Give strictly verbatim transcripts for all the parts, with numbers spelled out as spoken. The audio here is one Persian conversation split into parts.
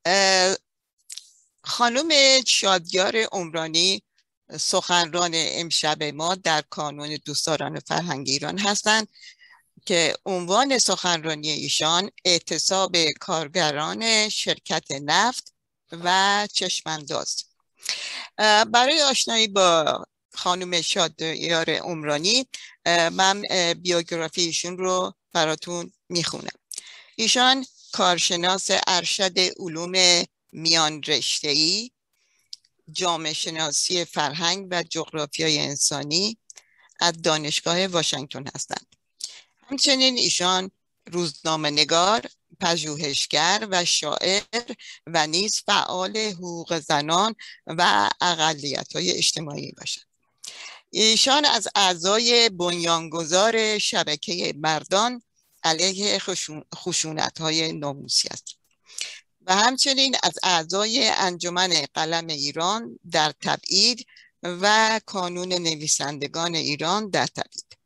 خانم شادیار عمرانی سخنران امشب ما در کانون دوستداران فرهنگ ایران هستند که عنوان سخنرانی ایشان اعتصاب کارگران شرکت نفت و چشم‌انداز. برای آشنایی با خانم شادیار عمرانی من بیوگرافی ایشون رو براتون میخونم. ایشان کارشناس ارشد علوم میان رشته‌ای، جامعه شناسی فرهنگ و جغرافیای انسانی از دانشگاه واشنگتن هستند. همچنین ایشان روزنامه‌نگار، پژوهشگر و شاعر و نیز فعال حقوق زنان و اقلیت‌های اجتماعی باشند. ایشان از اعضای بنیانگذار شبکه مردان علیه خشونت‌های ناموسی است و همچنین از اعضای انجمن قلم ایران در تبعید و کانون نویسندگان ایران در تبعید.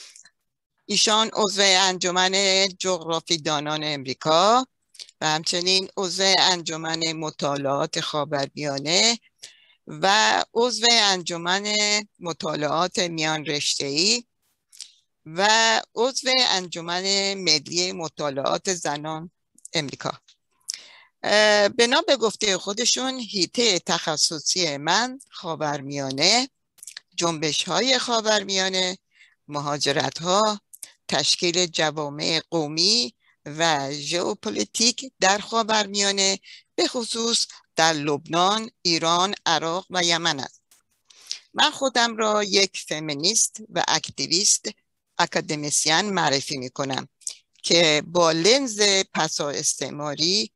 ایشان عضو انجمن جغرافی دانان امریکا و همچنین عضو انجمن مطالعات خاورمیانه و عضو انجمن مطالعات میان رشته‌ای و عضو انجمن ملی مطالعات زنان امریکا. بنا به گفته خودشون حیطه تخصصی من خاورمیانه، جنبش های خاورمیانه، مهاجرت ها، تشکیل جوامع قومی و ژئوپلیتیک در خاورمیانه، به خصوص در لبنان، ایران، عراق و یمن است. من خودم را یک فمینیست و اکتیویست اکادمیسین معرفی می کنم که با لنز پسا استعماری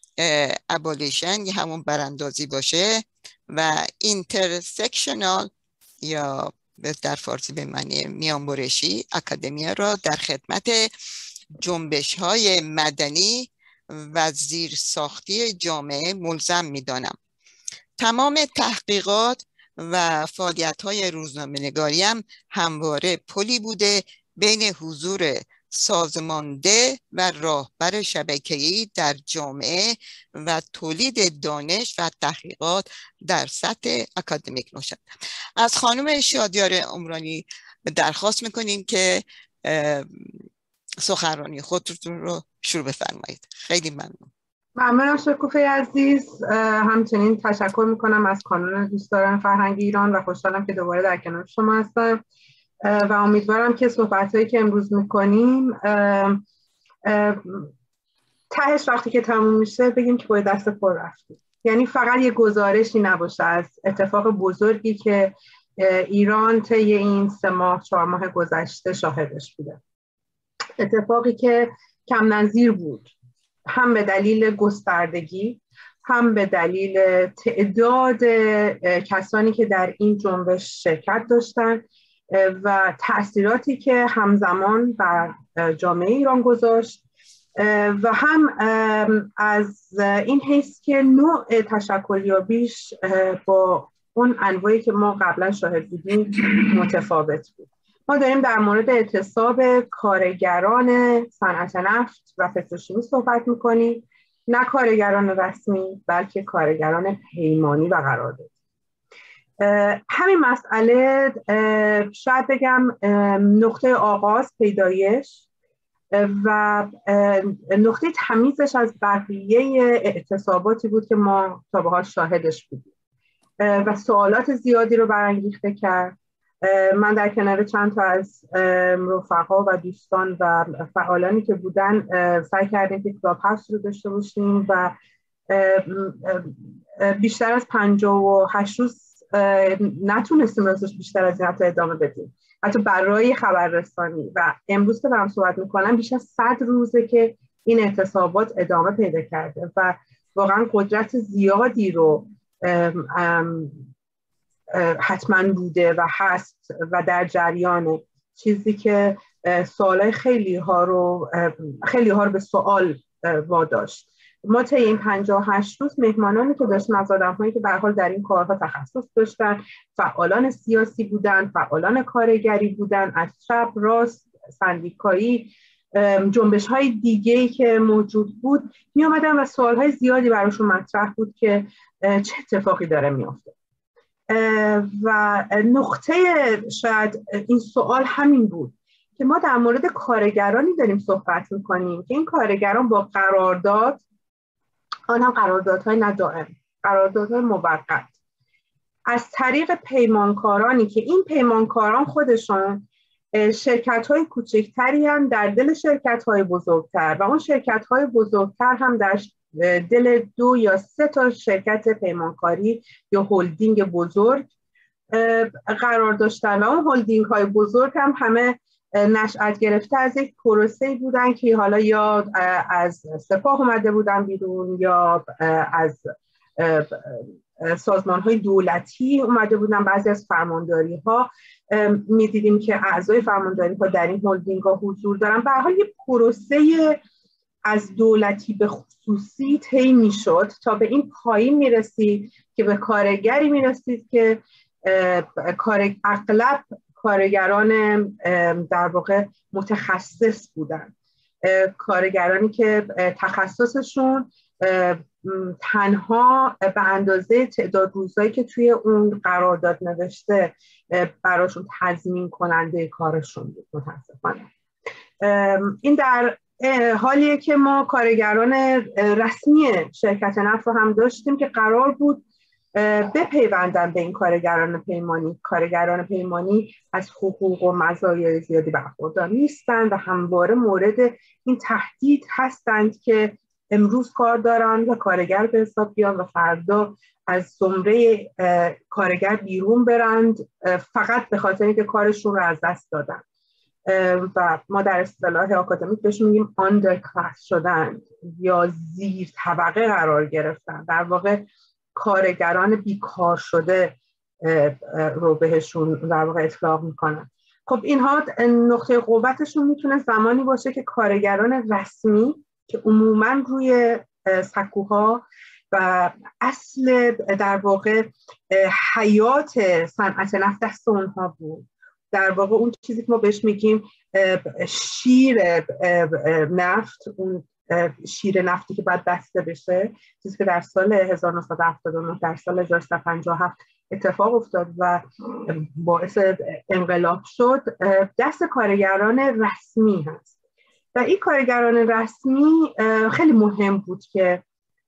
ابولیشن یا همون براندازی باشه و اینترسکشنال یا در فارسی به معنی میانبرشی اکادمیا را در خدمت جنبش های مدنی و زیر ساختی جامعه ملزم می دانم. تمام تحقیقات و فعالیت های روزنامه‌نگاری هم همواره پلی بوده بین حضور سازمانده و راهبر شبکه‌ای در جامعه و تولید دانش و تحقیقات در سطح اکادمیک نوشد. از خانم شادیار عمرانی درخواست میکنیم که سخنرانی خودتون رو شروع بفرمایید. خیلی ممنون. ممنونم شکوفه عزیز. همچنین تشکر میکنم از کانون دوستداران فرهنگ ایران و خوشحالم که دوباره در کنار شما هستم و امیدوارم که صحبت‌هایی که امروز میکنیم تهش وقتی که تموم میشه بگیم که با دست پر رفتیم. یعنی فقط یه گزارشی نباشه از اتفاق بزرگی که ایران طی این سه ماه چهار ماه گذشته شاهدش بوده. اتفاقی که کم نظیر بود، هم به دلیل گستردگی، هم به دلیل تعداد کسانی که در این جنبش شرکت داشتن و تأثیراتی که همزمان بر جامعه ایران گذاشت و هم از این حیث که نوع تشکلیابیش با اون انواعی که ما قبلا شاهد بودیم متفاوت بود. ما داریم در مورد اعتصاب کارگران صنعت نفت و پتروشیمی صحبت میکنیم، نه کارگران رسمی بلکه کارگران پیمانی و قراردادی. همین مسئله شاید بگم نقطه آغاز، پیدایش و نقطه تمیزش از بقیه اعتصاباتی بود که ما تا به حال شاهدش بودیم و سوالات زیادی رو برانگیخته کرد. من در کنار چند تا از رفقا و دوستان و فعالانی که بودن سعی کردیم که کلاب هاوس رو داشته باشیم و بیشتر از پنجاه و هشت روز نتونستیم راستش بیشتر از این حتی ادامه بدیم، حتی برای خبررسانی. و امروز که دارم صحبت میکنم بیش از صد روزه که این اعتصابات ادامه پیدا کرده و واقعا قدرت زیادی رو ام ام حتما بوده و هست و در جریان، چیزی که سوالای خیلی ها رو خیلی ها رو به سوال واداشت. ما طی این پنجاه و هشت روز مهمانانی که داشتیم از آدم‌هایی که به هر حال در این کارها تخصص داشتن، فعالان سیاسی بودن، فعالان کارگری بودن، از چپ راست، سندیکایی، جنبش های دیگه‌ای که موجود بود می آمدن و سوال های زیادی براشون مطرح بود که چه اتفاقی داره میافته. و نقطه شاید این سوال همین بود که ما در مورد کارگرانی داریم صحبت میکنیم که این کارگران با قرارداد، آن هم قراردادهای نه دائم، قراردادهای موقت، از طریق پیمانکارانی که این پیمانکاران خودشون شرکت‌های کوچکتری هم در دل شرکت‌های بزرگتر و اون شرکت‌های بزرگتر هم در دل دو یا سه تا شرکت پیمانکاری یا هلدینگ بزرگ قرار داشتن و اون هلدینگ های بزرگ هم همه نشأت گرفته از یک پروسه بودن که حالا یا از سپاه اومده بودن بیرون یا از سازمان های دولتی اومده بودن. بعضی از فرمانداری ها میدیدیم که اعضای فرمانداری ها در این هلدینگ ها حضور دارن. به هر حال یک پروسه از دولتی به خصوصی طی میشد تا به این پایین میرسید که به کارگری میرسید که کار اغلب کارگران در واقع متخصص بودن، کارگرانی که تخصصشون تنها به اندازه تعداد روزایی که توی اون قرارداد نوشته براشون تضمین کننده کارشون بود. متاسفانه این در حالیه که ما کارگران رسمی شرکت نفت رو هم داشتیم که قرار بود بپیوندن به این کارگران پیمانی. کارگران پیمانی از حقوق و مزایای زیادی برخوردار نیستند و همواره مورد این تهدید هستند که امروز کار دارن و کارگر به حساب بیان و فردا از زمره کارگر بیرون برند فقط به خاطر اینکه کارشون رو از دست دادن و ما در اصطلاح آکادمیک بهش میگیم underclass شدن یا زیر طبقه قرار گرفتن. در واقع کارگران بیکار شده رو بهشون در واقع اطلاق میکنن. خب اینها نقطه قوتشون میتونه زمانی باشه که کارگران رسمی که عموماً روی سکوها و اصل در واقع حیات صنعت نفت دست اونها بود، در واقع اون چیزی که ما بهش میگیم شیر نفت، اون شیر نفتی که باید بسته بشه، چیزی که در سال هزار و نهصد و هفتاد و نه در سال هزار و سیصد و پنجاه و هفت اتفاق افتاد و باعث انقلاب شد، دست کارگران رسمی هست و این کارگران رسمی خیلی مهم بود که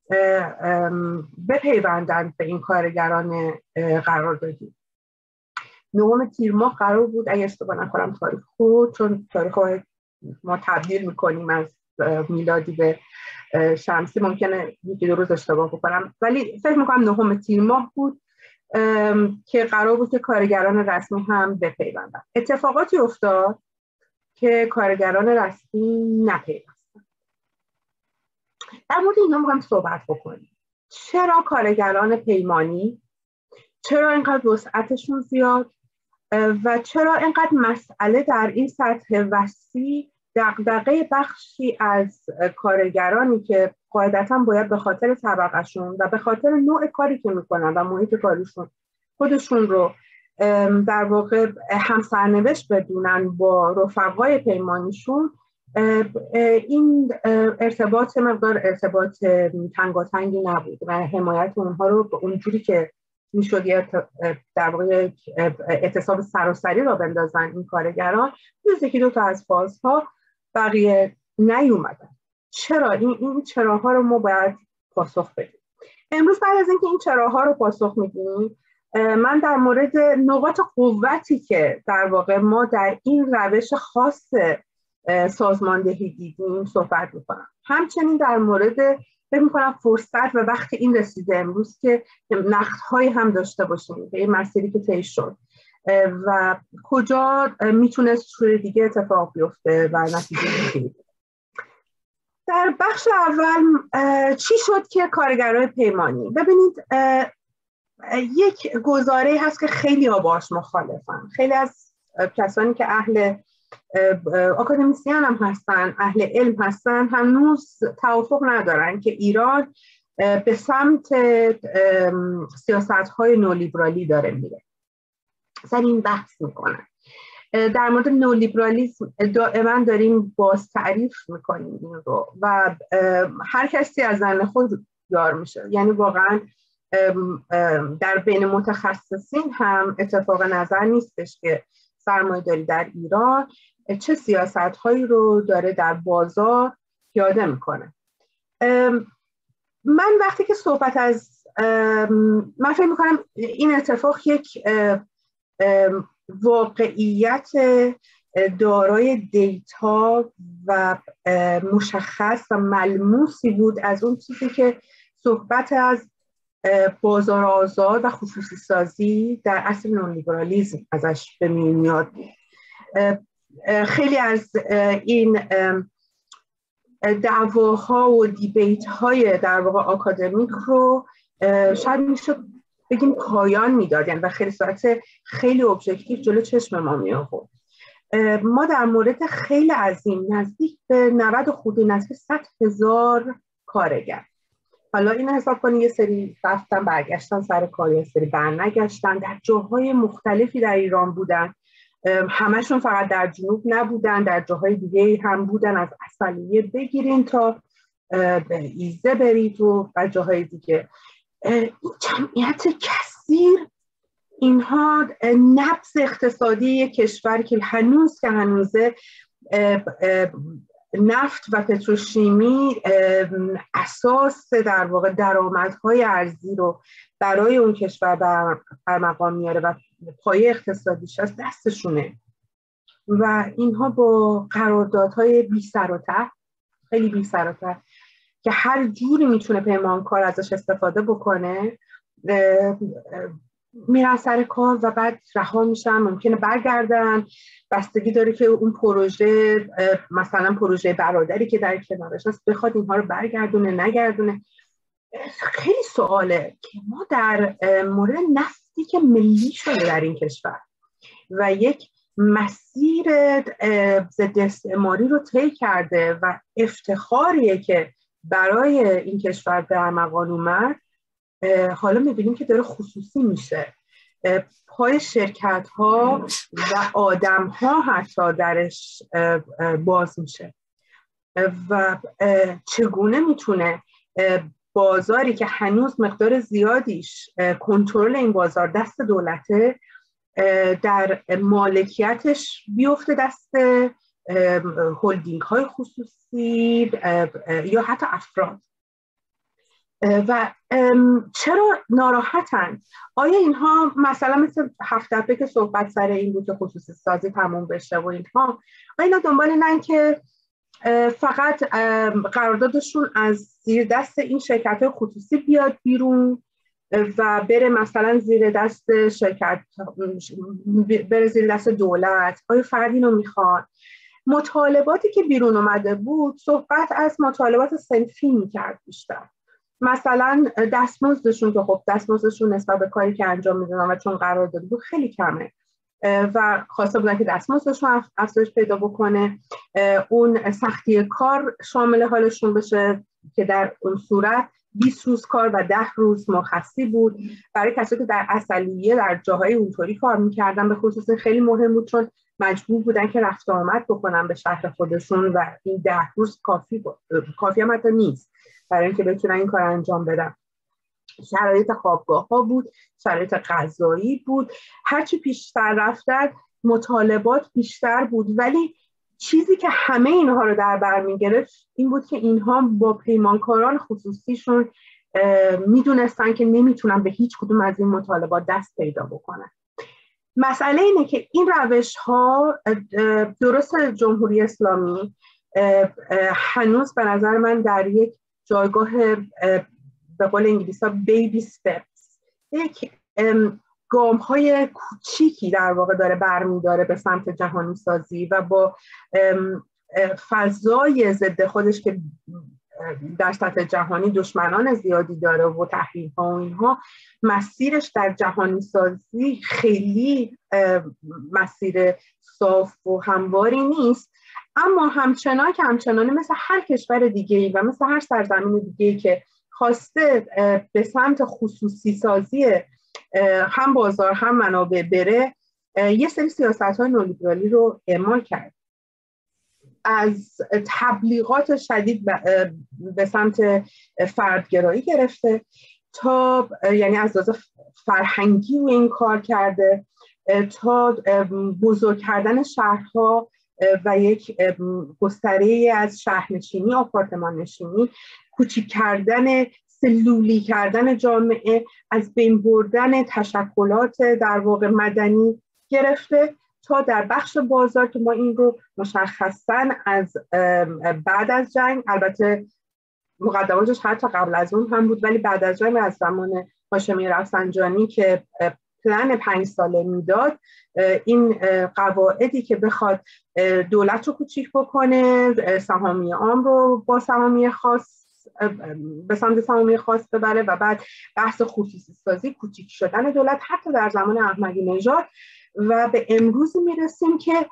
بپیوندند به این کارگران قراردادی. نهم تیر ماه قرار بود، اگه اشتباه نکنم تاریخ خود، چون تاریخ ما تبدیل میکنیم از میلادی به شمسی، ممکنه یکی دو روز اشتباه بکنم، ولی فکر میکنم نهم تیر ماه بود که قرار بود که کارگران رسمی هم بپیوندن. اتفاقاتی افتاد که کارگران رسمی نپیوندن. در مورد اینا میخوایم صحبت بکنیم. چرا کارگران پیمانی، چرا اینقدر وسعتشون زیاد و چرا اینقدر مسئله در این سطح وسیع دغدغه بخشی از کارگرانی که قاعدتاً باید به خاطر طبقه‌شون و به خاطر نوع کاری که میکنن و محیط کاریشون خودشون رو در واقع همسرنوشت بدونن با رفقای پیمانیشون، این ارتباط مقدار ارتباط تنگاتنگی نبود و حمایت اونها رو به اونجوری که میشد در واقع اعتصاب سراسری را بندازن این کارگران، جز یکی دو تا از فازها بقیه نیومدن. چرا؟ این این چراها رو ما باید پاسخ بدیم. امروز بعد از اینکه این چراها رو پاسخ میدیم، من در مورد نقاط قوتی که در واقع ما در این روش خاص سازماندهی دیدیم صحبت میکنم. همچنین در مورد فکر میکنم فرصت و وقت این رسیده امروز که نقدهایی هم داشته باشیم به این مسیری که طی شد و کجا میتونست شروع دیگه اتفاق بیفته و نتیجه بگیریم. در بخش اول چی شد که کارگرای پیمانی، ببینید یک گزاره هست که خیلی ها باش مخالفن، خیلی از کسانی که اهل اکادمیسین هم هستن، اهل علم هستن، هنوز توافق ندارن که ایران به سمت سیاست‌های نولیبرالی داره میره. سر این بحث میکنن. در مورد نولیبرالیسم دائما داریم باز تعریف میکنیم این رو و هر کسی از زن خود یار میشه. یعنی واقعا در بین متخصصین هم اتفاق نظر نیستش که سرمایه‌داری در ایران چه سیاست‌هایی رو داره در بازار پیاده میکنه. من وقتی که صحبت از من فکر میکنم این اتفاق یک واقعیت دارای دیتا و مشخص و ملموسی بود از اون چیزی که صحبت از بازار آزاد و خصوصی سازی در عصر نونلیبرالیسم ازش به میاد. خیلی از این دعواها و دیبیت های در واقع آکادمیک رو شاید میشه بگیم پایان میداد، یعنی و خیلی صورت خیلی ابژکتیو جلو چشم ما می آورد. ما در مورد خیلی عظیم نزدیک به نود خورده نزدیک صد هزار کارگر، حالا این حساب کنید یه سری رفتن برگشتن سر کار، یه سری برنگشتن، در جاهای مختلفی در ایران بودن، همشون فقط در جنوب نبودن، در جاهای دیگه هم بودن، از عسلیه بگیرین تا به ایزه برید و در جاهای دیگه. این جمعیت کثیر، اینها نبض اقتصادی کشور که هنوز که هنوزه نفت و پتروشیمی اساس در واقع درآمدهای ارزی رو برای اون کشور بر مقام میاره و پایه اقتصادیش از دستشونه و اینها با قراردادهای بی سر و ته، خیلی بی سر و ته که هر جوری میتونه پیمانکار ازش استفاده بکنه میرن سر کار و بعد رها میشن، ممکنه برگردن، بستگی داره که اون پروژه مثلا پروژه برادری که در کنارش هست بخواد اینها رو برگردونه نگردونه. خیلی سواله که ما در مورد نفتی که ملی شده در این کشور و یک مسیر ضد استعماری رو طی کرده و افتخاریه که برای این کشور به ارمغان اومد، حالا میبینیم که داره خصوصی میشه، پای شرکت ها و آدم ها حتی درش باز میشه و چگونه میتونه بازاری که هنوز مقدار زیادیش کنترل این بازار دست دولته در مالکیتش بیفته دست هولدینگ های خصوصی یا حتی افراد. و چرا ناراحتن؟ آیا اینها مثلا مثل هفت دفعه که صحبت سر این بود که خصوصی سازی تموم بشه و اینها، آیا اینا دنبال اینن که فقط قراردادشون از زیر دست این شرکت های خصوصی بیاد بیرون و بره مثلا زیر دست شرکت، بره زیر دست دولت؟ آیا فقط اینو میخوان؟ مطالباتی که بیرون اومده بود صحبت از مطالبات صنفی میکرد بیشتر، مثلا دستمزدشون که خب دستمزدشون نسبت به کاری که انجام میدونن و چون قرارداد بود خیلی کمه و خواسته بودن که دستمزدشون افزایش پیدا بکنه، اون سختی کار شامل حالشون بشه که در اون صورت بیست روز کار و ده روز مرخصی بود. برای کسایی که در عسلیه در جاهای اونطوری کار میکردن به خصوص خیلی مهم بود، چون مجبور بودن که رفت آمد بکنن به شهر خودشون و این ده روز کافی بود. کافی هم حتی نیست برای اینکه بتونن این کار انجام بدن. شرایط خوابگاه ها بود، شرایط غذایی بود، هرچی پیشتر رفتن مطالبات بیشتر بود، ولی چیزی که همه اینها رو در بر میگرفت این بود که اینها با پیمانکاران خصوصیشون میدونستن که نمیتونن به هیچ کدوم از این مطالبات دست پیدا بکنن. مسئله اینه که این روش ها درست جمهوری اسلامی هنوز به نظر من در یک جایگاه به قول انگلیسی ها بیبی ستپس، یک گام های کوچیکی در واقع داره برمیداره به سمت جهانی سازی و با فضای ضد خودش که در سطح جهانی دشمنان زیادی داره و تحریم ها و اینها، مسیرش در جهانی سازی خیلی مسیر صاف و همواری نیست. اما همچنان که همچنانه مثل هر کشور دیگه‌ای و مثل هر سرزمین دیگه‌ای که خواسته به سمت خصوصی سازی هم بازار هم منابع بره، یه سری سیاست‌های نولیبرالی رو اعمال کرد، از تبلیغات شدید به سمت فردگرایی گرفته تا یعنی از لحاظ فرهنگی و این کار کرده تا بزرگ کردن شهرها و یک گستره از شهرنشینی، آپارتمان نشینی، کوچیک کردن، سلولی کردن جامعه، از بین بردن تشکلات در واقع مدنی گرفته تا در بخش بازار که ما این رو مشخصاً از بعد از جنگ، البته مقدماتش حتی قبل از اون هم بود، ولی بعد از جنگ از زمان هاشمی رفسنجانی که پلن پنج ساله میداد، این قواعدی که بخواد دولت رو کوچیک بکنه، سهامی عام رو با سهامی خاص به سمت سهامی خاص ببره و بعد بحث خصوصی سازی، کوچیک شدن دولت حتی در زمان احمدی نژاد و به امروز میرسیم که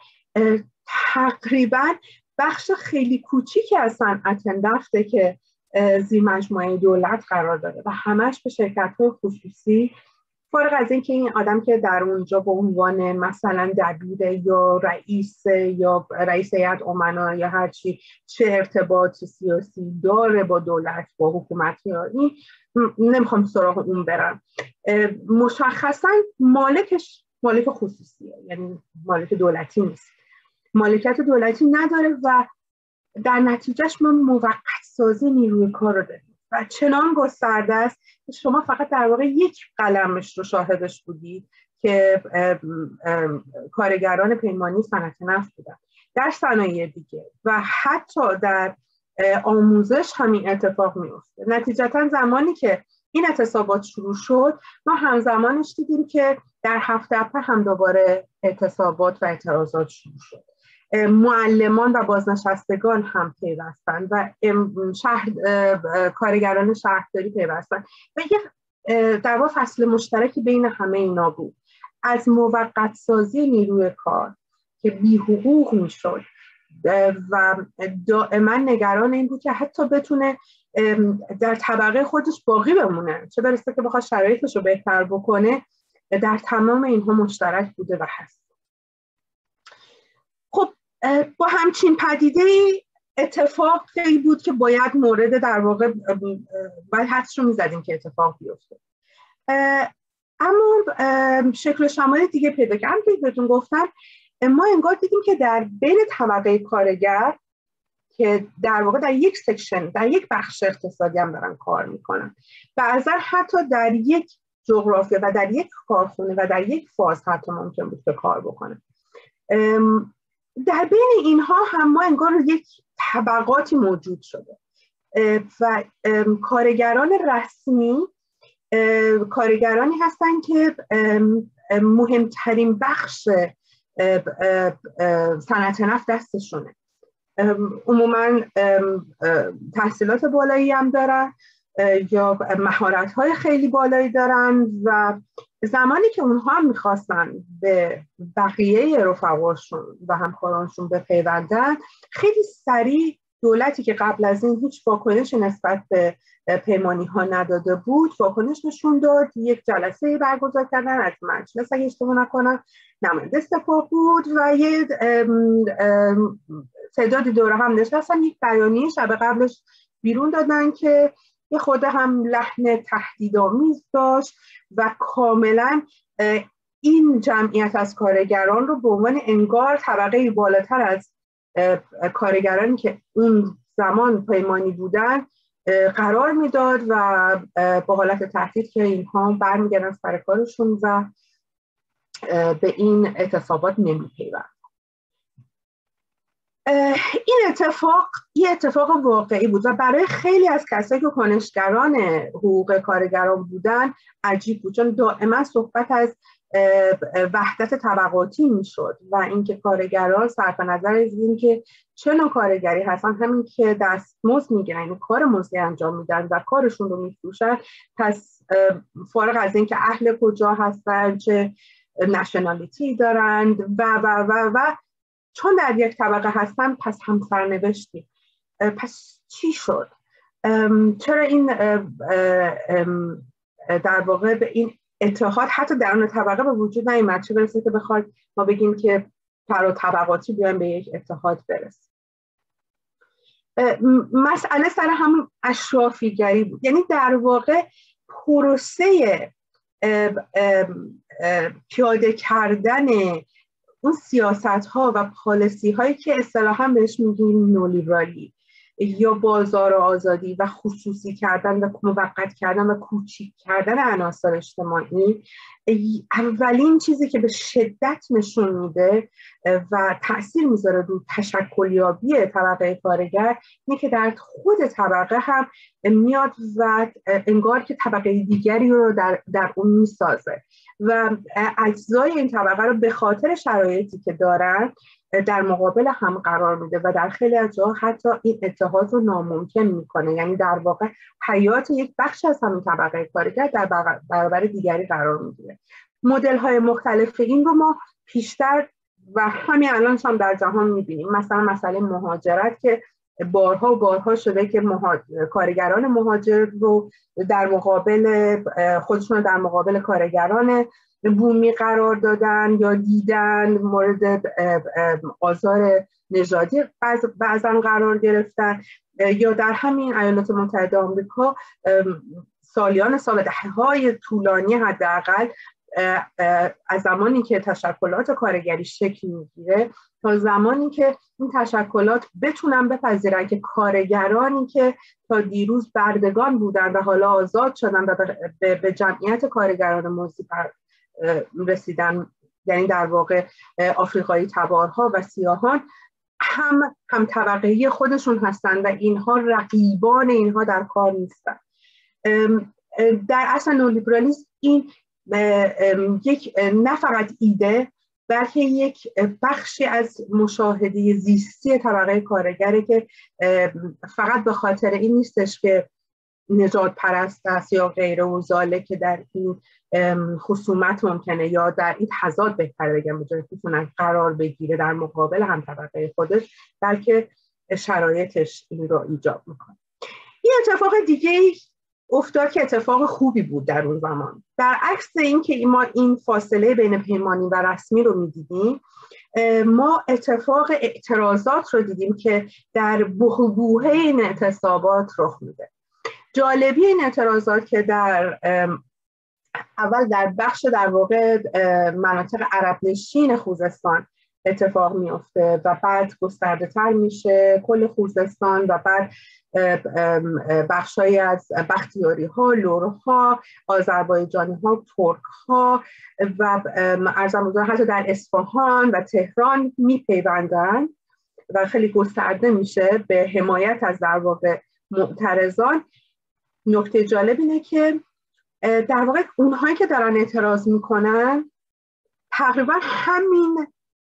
تقریبا بخش خیلی کوچیکی از صنعت نفته که زیر مجموعه دولت قرار داره و همش به شرکت‌های خصوصی، فارغ از این که این آدم که در اونجا به عنوان مثلا دبیر یا رئیس یا رئیس هیئت امنا یا هر چی چه ارتباط سیاسی داره با دولت، با حکومت، یا این نمیخوام سراغ اون برم، مشخصا مالکش مالک خصوصیه، یعنی مالک دولتی نیست، مالکیت دولتی نداره و در نتیجهش ما موقت سازی نیروی کار رو داریم و چنان گسترده است که شما فقط در واقع یک قلمش رو شاهدش بودید که ام ام کارگران پیمانی صنعت نفت بودن. در صنایع دیگه و حتی در آموزش همین اتفاق میفته. نتیجتا زمانی که این اعتصابات شروع شد، ما همزمانش دیدیم که در هفت اپه هم دوباره اعتصابات و اعتراضات شروع شد. معلمان و بازنشستگان هم پیوستن و شهر کارگران شهرداری پیوستن و یک در واقع فصل مشترکی بین همه اینا بود، از موقت سازی نیروی کار که بی حقوق میشد و دائما نگران این بود که حتی بتونه در طبقه خودش باقی بمونه، چه برسه که بخواد شرایطش رو بهتر بکنه. در تمام اینها مشترک بوده و هست. خب با همچین پدیده اتفاقی بود که باید مورد در واقع باید حدس رو میزدیم که اتفاق بیفته، اما شکل و شمایل دیگه پیدا کردم که بهتون گفتم. ما انگار دیدیم که در بین طبقه کارگر که در واقع در یک سکشن، در یک بخش اقتصادی هم دارن کار میکنن، بعضا حتی در یک جغرافیا و در یک کارخونه و در یک فاز حتی ممکن بود که کار بکنن. در بین اینها هم ما انگار یک طبقاتی موجود شده و کارگران رسمی کارگرانی هستن که مهمترین بخش صنعت نفت دستشونه، عموما تحصیلات بالایی هم دارن یا مهارت‌های خیلی بالایی دارن و زمانی که اونها هم میخواستن به بقیه رفقاشون و همکارانشون بپیوندن، خیلی سریع دولتی که قبل از این هیچ واکنشی نسبت به پیمانی ها نداده بود واکنش نشون داد. یک جلسه برگزار کردن از مجلس اگه اشتباه نکنم، نماینده سپاه بود و یه تعدادی دوره هم نشستن، یک بیانیه شب قبلش بیرون دادن که یه خود هم لحن تهدیدآمیز داشت و کاملا این جمعیت از کارگران رو به عنوان انگار طبقه بالاتر از کارگرانی که اون زمان پیمانی بودن قرار میداد و با حالت تهدید که اینها برمیگردن سر کارشون و به این اعتصابات نمیپیوندن. این اتفاق یه اتفاق واقعی بود و برای خیلی از کسایی که کنشگران حقوق کارگران بودن عجیب بود، چون دائما صحبت از وحدت طبقاتی میشد و اینکه کارگران صرف نظر از این که چه نوع کارگری هستن، همین که دستمزد میگیرن، یعنی کار مزدی انجام میدن و کارشون رو میفروشن، پس فارغ از این که اهل کجا هستن، چه نشنالیتی دارند و و و و چون در یک طبقه هستن پس هم سرنوشتی. پس چی شد؟ چرا این در واقع به این اتحاد حتی درون طبقه به وجود نیامد، چه برسه که بخواد ما بگیم که فرا طبقاتی بیان به یک اتحاد برسه. مسئله سر همون اشرافیگری بود. یعنی در واقع پروسه پیاده کردن اون سیاست ها و پالیسی هایی که اصطلاحاً بهش میگیم نولیبرالی یا بازار آزادی و خصوصی کردن و موقت کردن و کوچیک کردن عناصر اجتماعی، اولین چیزی که به شدت نشون میده و تأثیر میذاره رو تشکلیابی طبقه کارگر اینه که در خود طبقه هم میاد و انگار که طبقه دیگری رو در, در اون میسازه و اجزای این طبقه رو به خاطر شرایطی که دارن در مقابل هم قرار میده و در خیلی از جاها حتی این اتحاد رو ناممکن میکنه. یعنی در واقع حیات یک بخش از همین طبقه کارگر در برابر دیگری قرار میگیره. مدل های مختلف این رو ما پیشتر و همین الان هم در جهان میبینیم. مثلا مسئله مهاجرت که بارها و بارها شده که مهاجر، کارگران مهاجر رو در مقابل خودشون رو در مقابل کارگران بومی قرار دادن یا دیدن، مورد آزار نژادی بعضا قرار گرفتن. یا در همین ایالات متحده آمریکا سالیان سال دهه‌های طولانی حداقل از زمانی که تشکلات کارگری شکل میگیره تا زمانی که این تشکلات بتونن بپذیرن که کارگرانی که تا دیروز بردگان بودن و حالا آزاد شدن و به جمعیت کارگران موضوع رسیدن، یعنی در واقع آفریقایی تبارها و سیاهان هم هم طبقه‌ای خودشون هستن و اینها رقیبان اینها در کار نیستن. در اصل نولیبرالیسم این یک نه فقط ایده بلکه یک بخشی از مشاهده زیستی طبقه کارگره که فقط به خاطر این نیستش که نژاد پرست است یا غیره و ذاله که در این خصومت ممکنه یا در این تضاد بهتر بگم به جای خصومت قرار بگیره در مقابل هم طبقه خودش، بلکه شرایطش این رو ایجاب میکنه. این اتفاق دیگه افتاد که اتفاق خوبی بود در اون زمان. در عکس این که ما این فاصله بین پیمانی و رسمی رو میدیدیم، ما اتفاق اعتراضات رو دیدیم که در بحبوحه این اعتصابات رخ میده. جالبی این اعتراضات که در اول در بخش در واقع مناطق عرب نشین خوزستان اتفاق میفته و بعد گسترده تر میشه کل خوزستان و بعد بخشایی از بختیاری ها، لور ها، آذربایجانی ها، ترک ها و ارزم بزرگ حتی در اصفهان و تهران میپیوندن و خیلی گسترده میشه به حمایت از در واقع معترضان. نکته جالب اینه که در واقع اونهایی که دارن اعتراض میکنن تقریبا همین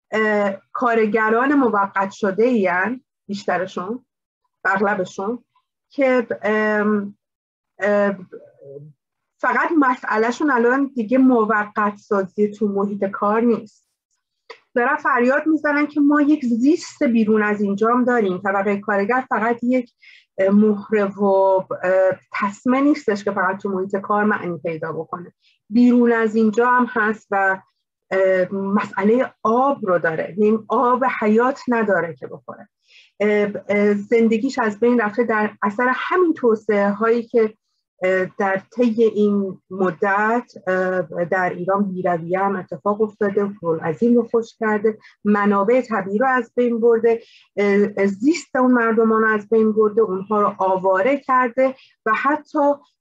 کارگران موقت شده این بیشترشون، اغلبشون، که ام ام فقط مسئلهشون الان دیگه موقت سازی تو محیط کار نیست. دارن فریاد میزنن که ما یک زیست بیرون از اینجا هم داریم. طبقه کارگر فقط یک مهره و تسمه نیستش که فقط تو محیط کار معنی پیدا بکنه، بیرون از اینجا هم هست و مسئله آب رو داره. این آب حیات نداره که بخوره، زندگیش از بین رفته در اثر همین توسعه هایی که در طی این مدت در ایران بی‌رویه هم اتفاق افتاده، پرالعظیم رو خوش کرده، منابع طبیعی رو از بین برده، زیست اون مردمان رو از بین برده، اونها رو آواره کرده و حتی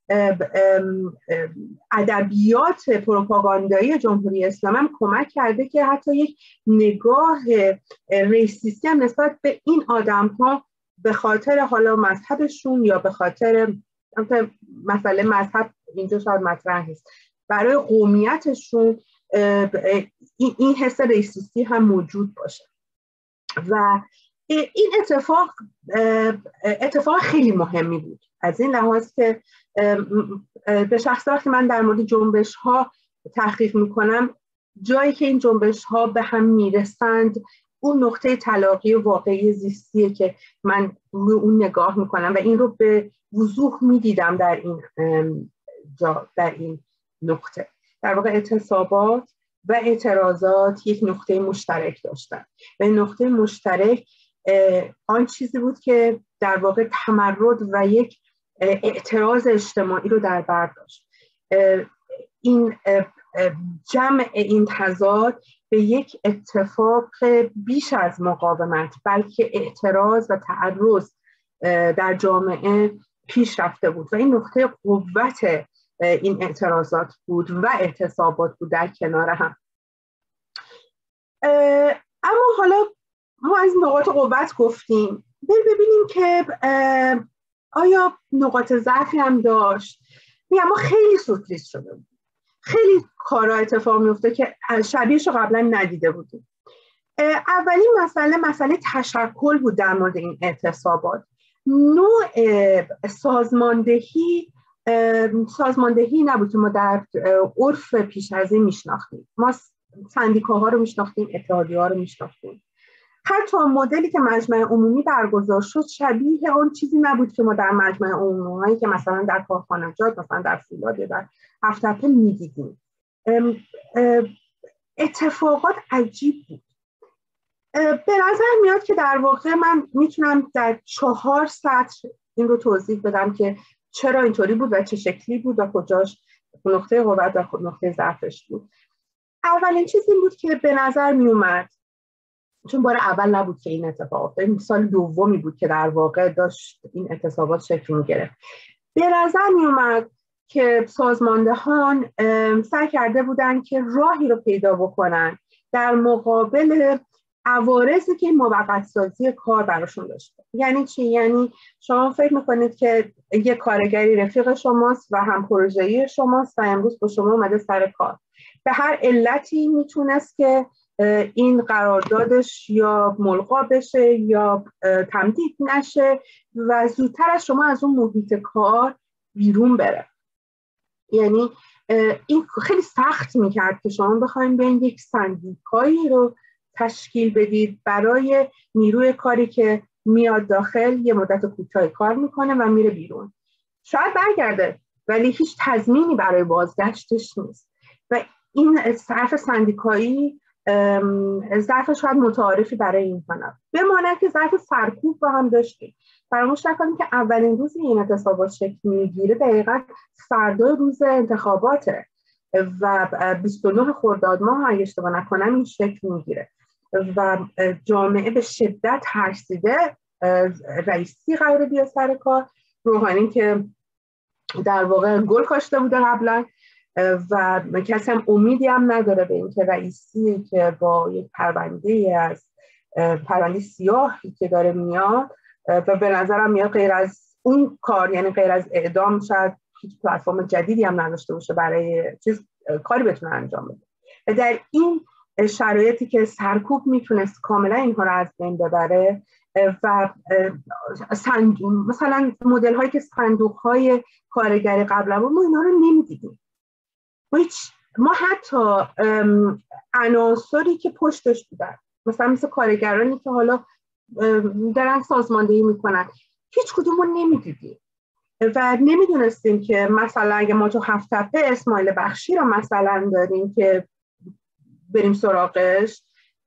ادبیات پروپاگاندایی جمهوری اسلامی هم کمک کرده که حتی یک نگاه ریسیستی هم نسبت به این آدم ها به خاطر حالا مذهبشون یا به خاطر مسئله مذهب اینجا شاید مطرح نیست، برای قومیتشون این حس ریسیستی هم موجود باشه. و این اتفاق اتفاق خیلی مهمی بود از این لحاظ که به شخص وقتی من در مورد جنبش ها تحقیق میکنم، جایی که این جنبش ها به هم میرسند اون نقطه تلاقی واقعی زیستیه که من روی اون نگاه میکنم و این رو به وضوح میدیدم در این جا، در این نقطه. در واقع اعتصابات و اعتراضات یک نقطه مشترک داشتن و این نقطه مشترک آن چیزی بود که در واقع تمرد و یک اعتراض اجتماعی رو در بر داشت. این جمع این تضاد به یک اتفاق بیش از مقاومت بلکه اعتراض و تعرض در جامعه پیش رفته بود و این نقطه قوت این اعتراضات بود و اعتصابات بود در کنار هم. اما حالا ما از نقاط قوت گفتیم، ببینیم که آیا نقاط ضعفی هم داشت. میگم ما خیلی سوتریز شده بود، خیلی کارا اتفاق میفته که شبیهش رو قبلا ندیده بودیم. اولین مسئله مسئله تشکل بود در مورد این اعتصابات. نوع سازماندهی سازماندهی نبود که ما در عرف پیش از این میشناختیم. ما سندیکاها رو میشناختیم، اتحادیه‌ها رو میشناختیم. حتی مدلی که مجمع عمومی برگزار شد شبیه اون چیزی نبود که ما در مجمع عمومی که مثلا در کارخانجات، مثلا در فولاد یا در هفت‌تپه میدیدیم. اتفاقات عجیب بود. به نظر میاد که در واقع من میتونم در چهار سطر این رو توضیح بدم که چرا اینطوری بود و چه شکلی بود و کجاش نقطه قوت و نقطه ضعفش بود. اولین چیز این بود که به نظر می اومد، چون بار اول نبود که این اتفاق افتاد، این سال دومی بود که در واقع داشت این اعتصابات شکل می گرفت، به نظر می اومد که سازماندهان سعی کرده بودن که راهی رو پیدا بکنن در مقابل عوارضی که موقت سازی کار براشون داشته. یعنی چی؟ یعنی شما فکر میکنید که یک کارگری رفیق شماست و هم پروژه‌ای شماست و امروز با شما اومده سر کار. به هر علتی میتونست که این قراردادش یا ملغا بشه یا تمدید نشه و زودتر از شما از اون محیط کار بیرون بره. یعنی این خیلی سخت میکرد که شما بخواید بیاین یک سندیکایی رو تشکیل بدید برای نیروی کاری که میاد داخل یه مدت کوتاهی کار میکنه و میره بیرون. شاید برگرده ولی هیچ تضمینی برای بازگشتش نیست و این ضعف سندیکایی ضعف شاید متعارفی برای این کنم. بماند که ضعف سرکوب با هم داشتیم. فراموش نکنیم که اولین روزی این اعتصابات شکل میگیره دقیقاً فردای روز انتخاباته و بیست و نه خرداد ماه اگه اشتباه نکنم این شکل میگیره و جامعه به شدت ترسیده. رئیسی قراره بیاد سر کار، روحانی که در واقع گل کاشته بوده قبلا و کسی هم امیدی هم نداره به اینکه رئیسی که با یک پرونده از پرونده سیاهی که داره میاد و به نظرم میاد غیر از اون کار، یعنی غیر از اعدام، شاید هیچ پلتفرم جدیدی هم نداشته باشه برای چیز کاری بتونه انجام بده. و در این شرایطی که سرکوب میتونست کاملا اینها رو از بین ببره و صندوق مثلا مدل هایی که صندوق های کارگری قبلا بود ما اینا رو نمیدیدیم. ما, ما حتی عناصری که پشتش بودن مثلا مثل کارگرانی که حالا دارن سازماندهی میکنن هیچ کدوم رو نمیدیدیم و نمیدونستیم که مثلا اگه ما تو هفت‌تپه اسماعیل بخشی رو مثلا داریم که بریم سراغش،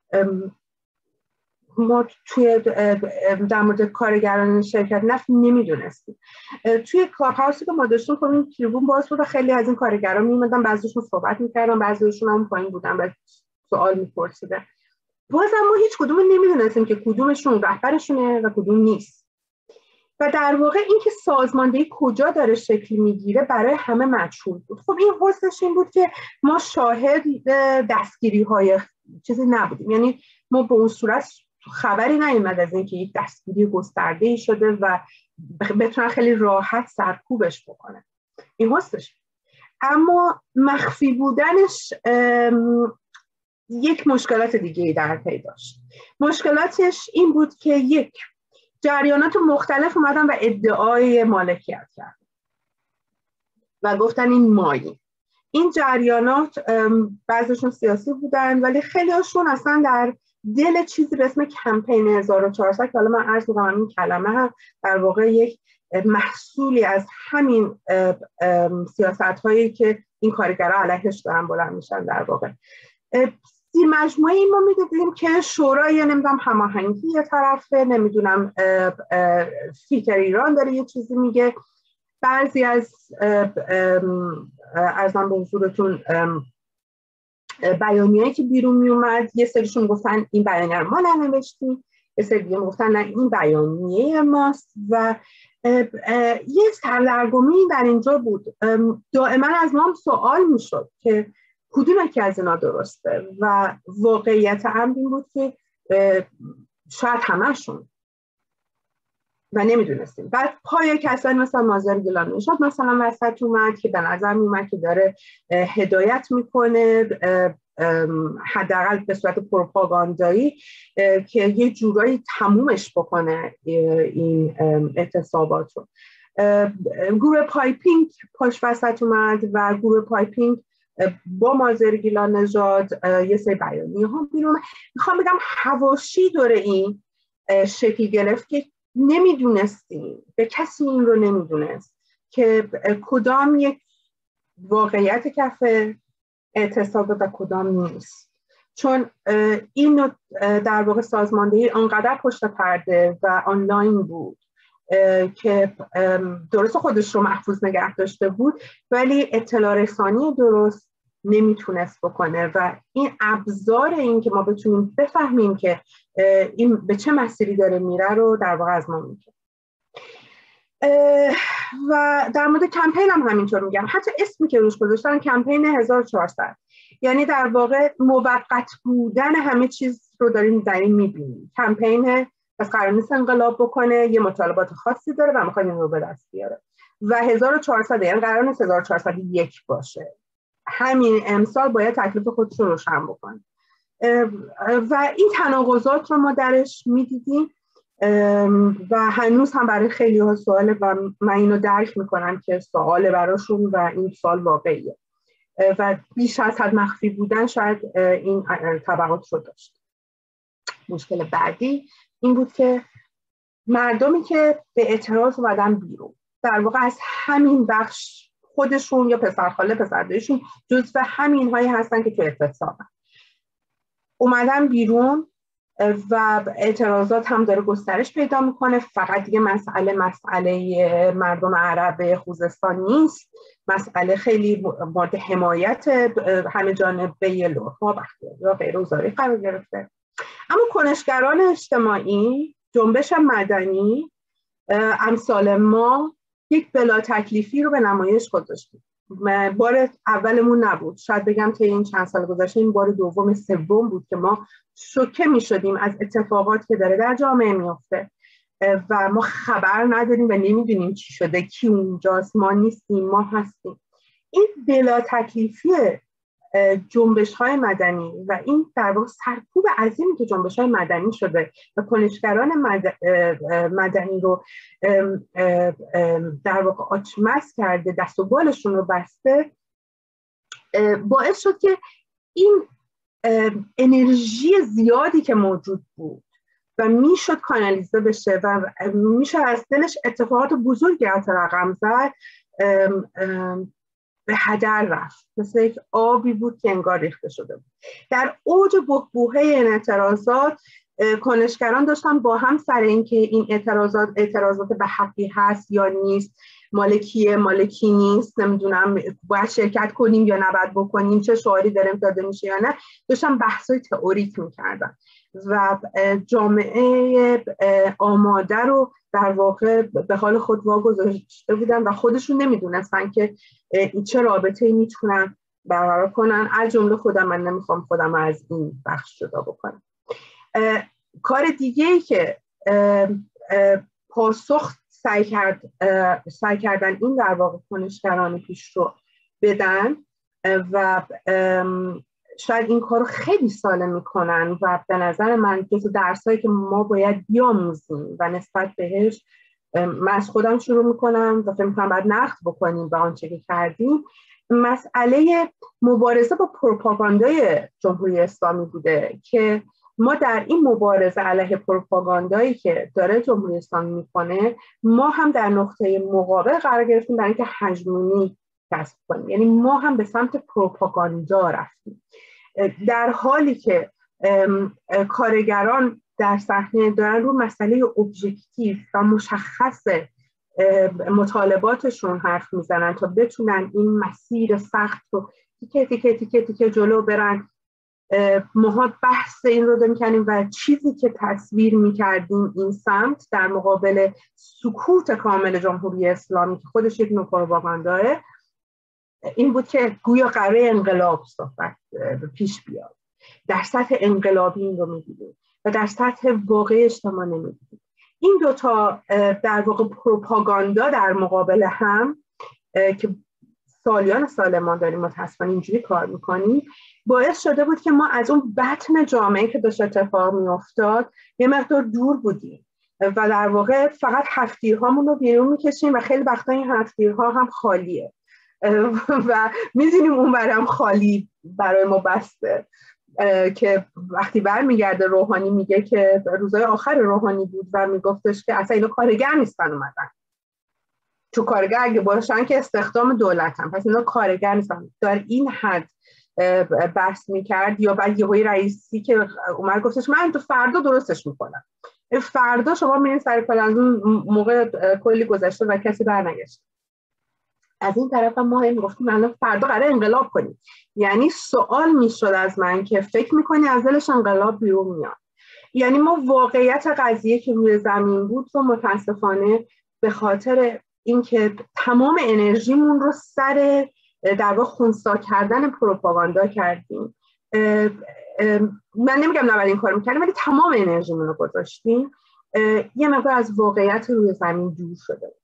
ما توی در مورد کارگران شرکت نفت نمیدونستیم. توی کارهاوسی که ما داشتیم کنیم تریبون باز بود و خیلی از این کارگران میومدن، بعضیشون صحبت میکردن، بعضیشون هم پایین بودن و سوال میپرسیدن. باز ما هیچ کدوم نمیدونستیم که کدومشون رهبرشونه و کدوم نیست. و در واقع اینکه سازماندهی کجا داره شکل میگیره برای همه مجهول بود. خب این حسش این بود که ما شاهد دستگیری های چیزی نبودیم، یعنی ما به اون صورت خبری نیومد از اینکه یک دستگیری گسترده‌ای شده و بتونن خیلی راحت سرکوبش بکنه. این حسش. اما مخفی بودنش یک مشکلات دیگه‌ای در پی داشت. مشکلاتش این بود که یک جریانات مختلف اومدن و ادعای مالکیت کردن و گفتن این مایی. این جریانات بعضیشون سیاسی بودن ولی خیلی هاشون اصلا در دل چیزی به اسم کمپین هزار و چهارصد که حالا من عرض می‌کنم این کلمه هم در واقع یک محصولی از همین سیاست هایی که این کارگرها علیهش دارن بلند میشن. در واقع سی مجموعه این ما میدونیم که شورای نمیدونم هماهنگی یه طرفه، نمیدونم فیکر ایران داره یه چیزی میگه، بعضی از ارزم به حضورتون بیانیه‌ای که بیرون میومد یه سریشون گفتن این بیانیه رو ما ننوشتیم، یه سری دیگه گفتن نه این بیانیه ماست و یه سردرگمی در اینجا بود. دائما از ما هم سوال میشد که کدوم که از اینا درسته و واقعیت امر این بود که شاید همه‌شون و نمیدونستیم. بعد پای کسانی مثلا مازر گیلان نژاد مثلا وسط اومد که به نظر میومد که داره هدایت میکنه حداقل به صورت پروپاگاندایی که یه جورایی تمومش بکنه این اعتصابات رو. گروه پایپینگ پاش وسط اومد و گروه پایپینگ با مازر گیلان نژاد یه سری بیانیه ها بیرون. میخوام بگم حواشی داره این شکل گرفت که نمیدونستیم، به کسی این رو نمیدونست که کدام یک واقعیت کف اعتصاب و کدام نیست، چون این در واقع سازماندهی آنقدر پشت پرده و آنلاین بود که درست خودش رو محفوظ نگه داشته بود ولی اطلاع رسانی درست نمیتونست بکنه و این ابزار این که ما بتونیم بفهمیم که این به چه مسیری داره میره رو در واقع از ما میگه. و در مورد کمپین هم همینطور میگم، حتی اسمی که روش گذاشتن کمپین هزار و چهارصد، یعنی در واقع موقت بودن همه چیز رو داریم در این میبینیم. کمپین از قرار نیست انقلاب بکنه، یه مطالبات خاصی داره و میخواد این رو به دست بیاره و هزار و چهارصد یعنی قرار نیست هزار و چهارصد و یک باشه، همین امسال باید تکلیف خودش رو روشن بکنه و این تناقضات رو ما درش میدیدیم و هنوز هم برای خیلی ها سواله و من اینو درک میکنم که سواله براشون و این سوال واقعیه و بیش از حد مخفی بودن شاید این تبعات رو داشت. مشکل بعدی این بود که مردمی که به اعتراض اومدن بیرون در واقع از همین بخش خودشون یا پسرخاله پسردایشون جزو همین هایی هستن که تو اعتصابن اومدن بیرون و اعتراضات هم داره گسترش پیدا میکنه. فقط دیگه مسئله مسئله مردم عرب خوزستان نیست، مسئله خیلی مورد حمایت همه جانبه لرها بختیاری یا غیر وزاری قرار گرفته. اما کنشگران اجتماعی، جنبش مدنی امثال ما یک بلا تکلیفی رو به نمایش گذاشتیم. بار اولمون نبود، شاید بگم که این چند سال گذشته این بار دوم سوم بود که ما شوکه می شدیم از اتفاقات که داره در جامعه میفته و ما خبر نداریم و نمیدونیم چی شده، کی اونجاست، ما نیستیم، ما هستیم. این بلا تکلیفی جنبش های مدنی و این در واقع سرکوب عظیمی که جنبش های مدنی شده و کنشگران مدنی رو در واقع آچمز کرده، دست و بالشون رو بسته، باعث شد که این انرژی زیادی که موجود بود و میشد کانالیزه بشه و میشد از دلش اتفاقات بزرگی رقم زد به هدر رفت، مثل یک آبی بود که انگار ریخته شده بود. در اوج بحبوحه این اعتراضات کنشگران داشتن با هم سر این که این اعتراضات اعتراضات به حقی هست یا نیست، مالکیه مالکی نیست، نمیدونم باید شرکت کنیم یا نباید بکنیم، چه شعاری داریم داده میشه یا نه، داشتن بحثای تئوریک میکردن و جامعه آماده رو در واقع به حال خود واگذاشته بودن و خودشون نمیدونستن که چه رابطه‌ای میتونن برقرار کنن. از جمله خودم، من نمیخوام خودم از این بخش جدا بکنم. کار دیگه‌ای که پاسخ سعی کرد سعی کردن این در واقع کنشگران پیش رو بدن و شاید این کارو خیلی ساله میکنن و به نظر من جزو درسایی که ما باید بیاموزیم و نسبت بهش من از خودم شروع میکنم و فکر میکنم باید نقد بکنیم به آنچه که کردیم. مسئله مبارزه با پروپاگاندای جمهوری اسلامی بوده که ما در این مبارزه علیه پروپاگاندایی که داره جمهوری اسلامی میکنه، ما هم در نقطه مقابل قرار گرفتیم برای اینکه هژمونی کسب کنیم. یعنی ما هم به سمت پروپاگاندا رفتیم، در حالی که کارگران در صحنه دارن رو مسئله ابژکتیو و مشخص مطالباتشون حرف میزنن تا بتونن این مسیر سخت رو تیکه تیکه تیکه تیکه جلو برن. ما بحث این رو میکنیم و چیزی که تصویر میکردیم این سمت در مقابل سکوت کامل جمهوری اسلامی که خودش یک نوع پروپاگانداه، این بود که گویا قراره انقلاب صحبت پیش بیاد. در سطح انقلابی این رو میدیدیم و در سطح واقعی اجتماع نمیدیدیم. این دوتا در واقع پروپاگاندا در مقابل هم که سالیان سال ما داریم متاسفانه اینجوری کار میکنیم، باعث شده بود که ما از اون بطن جامعه که داشت اتفاق میافتاد یه مقدار دور بودیم و در واقع فقط هفتیرهامون رو بیرون میکشیم و خیلی وقتا این هفتیرها هم خالیه و میدونیم اون برم خالی برای ما بسته. که وقتی برمیگرده روحانی میگه که روزهای آخر روحانی بود و میگفتش که اصلا اینا کارگر نیستن اومدن، چون کارگر اگه باشن که استخدام دولت هم، پس اینا کارگر نیستن. در این حد بحث میکرد. یا بعد یهویی رئیسی که اومد گفتش من تو فردا درستش میکنم، فردا شما میرین سر کار، از اون موقع کلی گذشته و کسی برنگشت. از این طرف ما هم گفتیم الان فردا قراره انقلاب کنیم. یعنی سوال میشد از من که فکر میکنی از دلش انقلاب بیرون میاد؟ یعنی ما واقعیت قضیه که روی زمین بود و متاسفانه به خاطر اینکه تمام انرژیمون رو سر در واقع خنثی کردن پروپاگاندا کردیم. من نمیگم نباید این کار میکردیم، ولی تمام انرژیمون رو گذاشتیم، یه مقدار از واقعیت روی زمین دور شده.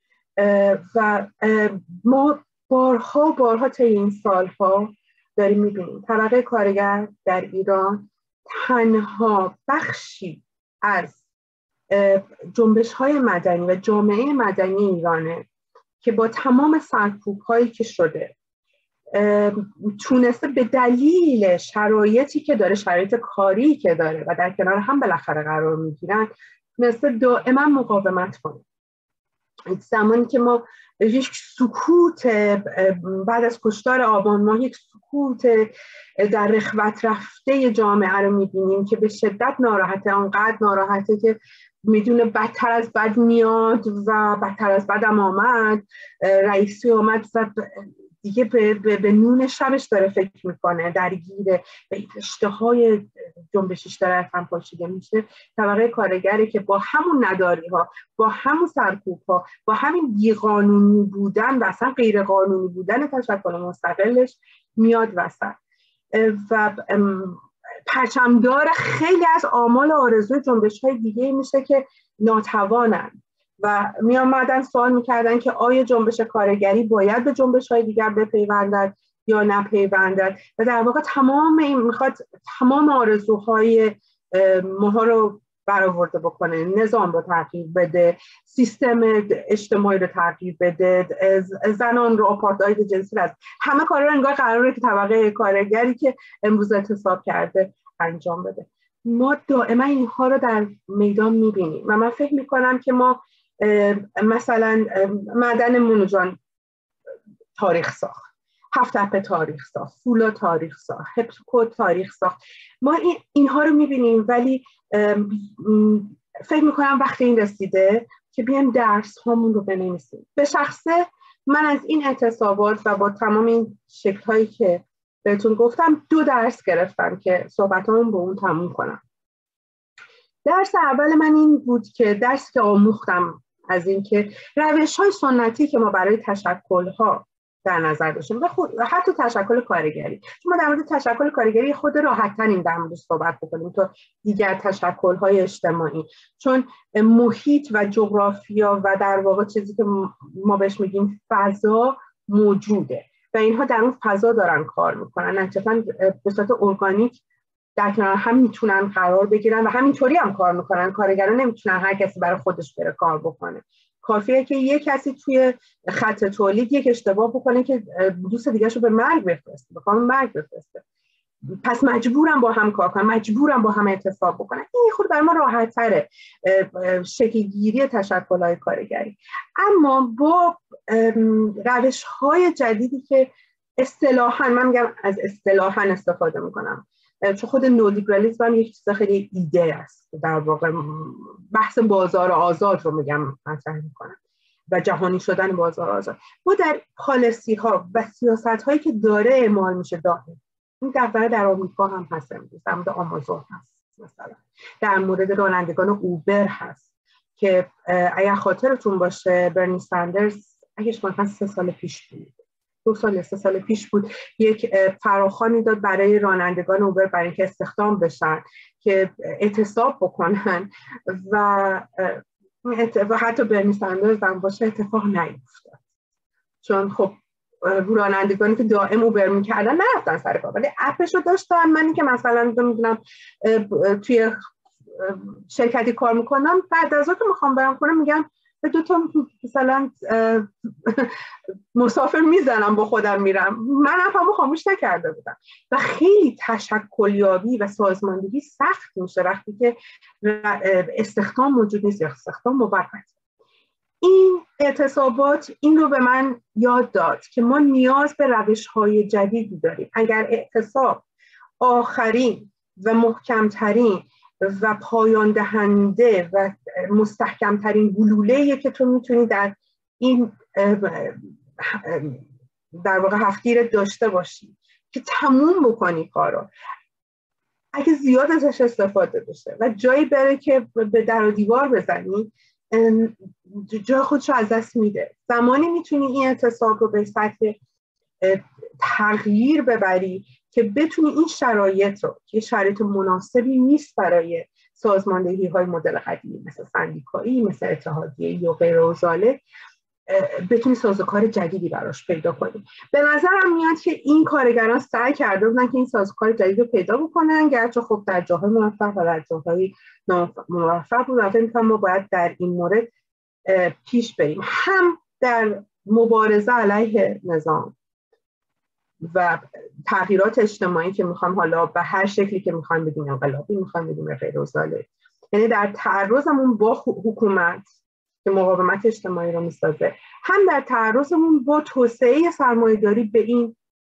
و ما بارها بارها طی این سالها داریم میبینیم طبقه کارگر در ایران تنها بخشی از جنبش های مدنی و جامعه مدنی ایرانه که با تمام سرکوب هایی که شده تونسته به دلیل شرایطی که داره، شرایط کاری که داره و در کنار هم بالاخره قرار میگیرن، تونسته دائما مقاومت کنه. زمانی که ما یک سکوت بعد از کشتار آبان ماه، یک سکوت در رخوت رفته جامعه رو میبینیم که به شدت ناراحته، آنقدر ناراحته که میدونه بدتر از بد میاد و بدتر از بد هم آمد. رئیسی آمد و دیگه به, به, به نون شبش داره فکر میکنه، درگیره به اشتهای جنبشش داره از هم پاشیده میشه. طبقه کارگری که با همون نداری ها، با همون سرکوب ها، با همین بیقانونی بودن و اصلا غیر قانونی بودن تشکل مستقلش میاد وسط و پرچمدار خیلی از آمال آرزوی جنبش های دیگه میشه که ناتوانن و می آمدن سوال میکردن که آیا جنبش کارگری باید به جنبش های دیگر بپیوندد یا نپیوندد و در واقع تمام این میخواد تمام آرزوهای ماها رو برآورده بکنه، نظام رو تغییر بده، سیستم اجتماعی رو تغییر بده، زنان رو، آپارتاید جنسی رو، همه کار رو انگار قراره که طبقه کارگری که امروز اعتصاب کرده انجام بده. ما دائما اینها رو در میدان میبینیم و من فکر میکنم که ما مثلا معدن مونوجان تاریخ ساخت، هفت تپه تاریخ ساخت، فولا تاریخ ساخت، هپکو تاریخ ساخت. ما این اینها رو میبینیم ولی فکر میکنم وقت این رسیده که بیایم درس هامون رو بنویسیم. به شخصه من از این اعتصابات و با تمام این شکل هایی که بهتون گفتم دو درس گرفتم که صحبتامون با اون تموم کنم. درس اول من این بود که درسی که آموختم از این که روش های سنتی که ما برای تشکل ها در نظر داشتیم و خود حتی تشکل کارگری، چون ما در مورد تشکل کارگری خود راحت ترین در مورد صحبت بکنیم تو دیگر تشکل های اجتماعی، چون محیط و جغرافیا و در واقع چیزی که ما بهش میگیم فضا موجوده و اینها در اون فضا دارن کار میکنن، نتیجتاً به صورت ارگانیک در کنار هم میتونن قرار بگیرن و همینطوری هم کار میکنن. کارگران نمیتونن هر کسی برای خودش بره کار بکنه، کافیه که یک کسی توی خط تولید یک اشتباه بکنه که دوست دیگه‌شو به مرگ بفرسته، به کام مرگ بفرسته. پس مجبورم با هم کار کنم، مجبورم با هم اتفاق بکنم. این خود برای ما راحت تره شکل‌گیری تشکل‌های کارگری. اما با روش های جدیدی که اصطلاحاً، من میگم از اصطلاحاً استفاده میکنم، چون خود نولیبرالیسم هم یک چیز خیلی ایده است، در واقع بحث بازار آزاد رو میگم مطرح میکنم و جهانی شدن بازار آزاد. ما در پالیسی ها و سیاست هایی که داره اعمال میشه داریم. این دغدغه در آمریکا هم هست، در مورد آمازون هست، مثلا در مورد رانندگان اوبر هست که اگر خاطرتون باشه برنی ساندرز اگه شما سه سال پیش بود، دو سال سه سال پیش بود، یک فراخوانی داد برای رانندگان اوبر برای اینکه استخدام بشن که اعتصاب بکنن و و حتی برنی ساندرز هم باشه اتفاق نیفتاد، چون خب رانندگانی که دائم اوبر میکردن نرفتن سر کار، ولی اپش رو داشتن. منی که مثلا میدونم توی شرکتی کار میکنم، بعد از اون که میخوام برم کنم میگم به دو تا مثلا مسافر میزنم با خودم میرم، من هم خاموش نکرده بودم. و خیلی تشکلیابی و سازماندهی سخت میشه وقتی که استخدام موجود نیست یا استخدام موقت. این اعتصابات این رو به من یاد داد که ما نیاز به روش‌های جدیدی داریم. اگر اعتصاب آخرین و محکمترین و پایان دهنده و مستحکمترین گلوله‌ایه که تو میتونی در این در واقع هفتگیرت داشته باشی که تموم بکنی کارو، اگه زیاد ازش استفاده بشه و جایی بره که به در و دیوار بزنی، جای خودش رو از دست میده. زمانی میتونی این اعتصاب رو به سطح تغییر ببری که بتونی این شرایط رو که شرایط مناسبی نیست برای سازماندهی های مدل قدیمی مثل سندیکایی، مثل اتحادیه یا غیر و ذالک، بتونی سازوکار جدیدی براش پیدا کنی. به نظرم میاد که این کارگران سعی کرده بودن که این سازوکار جدید رو پیدا بکنن، گرچه خب در جاهای موفق و در جاهای ناموفق بود. فکر می‌کنم ما باید در این مورد پیش بریم، هم در مبارزه علیه نظام و تغییرات اجتماعی که میخوام حالا به هر شکلی که میخوام بدیم، انقلابی میخوام بدیم غیر و ذالک، یعنی در تعرضمون با حکومت که مقاومت اجتماعی رو میسازه، هم در تعرضمون با توسعه سرمایه‌داری به این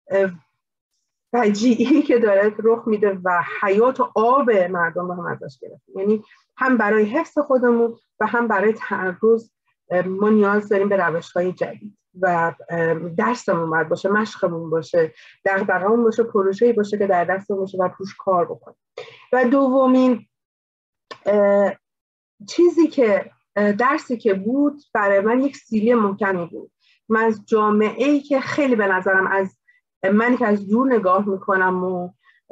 فجیعی که داره رخ میده و حیات و آب مردم رو هم ازش گرفته. یعنی هم برای حفظ خودمون و هم برای تعرض ما نیاز داریم به روش‌های جدید و درسمون باید باشه، مشقمون باشه، دغدغه‌مون باشه، پروژه‌ای باشه که در دستمون باشه و روش کار بکنیم. و دومین چیزی که درسی که بود برای من یک سیلی محکمی بود. من از جامعه‌ای که خیلی به نظرم از من که از دور نگاه میکنم و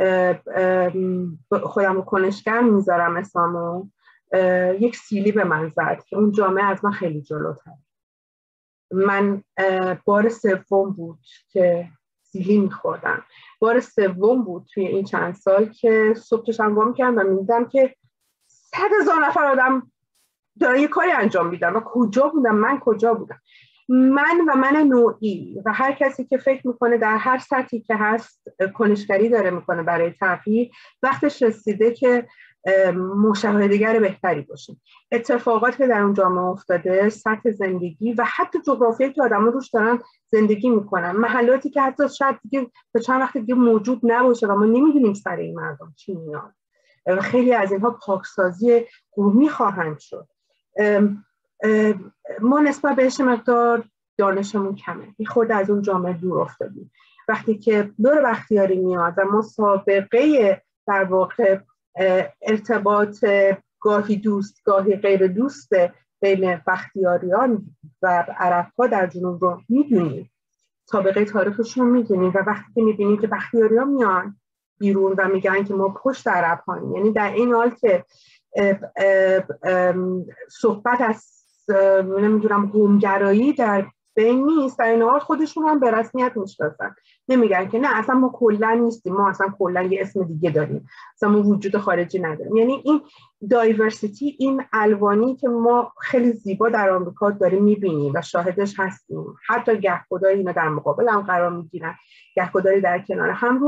خودم رو کنشگر میذارم اسممو، یک سیلی به من زد که اون جامعه از من خیلی جلوتر. من بار سوم بود که سیلی میخوردم، بار سوم بود توی این چند سال که صبح چشم وا میکردم و میدیدم که صد هزار نفر آدم دارن یه کاری انجام میدن و کجا بودم من، کجا بودم من و من نوعی و هر کسی که فکر میکنه در هر سطحی که هست کنشگری داره میکنه برای تغییر، وقتش رسیده که مشاهده‌گر بهتری باشیم. اتفاقاتی که در اون جامعه افتاده، سطح زندگی و حتی جغرافیایی که آدم‌ها روش دارن زندگی میکنن، محلاتی که حتی شاید دیگه به چند وقت دیگه موجود نباشه و ما نمیدونیم سر این مردم چی میاد و خیلی از اینها پاکسازی قومی خواهند شد. ام ام ما نسبت بهش مقدار دانشمون کمه، یه خود از اون جامعه دور افتادیم. وقتی که دور بختیاری میاد و ما سابقه در واقع ارتباط گاهی دوست گاهی غیر دوست بین بختیاریان و عرب‌ها در جنوب رو میدونیم، سابقه تاریخشون رو میدونیم، و وقتی که میبینیم که بختیاریان میان بیرون و میگن که ما پشت عرب‌هاییم، یعنی در این حال که اب اب صحبت از نمیدونم قومگرایی در بین نیست، در این حال خودشون هم به رسمیت میشناسن، نمیگن که نه اصلا ما کلا نیستیم، ما اصلا کلا یه اسم دیگه داریم، اصلا ما وجود خارجی نداریم. یعنی این دایورسیتی، این الوانی که ما خیلی زیبا در آمریکا داریم میبینیم و شاهدش هستیم، حتی گهگداری اینا در مقابل هم قرار میگیرن، گهگداری در کنار هم رو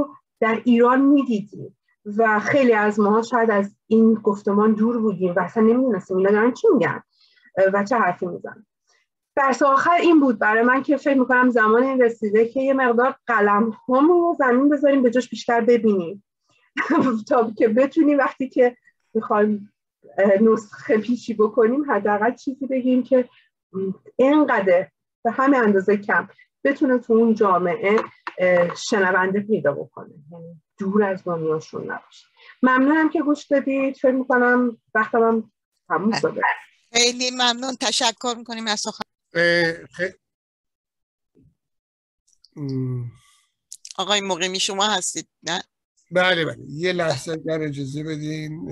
در ایران میدیدیم و خیلی از ما شاید از این گفتمان دور بودیم و اصلا نمیدونستیم اینا دارن چی میگن و چه حرفی میزنن. درس آخر این بود برای من که فکر میکنم زمان این رسیده که یه مقدار قلم هامون زمین بذاریم به جاش بیشتر ببینیم تا که بتونیم وقتی که میخوایم نسخه پیشی بکنیم حداقل چیزی بگیم که اینقدر به همه اندازه کم بتونه تو اون جامعه شنونده پیدا بکنه، یعنی دور از دنیاشون نباشه. ممنونم که گوش دادید. فکر میکنم وقتم هم تموم شده. خیلی ممنون، تشکر میکنیم از سخن. خ... آقای مقیمی شما هستید نه؟ بله بله یه لحظه اگر اجازه بدین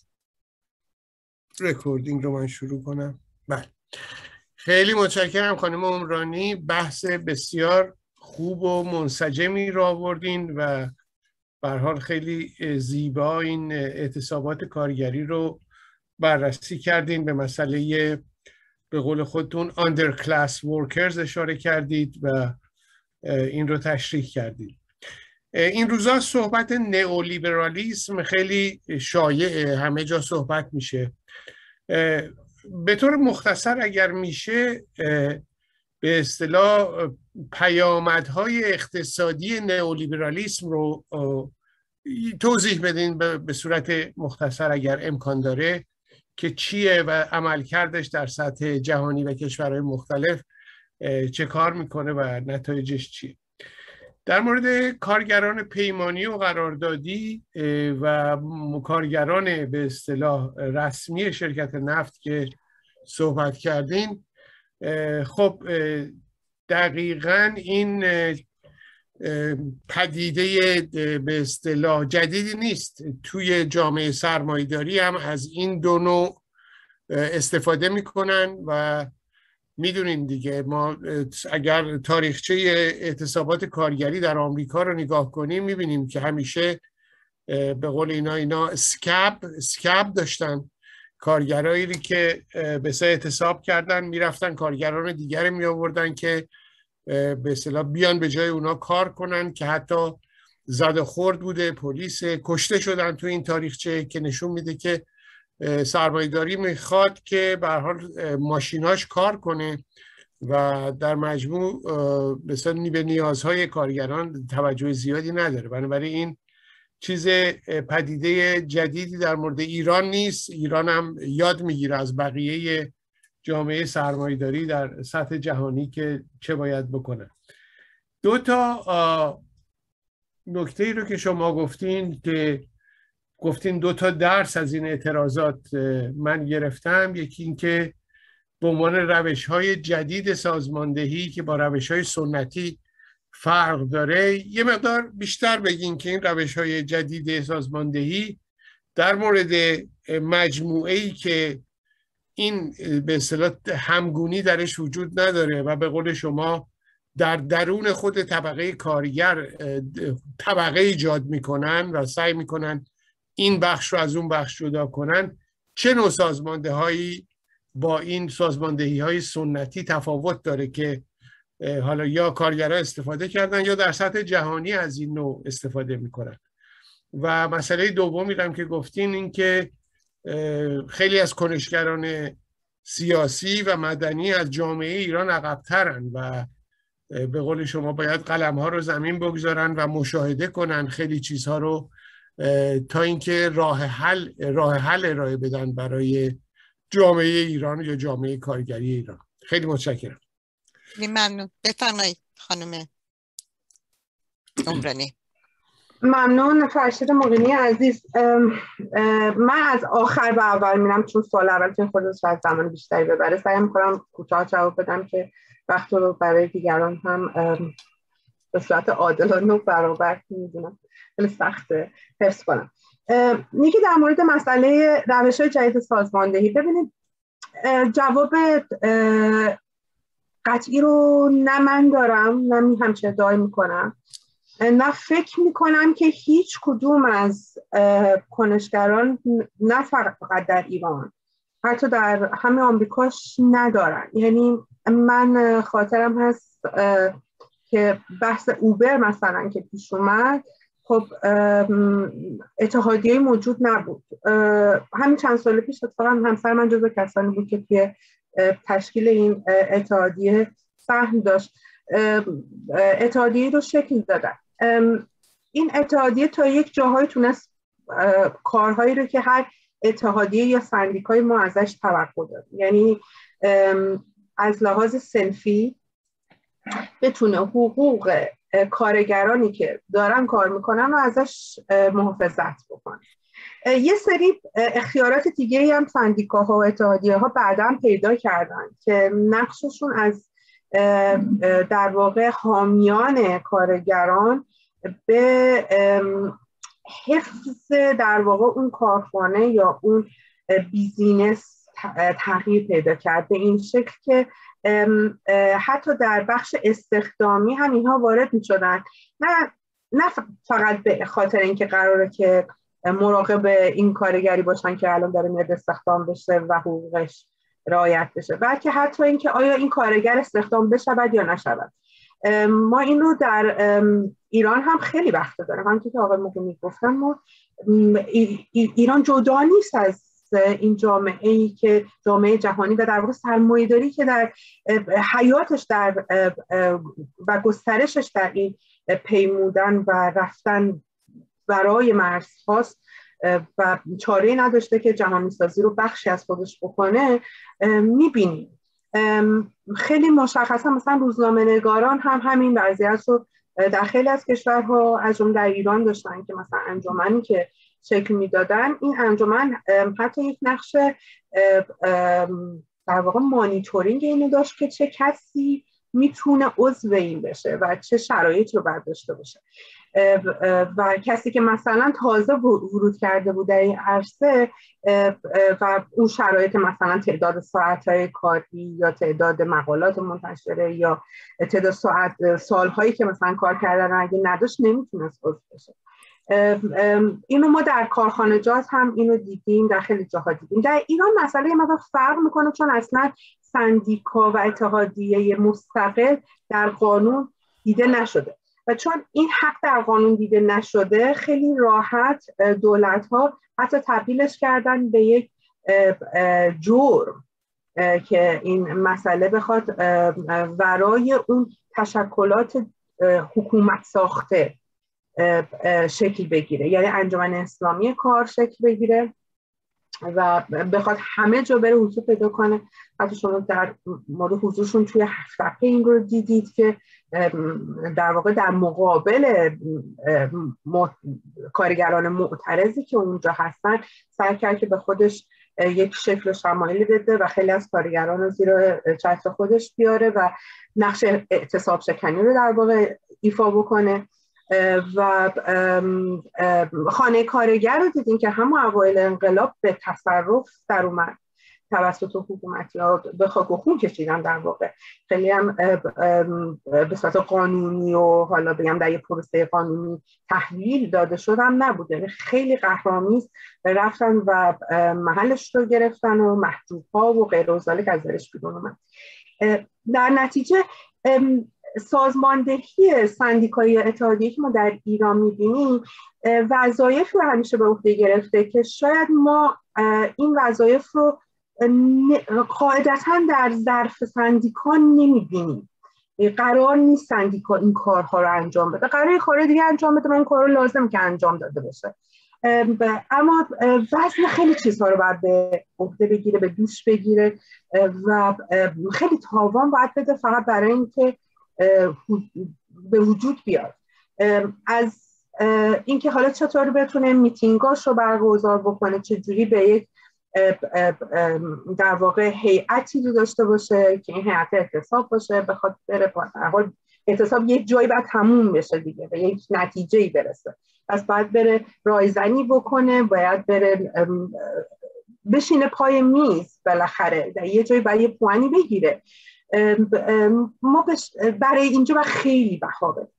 رکوردینگ رو من شروع کنم. بله خیلی متشکرم خانم عمرانی، بحث بسیار خوب و منسجمی رو آوردین و به هر حال خیلی زیبا این اعتصابات کارگری رو بررسی کردین. به مسئله به قول خودتون under class workers اشاره کردید و این رو تشریح کردید. این روزا صحبت نئولیبرالیسم خیلی شایعه، همه جا صحبت میشه. به طور مختصر اگر میشه به اصطلاح پیامدهای اقتصادی نئولیبرالیسم رو توضیح بدین به صورت مختصر اگر امکان داره که چیه و عملکردش در سطح جهانی و کشورهای مختلف چه کار میکنه و نتایجش چیه. در مورد کارگران پیمانی و قراردادی و کارگران به اصطلاح رسمی شرکت نفت که صحبت کردین، خب دقیقاً این پدیده به اصطلاح جدیدی نیست. توی جامعه سرمایه‌داری هم از این دو نوع استفاده میکنن و میدونین دیگه، ما اگر تاریخچه اعتصابات کارگری در آمریکا رو نگاه کنیم میبینیم که همیشه به قول اینا اینا اسکپ اسکپ داشتن. کارگرایی که به اصطلاح اعتصاب کردن میرفتن کارگران دیگر می آوردن که به اصطلاح بیان به جای اونا کار کنن که حتی زد و خورد بوده، پلیس کشته شدن تو این تاریخچه که نشون میده که سرمایه‌داری میخواد که به هر حال ماشیناش کار کنه و در مجموع مثلا به نیازهای کارگران توجه زیادی نداره. بنابراین این چیز پدیده جدیدی در مورد ایران نیست. ایران هم یاد میگیره از بقیه جامعه سرمایه‌داری در سطح جهانی که چه باید بکنه. دو تا نکته رو که شما گفتین که گفتین دو تا درس از این اعتراضات من گرفتم. یکی این که به عنوان روش‌های جدید سازماندهی که با روش‌های سنتی فرق داره، یه مقدار بیشتر بگین که این روش‌های جدید سازماندهی در مورد مجموعه‌ای که این به اصطلاح همگونی درش وجود نداره و به قول شما در درون خود طبقه کارگر طبقه ایجاد میکنن و سعی میکنن این بخش رو از اون بخش جدا کنن، چه نوع سازماندهایی با این سازماندهی های سنتی تفاوت داره که حالا یا کارگرها استفاده کردن یا در سطح جهانی از این نوع استفاده میکنن. و مسئله دومی هم که گفتین این که خیلی از کنشگران سیاسی و مدنی از جامعه ایران عقب‌ترن و به قول شما باید قلم‌ها رو زمین بگذارن و مشاهده کنن خیلی چیزها رو تا اینکه راه حل راه حل ارائه بدن برای جامعه ایران یا جامعه کارگری ایران. خیلی متشکرم. ممنون. بفرمایید خانم عمرانی. ممنون فرشید مقیمی عزیز. من از آخر به اول میرم چون سوال اول که خودش از زمان بیشتری ببره سعی میکنم کوتاه جواب بدم که وقت رو برای دیگران هم به صورت عادلانه و برابر میدونم خیلی سخته حفظ کنم. نیکی در مورد مسئله روش‌های جدید سازماندهی، ببینید جواب قطعی رو نه من دارم نه همچه ادعای میکنم، نه فکر میکنم که هیچ کدوم از کنشگران نه فقط در ایران حتی در همه آمریکاش ندارن. یعنی من خاطرم هست که بحث اوبر مثلا که پیش اومد، خب اتحادیه موجود نبود. همین چند سال پیش اتفاقا همسر من جزو کسانی بود که توی تشکیل این اتحادیه سهم داشت. اتحادیه رو شکل دادن. این اتحادیه تا یک جاهای تونست کارهایی رو که هر اتحادیه یا سندیکای ما ازش توقع داریم، یعنی از لحاظ صنفی بتونه حقوق کارگرانی که دارن کار میکنن و ازش محافظت بکنه. یه سری اختیارات دیگه هم سندیکاها و اتحادیه ها بعداً پیدا کردن که نقششون از در واقع حامیان کارگران به حفظ در واقع اون کارخانه یا اون بیزینس تغییر پیدا کرد، به این شکل که حتی در بخش استخدامی هم اینها وارد می شدن، نه نه فقط به خاطر اینکه قراره که مراقب این کارگری باشن که الان داره میاد استخدام بشه و حقوقش رعایت بشه، بلکه حتی اینکه آیا این کارگر استخدام بشود یا نشود. ما این رو در ایران هم خیلی وقت داریم، همونطور که آقای موقعی گفتن، ما ایران جدا نیست از این جامعه ای که جامعه جهانی و در واقع سرمایه‌داری که در حیاتش در و گسترشش در این پیمودن و رفتن برای مرزهاست و چاره‌ای نداشته که جهانی سازی رو بخشی از خودش بکنه. می‌بینیم خیلی مشخصا مثلا روزنامه‌نگاران هم همین وضعیت رو در خیلی از کشورها از جمله در ایران داشتن که مثلا انجمنی که شکل میدادن، این انجمن حتی یک نقش در واقع مانیتورینگ اینو داشت که چه کسی میتونه عضو این بشه و چه شرایطی رو باید داشته باشه و کسی که مثلا تازه ورود کرده بود در این عرصه و اون شرایط مثلا تعداد ساعت‌های کاری یا تعداد مقالات منتشره یا تعداد ساعت سال‌هایی که مثلا کار کردن اگه نداشت نمیتونست عضو بشه. اینو ما در کارخانجات هم اینو دیدیم، در خیلی جاها دیدیم. در ایران مسئله یه مقدار فرق میکنه چون اصلا سندیکا و اتحادیه مستقل در قانون دیده نشده و چون این حق در قانون دیده نشده خیلی راحت دولت‌ها حتی تبدیلش کردن به یک جرم که این مسئله بخواد ورای اون تشکلات حکومت ساخته شکل بگیره، یعنی انجمن اسلامی کار شکل بگیره و بخواد همه جا بره حضور پیدا کنه. حتی شما در مورد حضورشون توی هفته این رو دیدید که در واقع در مقابل کارگران معترضی که اونجا هستن سعی کرد که به خودش یک شکل و شمایلی بده و خیلی از کارگران رو زیر چتر خودش بیاره و نقش اعتصاب شکنی رو در واقع ایفا بکنه. و خانه کارگر رو دیدیم که همون اوایل انقلاب به تصرف در اومد توسط حکومتی ها، به خاک و خون کشیدن در واقع. خیلی هم به صورت قانونی و حالا بگم در یه پروسه قانونی تحویل داده شد هم نبود، یعنی خیلی قهرآمیز رفتن و محلش رو گرفتن و محجوب ها و غیر و ذالک از درش بیرون اومد. در نتیجه سازماندهی سندیکایی اتحادیه که ما در ایران می‌بینیم وظایف رو همیشه به عهده گرفته که شاید ما این وظایف رو قاعدتاً در ظرف سندیکا نمی‌بینیم. قرار نیست سندیکا این کارها رو انجام بده، قرار یه کار دیگه انجام بده، اون کار رو لازم که انجام داده بشه. اما وزن خیلی چیزها رو باید به عهده بگیره، به دوش بگیره و خیلی تاوان باید بده فقط برای اینکه به وجود بیاد. از اینکه حالا چطور بتونه میتینگاش رو برگزار بکنه، چجوری به یک در واقع هیئتی رو داشته باشه که این هیئت اعتصاب باشه، بخواد بره حال اعتصاب یک جایی باید تموم بشه دیگه، به یک نتیجه‌ای برسه، پس باید بره رایزنی بکنه، باید بره بشینه پای میز، بالاخره در یه جایی باید یه پوانی بگیره. ما برای اینجا باید خیلی بها بدیم.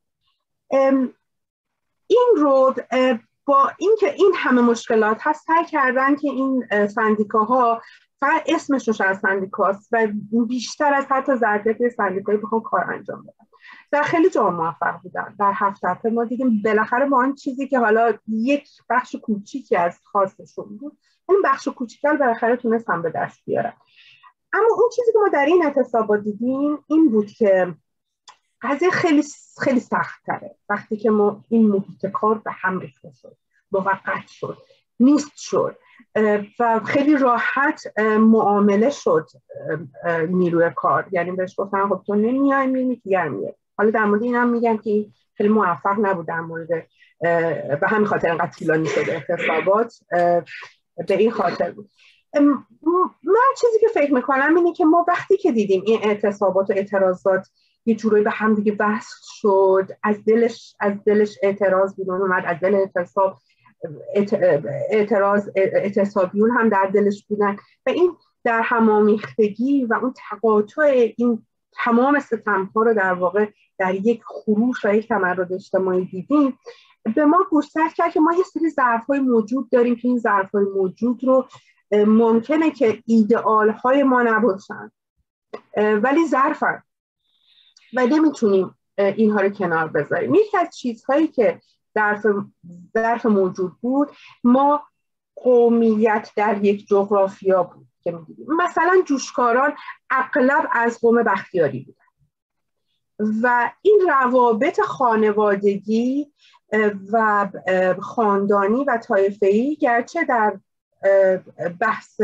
این رو با اینکه این همه مشکلات هست سعی کردن که این سندیکاها فقط اسمشون از سندیکاست و بیشتر از حتی ظرفیت سندیکایی بخوان کار انجام بدن. در خیلی جا موفق بودن. در هفت هفته ما دیدیم بالاخره با آن چیزی که حالا یک بخش کوچیکی از خاصشون بود، این بخش کوچیکل بالاخره تونستن به دست بیارن. اما اون چیزی که ما در این اعتصابات دیدیم این بود که قضیه خیلی خیلی سخت تره. وقتی که ما این محیط کار به هم ریخته شد، موقت شد، نیست شد و خیلی راحت معامله شد نیروی کار، یعنی بهش گفتن خب تو نمیای میری دیگر میاد. حالا در مورد این هم میگن که خیلی موفق نبود، در مورد به همین خاطر اینقدر طولانی شده اعتصابات به این خاطر بود. من چیزی که فکر میکنم اینه که ما وقتی که دیدیم این اعتصابات و اعتراضات یه جوری به هم دیگه وصل شد، از دلش از دلش اعتراض بیرون اومد، از دل اعتصاب اعتراض اعتصابیون هم در دلش بودن و این در همامیختگی و اون تقاطع این تمام ستم‌ها رو در واقع در یک خروش و یک تمرد اجتماعی دیدیم، به ما گوشزد کرد که ما یه سری ظرف‌های موجود داریم که این ظرف‌های موجود رو ممکنه که ایدئال‌های ما نباشن ولی ظرفن و نمیتونیم اینها رو کنار بذاریم. یکی از چیزهایی که ظرف ظرف موجود بود ما قومیت در یک جغرافیا بود که می‌دیدیم. مثلا جوشکاران اغلب از قوم بختیاری بودن و این روابط خانوادگی و خاندانی و طایفه‌ای گرچه در بحث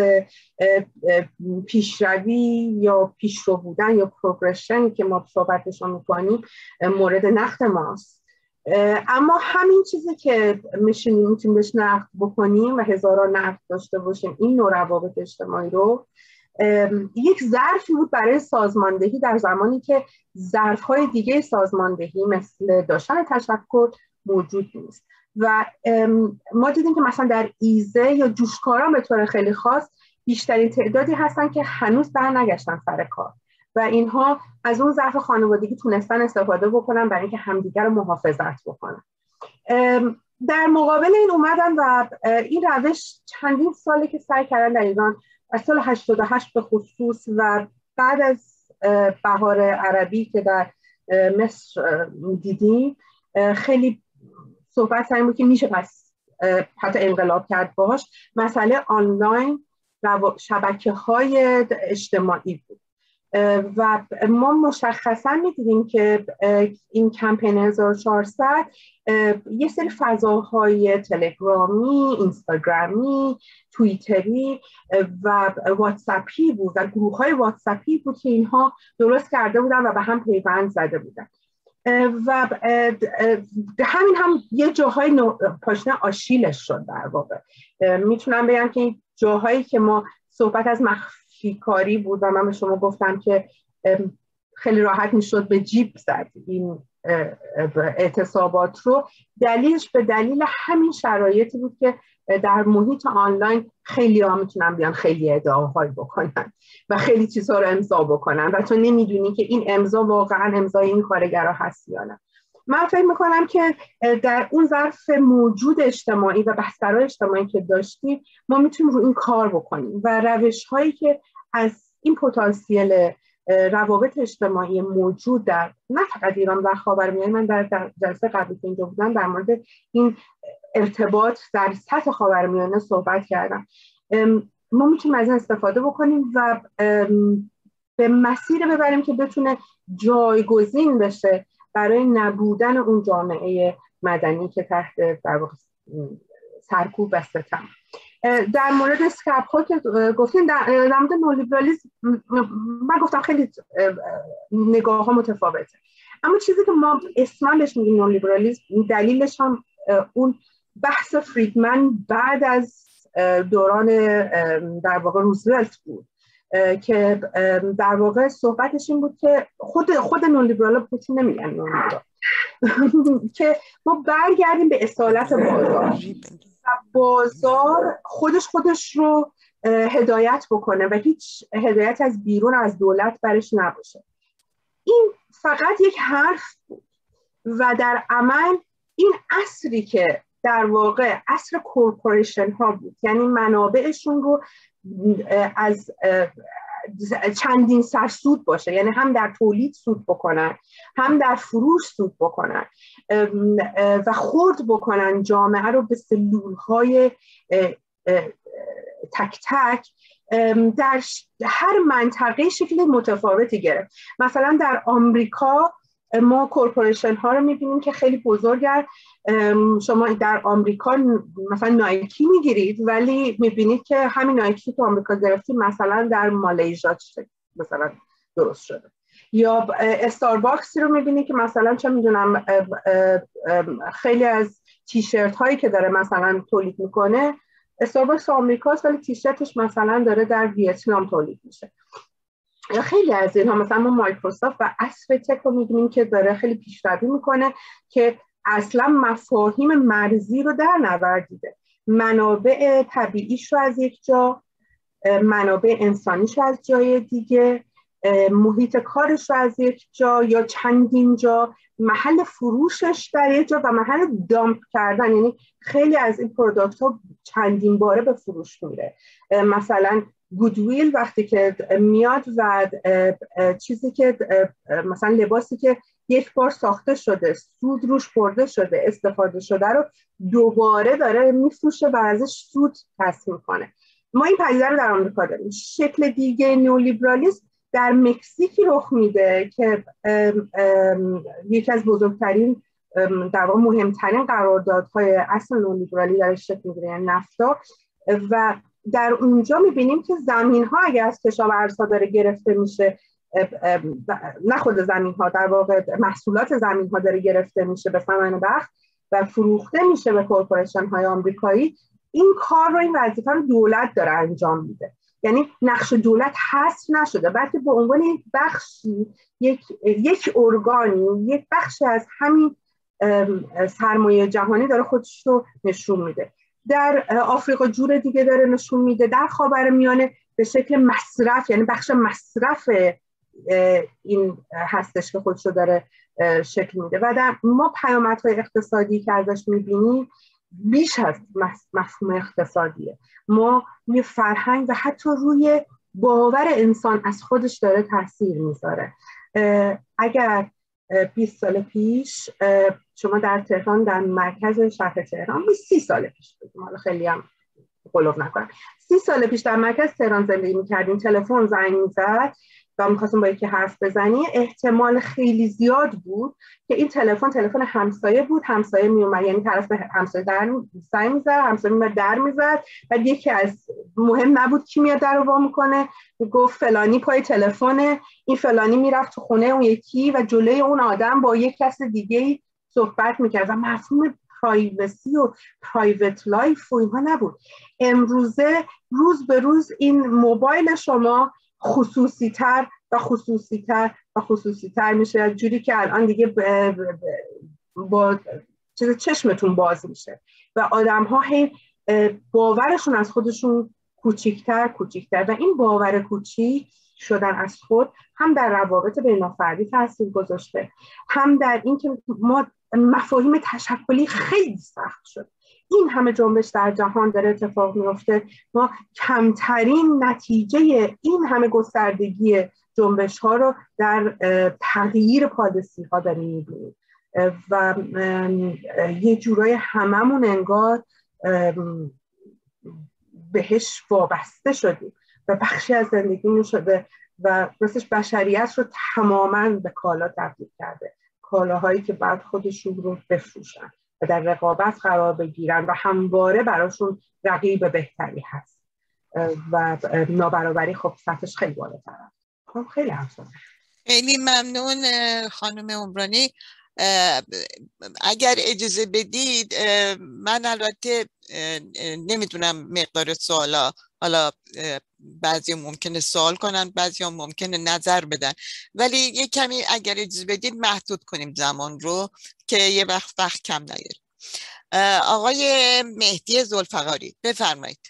پیشروی یا پیشرو بودن یا پروگرشن که ما صحبتشون میکنیم مورد نقد ماست، اما همین چیزی که میشینیم میتونیم بهش نقد بکنیم و هزاران نقد داشته باشیم این نوع روابط اجتماعی رو، یک ظرفی بود برای سازماندهی در زمانی که ظرف‌های دیگه سازماندهی مثل داشتن تشکر موجود نیست. و ما دیدیم که مثلا در ایزه یا جوشکاران به طور خیلی خاص بیشترین تعدادی هستن که هنوز برنگشتن سر کار و اینها از اون ظرف خانوادگی تونستن استفاده بکنن برای اینکه همدیگر رو محافظت بکنن. در مقابل این اومدن و این روش چندین ساله که سعی کردن در ایران از سال هشتاد و هشت به خصوص و بعد از بهار عربی که در مصر دیدیم خیلی صحبت سعی بود که میشه پس حتی انقلاب کرد باش. مسئله آنلاین شبکه‌های اجتماعی بود و ما مشخصا می‌دیدیم که این کمپین هزار و چهارصد یه سری فضاهای تلگرامی، اینستاگرامی، توییتری و واتساپی بود و گروه‌های واتساپی بود که اینها درست کرده بودن و به هم پیوند زده بودن و همین هم یه جاهای پاشنه آشیلش شد. در واقع میتونم بگم که این جاهایی که ما صحبت از مخفی کاری بود و من به شما گفتم که خیلی راحت میشد به جیب زد این اعتصابات رو، دلیلش به دلیل همین شرایطی بود که در محیط آنلاین خیلی ها میتونن بیان خیلی ادعاهایی بکنن و خیلی چیزها رو امضا بکنن و تو نمیدونی که این امضا واقعا امضای این کارگرها هست یا نه. من فکر میکنم که در اون ظرف موجود اجتماعی و بسترهای اجتماعی که داشتیم ما میتونیم رو این کار بکنیم و روش هایی که از این پتانسیل روابط اجتماعی موجود در نه فقط ایران و خاورمیانه، من در جلسه قبلی که اینجا بودم در مورد این ارتباط در سطح خاورمیانه صحبت کردم، ما میتونیم از این استفاده بکنیم و به مسیر ببریم که بتونه جایگزین بشه برای نبودن اون جامعه مدنی که تحت در واقع سرکوب و ستم. در مورد اسکپ ها که گفتین در مورد نولیبرالیسم من گفتم خیلی نگاه ها متفاوته، اما چیزی که ما اسما بهش میگیم نولیبرالیسم دلیلش هم اون بحث فریدمن بعد از دوران در واقع روزولت بود که در واقع صحبتش این بود که خود خود نولیبرال خودشون نمیگن نولیبرال که ما برگردیم به اصالت بازار و بازار خودش خودش رو هدایت بکنه و هیچ هدایت از بیرون از دولت برش نباشه. این فقط یک حرف بود و در عمل این عصری که در واقع عصر کورپوریشن ها بود، یعنی منابعشون رو از چندین سر سود باشه، یعنی هم در تولید سود بکنن، هم در فروش سود بکنن و خرد بکنن جامعه رو به سلولهای تک تک در هر منطقه شکل متفاوتی گرفت. مثلا در آمریکا ما کورپوریشن ها رو میبینیم که خیلی بزرگن. شما در آمریکا مثلا نایکی میگیرید ولی میبینید که همین نایکی که آمریکا گرفتید مثلا در مالزیا مثلا درست شده. یا استارباکسی رو میبینید که مثلا چه میدونم خیلی از تیشرت هایی که داره مثلا تولید میکنه استارباکس آمریکاست ولی تیشرتش مثلا داره در ویتنام تولید میشه. خیلی از اینها مثلا ما مایکروسافت و عصر تک رو می‌بینیم که داره خیلی پیشروی میکنه که اصلا مفاهیم مرزی رو در نوردیده، منابع طبیعیش رو از یک جا، منابع انسانیش رو از جای دیگه، محیط کارش رو از یک جا یا چندین جا، محل فروشش در یک جا و محل دامپ کردن، یعنی خیلی از این پروداکت ها چندین باره به فروش میره. مثلا گودویل وقتی که میاد و چیزی که مثلا لباسی که یک بار ساخته شده، سود روش برده شده، استفاده شده رو دوباره داره میفروشه و ازش سود کسب میکنه. ما این پدیده رو در آمریکا داریم. شکل دیگه نئولیبرالیسم در مکزیک رخ میده که ام ام یکی از بزرگترین در واقع مهمترین قراردادهای اصل نئولیبرالی درش شکل میگیره، یعنی نفتا. و در اونجا میبینیم که زمین ها اگر از کشاورزها داره گرفته میشه، نه خود زمین ها، در واقع محصولات زمین ها داره گرفته میشه به ثمن بخش و فروخته میشه به کورپوریشن های آمریکایی، این کار رو، این وظیفه رو دولت داره انجام میده. یعنی نقش دولت حذف نشده بلکه به عنوان یک بخشی، یک یک ارگانی، یک بخشی از همین سرمایه جهانی داره خودش رو نشون میده. در آفریقا جور دیگه داره نشون میده، در خاورمیانه به شکل مصرف، یعنی بخش مصرف این هستش که خودش رو داره شکل میده. و در ما پیامدهای اقتصادی که ازش میبینیم بیش از مفهوم اقتصادیه. ما یه فرهنگ و حتی روی باور انسان از خودش داره تاثیر میذاره. اگر بیست سال پیش شما در تهران، در مرکز شهر تهران، سی سال پیش بگیم، حالا خیلی هم قلوب نکنم، سی سال پیش در مرکز تهران زندگی میکردین، تلفن زنگ میزد و میخواستیم با یکی حرف بزنی، احتمال خیلی زیاد بود که این تلفن تلفن همسایه بود، همسایه میومد، یعنی طرف به همسایه در زنگ میزد، همسایه میومد در میزد، بعد یکی از مهم نبود کی میاد در رو وا میکنه، گفت فلانی پای تلفن، این فلانی میرفت تو خونه اون یکی و جلوی اون آدم با یک کس دیگه صحبت میکرد و مفهوم پرایوسی و پرایوت لایف و اینها نبود. امروزه روز به روز این موبایل شما خصوصی تر و خصوصی تر و خصوصی تر میشه، جوری که الان دیگه با چشمتون باز میشه و آدم ها هی باورشون از خودشون کوچیکتر کوچیکتر و این باور کوچیک شدن از خود هم در روابط بین‌الفردی تاثیر گذاشته، هم در این که ما مفاهیم تشکلی خیلی سخت شد. این همه جنبش در جهان داره اتفاق میفته، ما کمترین نتیجه این همه گستردگی جنبش ها رو در تغییر پالیسی ها داریم میبینیم و یه جورای هممون انگار بهش وابسته شدیم و بخشی از زندگیمون شده و راستش بشریت رو تماماً به کالا تبدیل کرده، کالاهایی که بعد خودشون رو بفروشن و در رقابت قرار بگیرن و همواره براشون رقیب بهتری هست و نابرابری خب سطحش خیلی بالاتره. خب خیلی همسان. خیلی ممنون خانم عمرانی. اگر اجازه بدید من البته نمیدونم مقدار سوالا، حالا بعضی ممکنه سوال کنن، بعضی هم ممکنه نظر بدن، ولی یه کمی اگر اجازه بدید محدود کنیم زمان رو که یه وقت وقت کم نیاریم. آقای مهدی ذوالفقاری بفرمایید،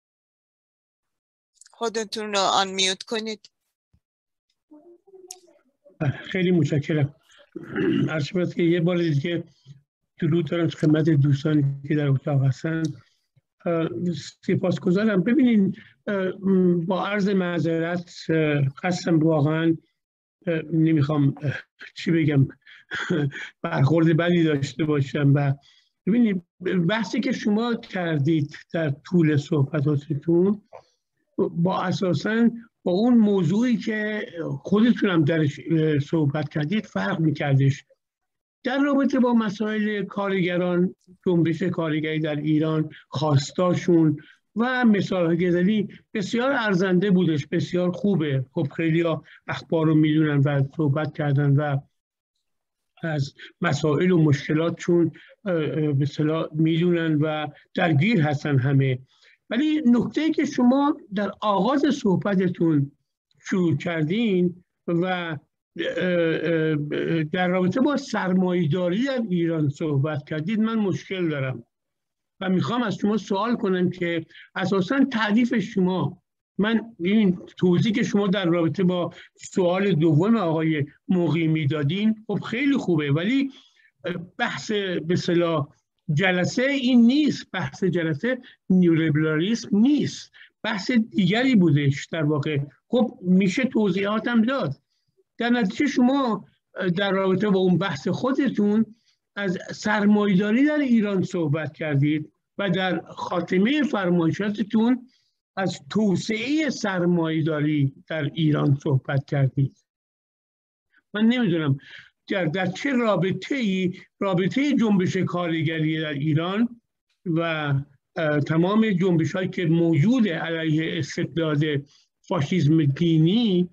خودتون رو آن میوت کنید. خیلی متشکرم. عرض شود که یه بار دیگه درود دارم خدمت دوستانی که در اتاق هستن. سپاسگزارم. ببینید با عرض معذرت قسم واقعا نمیخوام چی بگم برخورد بدی داشته باشم. و ببینید بحثی که شما کردید در طول صحبتاتتون با اساساً با اون موضوعی که خودتون هم درش صحبت کردید فرق میکردش. در رابطه با مسائل کارگران، جنبش کارگری در ایران، خواستاشون و مثال گزلی بسیار ارزنده بودش، بسیار خوبه. خب خیلی ها اخبار رو میدونن و صحبت کردن و از مسائل و مشکلاتشون به اصطلاح میدونن و درگیر هستن همه. ولی نکته‌ای که شما در آغاز صحبتتون شروع کردین و در رابطه با سرمایه‌داری در ایران صحبت کردید، من مشکل دارم و میخوام از شما سوال کنم که اساساً تعریف شما، من این توضیح که شما در رابطه با سوال دوم آقای مقیمی دادین خب خیلی خوبه، ولی بحث به اصطلاح جلسه این نیست. بحث جلسه نیولیبرالیسم نیست، بحث دیگری بودش در واقع. خب میشه توضیحاتم داد. در نتیجه شما در رابطه با اون بحث خودتون از سرمایه‌داری در ایران صحبت کردید و در خاتمه فرمایشاتتون از توسعه سرمایه‌داری در ایران صحبت کردید. من نمیدونم در, در چه رابطه‌ای رابطه جنبش کارگری در ایران و تمام جنبش‌هایی که موجوده علیه استبداد فاشیسم دینی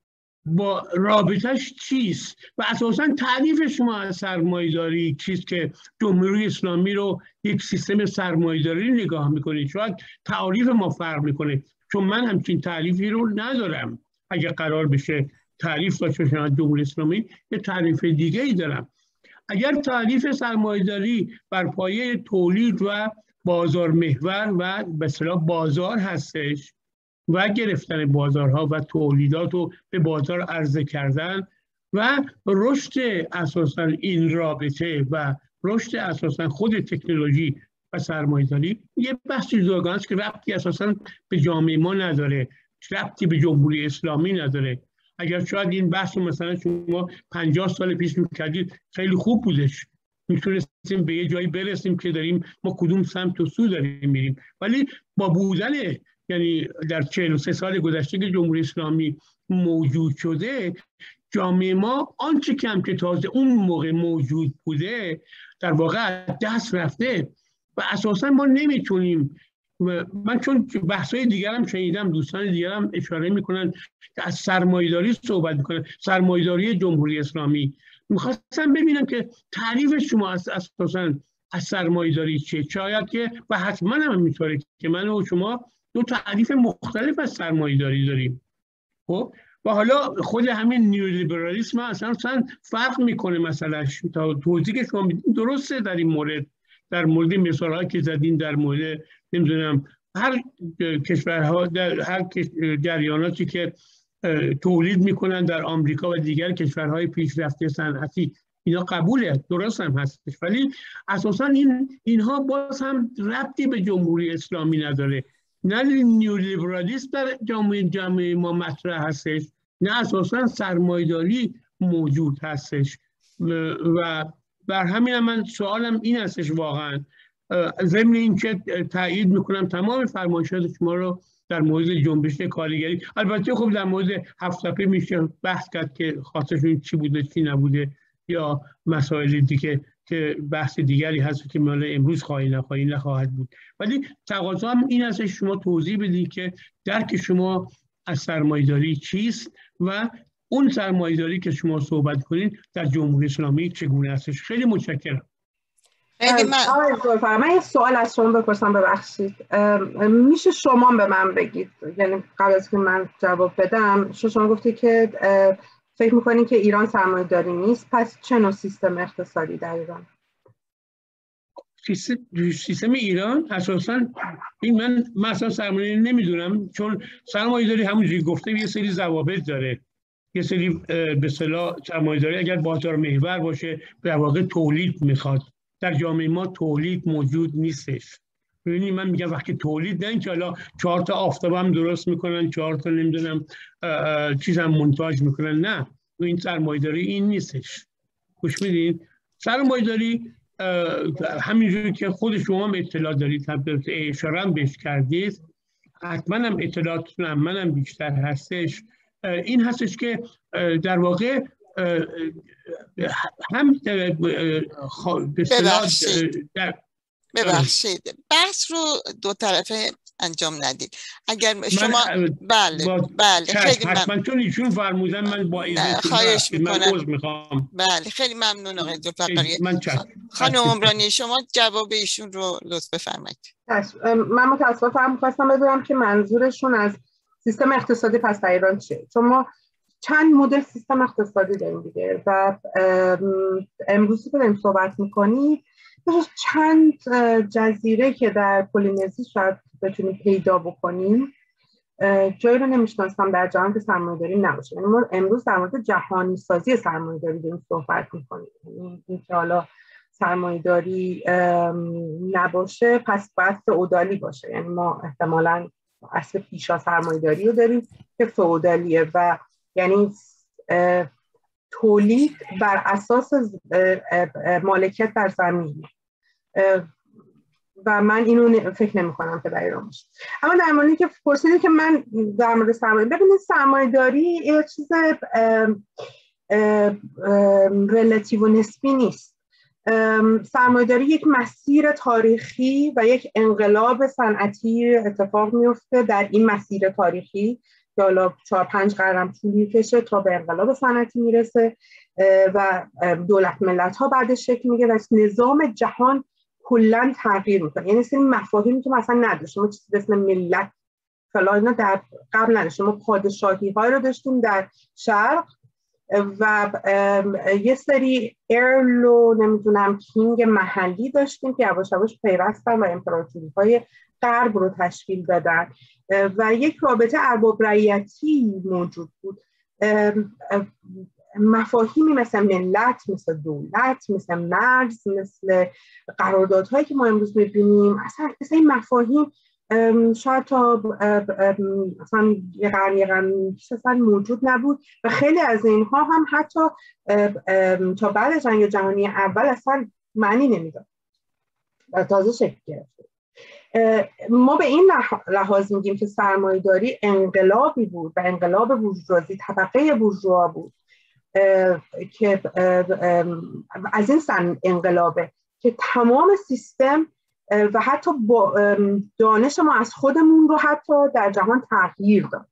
با رابطش چیست و اساساً تعریف شما از سرمایه‌داری چیست که جمهوری اسلامی رو یک سیستم سرمایه‌داری نگاه میکنید؟ شاید تعریف ما فرق میکنه، چون من همچین تعریفی رو ندارم. اگه قرار بشه تعریف داشته باشم از جمهوری اسلامی، یه تعریف دیگه ای دارم. اگر تعریف سرمایه‌داری بر پایه تولید و بازار محور و به اصطلاح بازار هستش و گرفتن بازارها و تولیدات رو به بازار عرضه کردن و رشد اساساً این رابطه و رشد اساساً خود تکنولوژی و سرمایه‌داری یه بحثی جداگانه است که ربطی اساساً به جامعه ما نداره، ربطی به جمهوری اسلامی نداره. اگر شاید این بحث رو مثلا شما پنجاه سال پیش می‌کردید خیلی خوب بودش، میتونستیم به یه جایی برسیم که داریم ما کدوم سمت و سو داریم میریم. ولی با بودن یعنی در چهل و سه سال گذشته که جمهوری اسلامی موجود شده، جامعه ما آنچه کم که تازه اون موقع موجود بوده در واقع دست رفته و اساسا ما نمیتونیم. من چون بحثای دیگرم شنیدم، دوستان دیگرم اشاره میکنن که از سرمایه‌داری صحبت میکنن، سرمایه‌داری جمهوری اسلامی. میخواستم ببینم که تعریف شما از اساسا از سرمایه‌داری چیه؟ شاید که و حتما هم اینطوره که من و شما دو تعریف مختلف از سرمایه‌داری داریم. خب و حالا خود همین نیولیبرالیسم اصلا اصلا فرق میکنه. مثلا تا توضیح که شما میدین درسته در این مورد، در مورد مثال‌هایی که زدین در مورد نمیدونم هر کشورها، در هر جریاناتی که تولید میکنن در آمریکا و دیگر کشورهای پیشرفته صنعتی، اینا قبوله، درست هم هستش، ولی اساسا این اینها باز هم ربطی به جمهوری اسلامی نداره. نه نیولیبرالیسم در جامعه جامعه ما مطرح هستش، نه اساسا سرمایه‌داری موجود هستش. و بر همین من سوالم این هستش واقعا، ضمن این که تایید میکنم تمام فرمایشات شما رو در مورد جنبش کارگری. البته خب در مورد هفت صفحه میشه بحث کرد که خاصشون چی بوده چی نبوده یا مسائل دیگه که بحث دیگری هست که مال امروز خواهی نخواهی نخواهد بود. ولی تقاضا هم این است شما توضیح بدید که درک شما از سرمایه‌داری چیست و اون سرمایه‌داری که شما صحبت کنید در جمهوری اسلامی چگونه هستش. خیلی متشکرم. من من یه سوال از شما بپرسم، ببخشید. میشه شما به من بگید، یعنی قبل از که من جواب بدم، شما گفتی که فکر میکنین که ایران سرمایه‌داری نیست، پس چه نوع سیستم اقتصادی در ایران؟ سیستم, سیستم ایران اساساً این من مثلا سرمایه‌داری نمیدونم، چون سرمایه‌داری همونجوری گفتم یه سری ضوابط داره. یه سری به اصطلاح سرمایه‌داری اگر بازار محور باشه در واقع تولید میخواد. در جامعه ما تولید موجود نیستش. ببینید من میگم وقتی تولید، نه اینکه حالا چهار تا آفتابم درست میکنن، چهار تا نمیدونم چیزم مونتاژ میکنن، نه این سرمایه‌داری این نیستش. گوش میدین؟ سرمایه‌داری همینجوری که خود شما هم اطلاع دارید، اشاره هم بهش کردید، حتما هم اطلاعاتتون هم منم بیشتر هستش، این هستش که در واقع هم ببخشید ببخشید بحث رو دو طرفه انجام ندید. اگر شما بله با... بله خیلی ممنون، چون ایشون فرمودن من با اجازه خواهش میکنم. میخوام بله خیلی ممنون آقای ذوالفقاری. خانم عمرانی شما جواب ایشون رو لطف بفرمایید. من متاسفم می‌خواستم بدونم که منظورشون از سیستم اقتصادی پس در ایران چیه، چون ما چند مدل سیستم اقتصادی داریم دیگه و امروزی که داریم صحبت میکنیم چند جزیره که در پولینزی شاید بتونیم پیدا بکنیم جایی رو نمیشناسم در جهان که سرمایه‌داری نباشه. یعنی ما امروز در مورد جهانی سازی سرمایه‌داری داریم صحبت میکنیم، یعنی اینکه حالا سرمایه‌داری نباشه پس باید فئودالی باشه. یعنی ما احتمالاً اصل پیشا سرمایه‌داری رو داریم که فئودالیه و یعنی تولید بر اساس مالکیت بر زمین و من اینو فکر نمی کنم که در ایران باشه. اما در مورد که پرسیدید که من در مورد سرمایه، ببینید سرمایه‌داری یه چیز ریلیتیو و نسبی نیست. سرمایه‌داری یک مسیر تاریخی و یک انقلاب صنعتی اتفاق میفته در این مسیر تاریخی که حالا چهار پنج قرن طول میکشه تا به انقلاب صنعتی میرسه و دولت ملت ها بعدش شکل میگه و نظام جهان کلا تغییر میکنه. یعنی سری مفاهیمی که مثلا نداشتیم، ما چیزی به اسم ملت فلان اینا در قبل نداشتیم، ما پادشاهی های رو داشتیم در شرق و یه سری ارل و نمیدونم کینگ محلی داشتیم که یواش یواش پیوستن و امپراتوری های غرب رو تشکیل دادن و یک رابطه ارباب رعیتی موجود بود. مفاهیمی مثل ملت، مثل دولت، مثل مرز، مثل قراردادهایی که ما امروز می‌بینیم، اصلا این مفاهیم شاید تا اصلا یه قرن یه قرن اصلا موجود نبود و خیلی از اینها هم حتی تا بعد جنگ جهانی اول اصلا معنی نمیداد و تازه شکل گرفت. ما به این لحاظ میگیم که سرمایه‌داری انقلابی بود و انقلاب بورژوازی، طبقه بورژوا بود که از این سن انقلابه که تمام سیستم و حتی با دانش ما از خودمون رو حتی در جهان تغییر داد.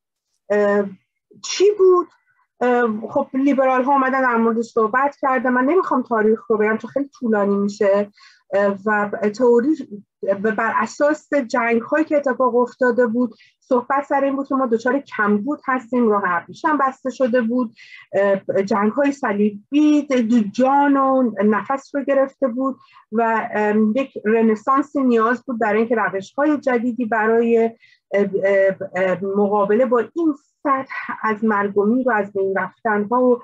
چی بود؟ خب لیبرال ها اومدن در موردش صحبت کرده، من نمیخوام تاریخ رو بگم چون خیلی طولانی میشه و تئوری بر اساس جنگ هایی که اتفاق افتاده بود صحبت سر این بود که ما دچار کمبود هستیم، راه ابریشم بسته شده بود، جنگ های صلیبی جان و نفس رو گرفته بود و یک رنسانس نیاز بود برای اینکه روش های جدیدی برای مقابله با این سطح از مرگ و میر و از بین رفتن ها و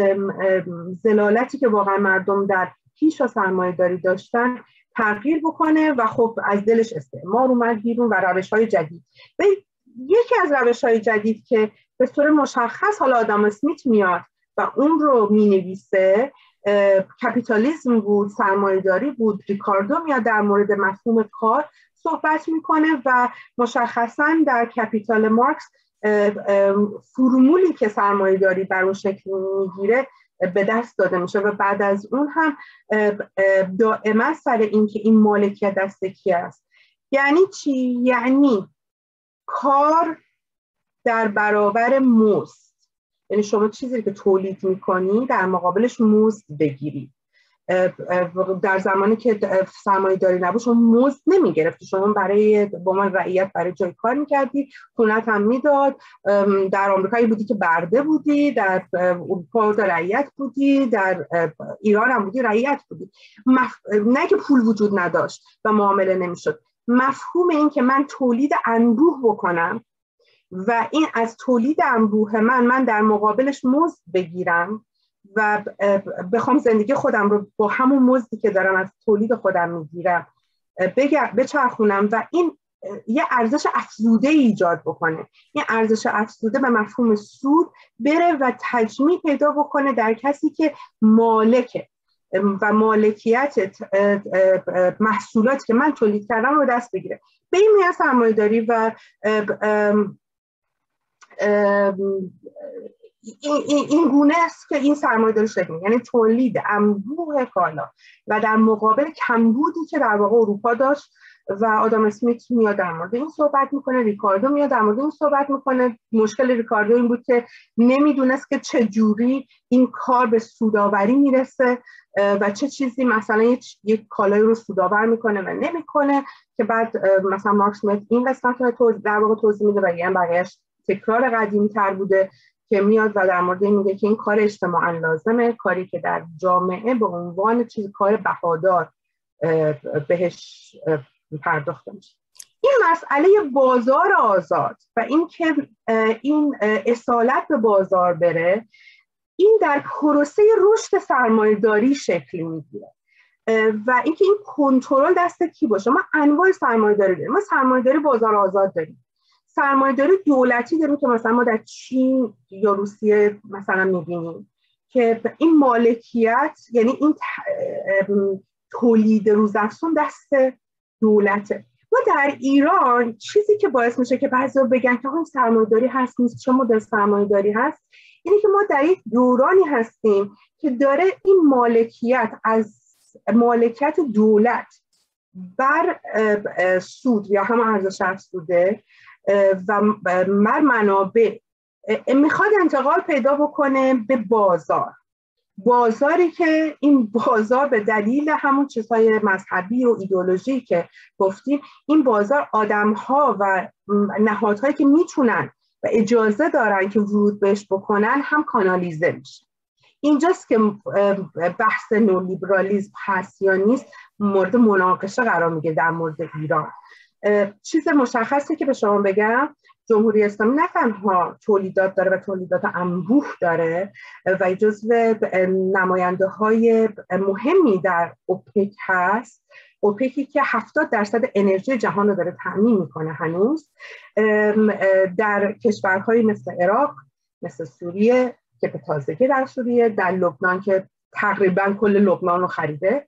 ذلالتی که واقعا مردم در پیش و سرمایه داری داشتن تغییر بکنه و خب از دلش استعمار اومد بیرون و روش های جدید. و یکی از روش های جدید که به طور مشخص حالا آدم اسمیت میاد و اون رو می نویسه کپیتالیسم بود، سرمایه داری بود. ریکاردو میاد در مورد مفهوم کار صحبت میکنه و مشخصا در کپیتال مارکس فرمولی که سرمایه داری بر اون شکل میگیره به دست داده میشه و بعد از اون هم دائما سر این که این مالکیت دست کی است. یعنی چی؟ یعنی کار در برابر مزد، یعنی شما چیزی که تولید میکنی در مقابلش مزد بگیری. در زمانی که سرمایه داری نبود شما مزد نمیگرفتی، شما برای با من رعیت برای جای کار میکردی، خونت هم میداد. در آمریکایی بودی که برده بودی، در اروپا در رعیت بودی، در ایران هم بودی رعیت بودی. مف... نه که پول وجود نداشت و معامله نمیشد. مفهوم این که من تولید انبوه بکنم و این از تولید انبوه من من در مقابلش مزد بگیرم و بخوام زندگی خودم رو با همون مزدی که دارم از تولید خودم میگیرم بگم بچرخونم و این یه ارزش افزوده ایجاد بکنه. این ارزش افزوده به مفهوم سود بره و تجمیع پیدا بکنه در کسی که مالکه و مالکیت محصولاتی که من تولید کردم رو دست بگیره. به این میاد سرمایه‌داری و این, این, این گونه است که این سرمایه‌داری شکل می‌گیره، یعنی تولید انبوه کالا و در مقابل کمبودی که در واقع اروپا داشت. و آدام اسمیت میاد در مورد این صحبت میکنه، ریکاردو میاد در مورد این صحبت میکنه. مشکل ریکاردو این بود که نمیدونست که چجوری این کار به سوداوری میرسه و چه چیزی مثلا یک کالایی رو سودآور میکنه و نمیکنه، که بعد مثلا مارکس میاد این قسمت رو در واقع توضیح میده و یعنی بقیه‌اش تکرار قدیمی تر بوده که میاد و در مورد این میگه که این کار اجتماعاً لازمه، کاری که در جامعه به عنوان چیز کار بهادار بهش پرداخته میشه. این مسئله بازار آزاد و این که این اصالت به بازار بره، این در پروسه رشد سرمایه‌داری شکل میگیره و اینکه این کنترل دست کی باشه. ما انواع سرمایه‌داری داریم. ما سرمایه‌داری بازار آزاد داریم، سرمایه‌داری دولتی داریم که مثلا ما در چین یا روسیه مثلا می‌بینیم که این مالکیت، یعنی این تولید روزافزون دست دولته. ما در ایران چیزی که باعث میشه که بعضیا بگن که این سرمایه‌داری هست نیست، چه مدل سرمایه‌داری هست، اینه که ما در یک دورانی هستیم که داره این مالکیت از مالکیت دولت بر سود یا هم ارزش افزوده و بر منابع میخواد انتقال پیدا بکنه به بازار. بازاری که این بازار به دلیل همون چیزهای مذهبی و ایدئولوژی که گفتیم، این بازار آدم‌ها و نهادهایی که میتونن و اجازه دارن که ورود بهش بکنن هم کانالیزه میشه. اینجاست که بحث نولیبرالیسم هست یا نیست مورد مناقشه قرار میگیره در مورد ایران. چیز مشخصی که به شما بگم، جمهوری اسلامی نه تنها تولیدات داره و تولیدات انبوه داره و جزو نماینده های مهمی در اوپک هست، اوپکی که هفتاد درصد انرژی جهان رو داره تامین میکنه هنوز، در کشورهای مثل عراق، مثل سوریه که به تازگی در سوریه، در لبنان که تقریبا کل لبنان رو خریده،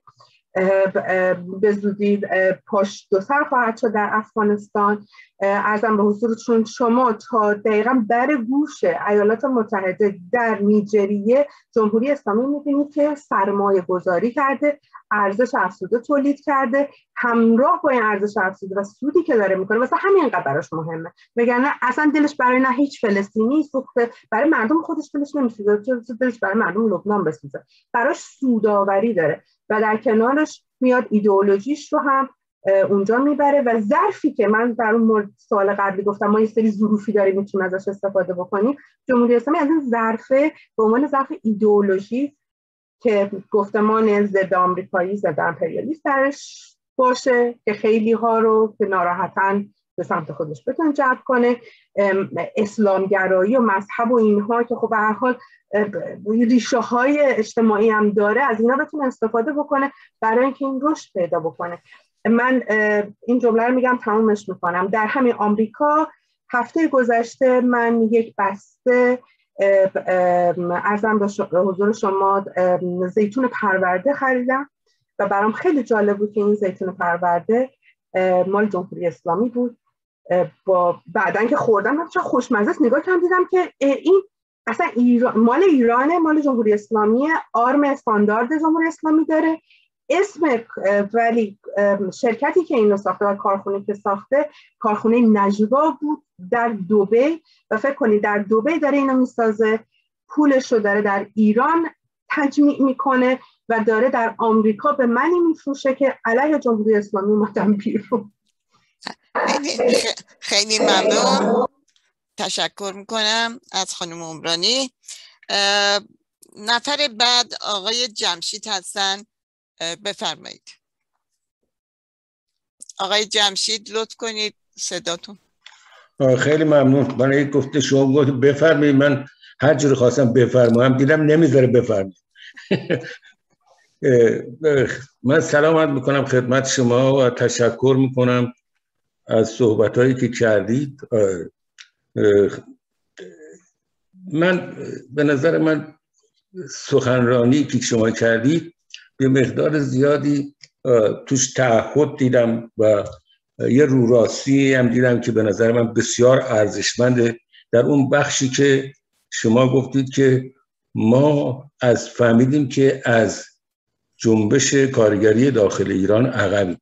به زودی پاش دو سر خواهد شد در افغانستان. عرضم به حضورتون شما تا دقیقا بر گوش ایالات متحده در نیجریه جمهوری اسلامی می‌بینید که سرمایه گذاری کرده، ارزش افزوده تولید کرده، همراه با این ارزش افزوده و سودی که داره میکنه واسه همینقدر براش مهمه. وگرنه اصلا دلش برای نه هیچ فلسطینی سوخته، برای مردم خودش دلش نمیسوزه، چه دلش برای مردم لبنان بسوزه، براش سودآوری داره و در کنارش میاد ایدئولوژیش رو هم اونجا میبره و ظرفی که من در اون مورد سوال قبلی گفتم ما یه سری ظروفی داریم میتونیم ازش استفاده بکنیم، جمهوری اسلامی از این ظرفه به عنوان ظرف ایدئولوژی که گفتمان ضد آمریکایی، ضد امپریالیست درش باشه که خیلی ها رو که ناراحتن به سمت خودش بتونه جلب کنه، اسلامگرایی و مذهب و اینها که خب به هر حال ریشه های اجتماعی هم داره، از اینا بتونه استفاده بکنه برای اینکه این رشد پیدا بکنه. من این جمله رو میگم تمومش میکنم. در همین آمریکا هفته گذشته من یک بسته ارزم به حضور شما زیتون پرورده خریدم و برام خیلی جالب بود که این زیتون پرورده مال جمهوری اسلامی بود. با بعدن که خوردم من چه خوشمزه است، نگاه کردم دیدم که این اصلا ایران، مال ایرانه، مال جمهوری اسلامی، آرم استاندارد جمهوری اسلامی داره، اسم ولی شرکتی که اینو ساخته و کارخونه که ساخته کارخونه نجوا بود در دبی و فکر کنید در دبی داره اینو میسازه، پولش رو داره در ایران تجمیع میکنه و داره در آمریکا به منی میفروشه که علیه جمهوری اسلامی اومدن بیرون. خیلی ممنون، تشکر میکنم از خانم عمرانی. نفر بعد آقای جمشید هستن، بفرمایید. آقای جمشید لطف کنید صداتون. خیلی ممنون. برای گفته شما گفت بفرمایید، من هر جوری خواستم بفرمایم دیدم نمیذاره بفرمایید. من سلام عرض میکنم خدمت شما و تشکر میکنم از صحبتایی که کردید. من به نظر من سخنرانی که شما کردید به مقدار زیادی توش تعهد دیدم و یه روراستی هم دیدم که به نظر من بسیار ارزشمنده در اون بخشی که شما گفتید که ما از فهمیدیم که از جنبش کارگری داخل ایران عقبی.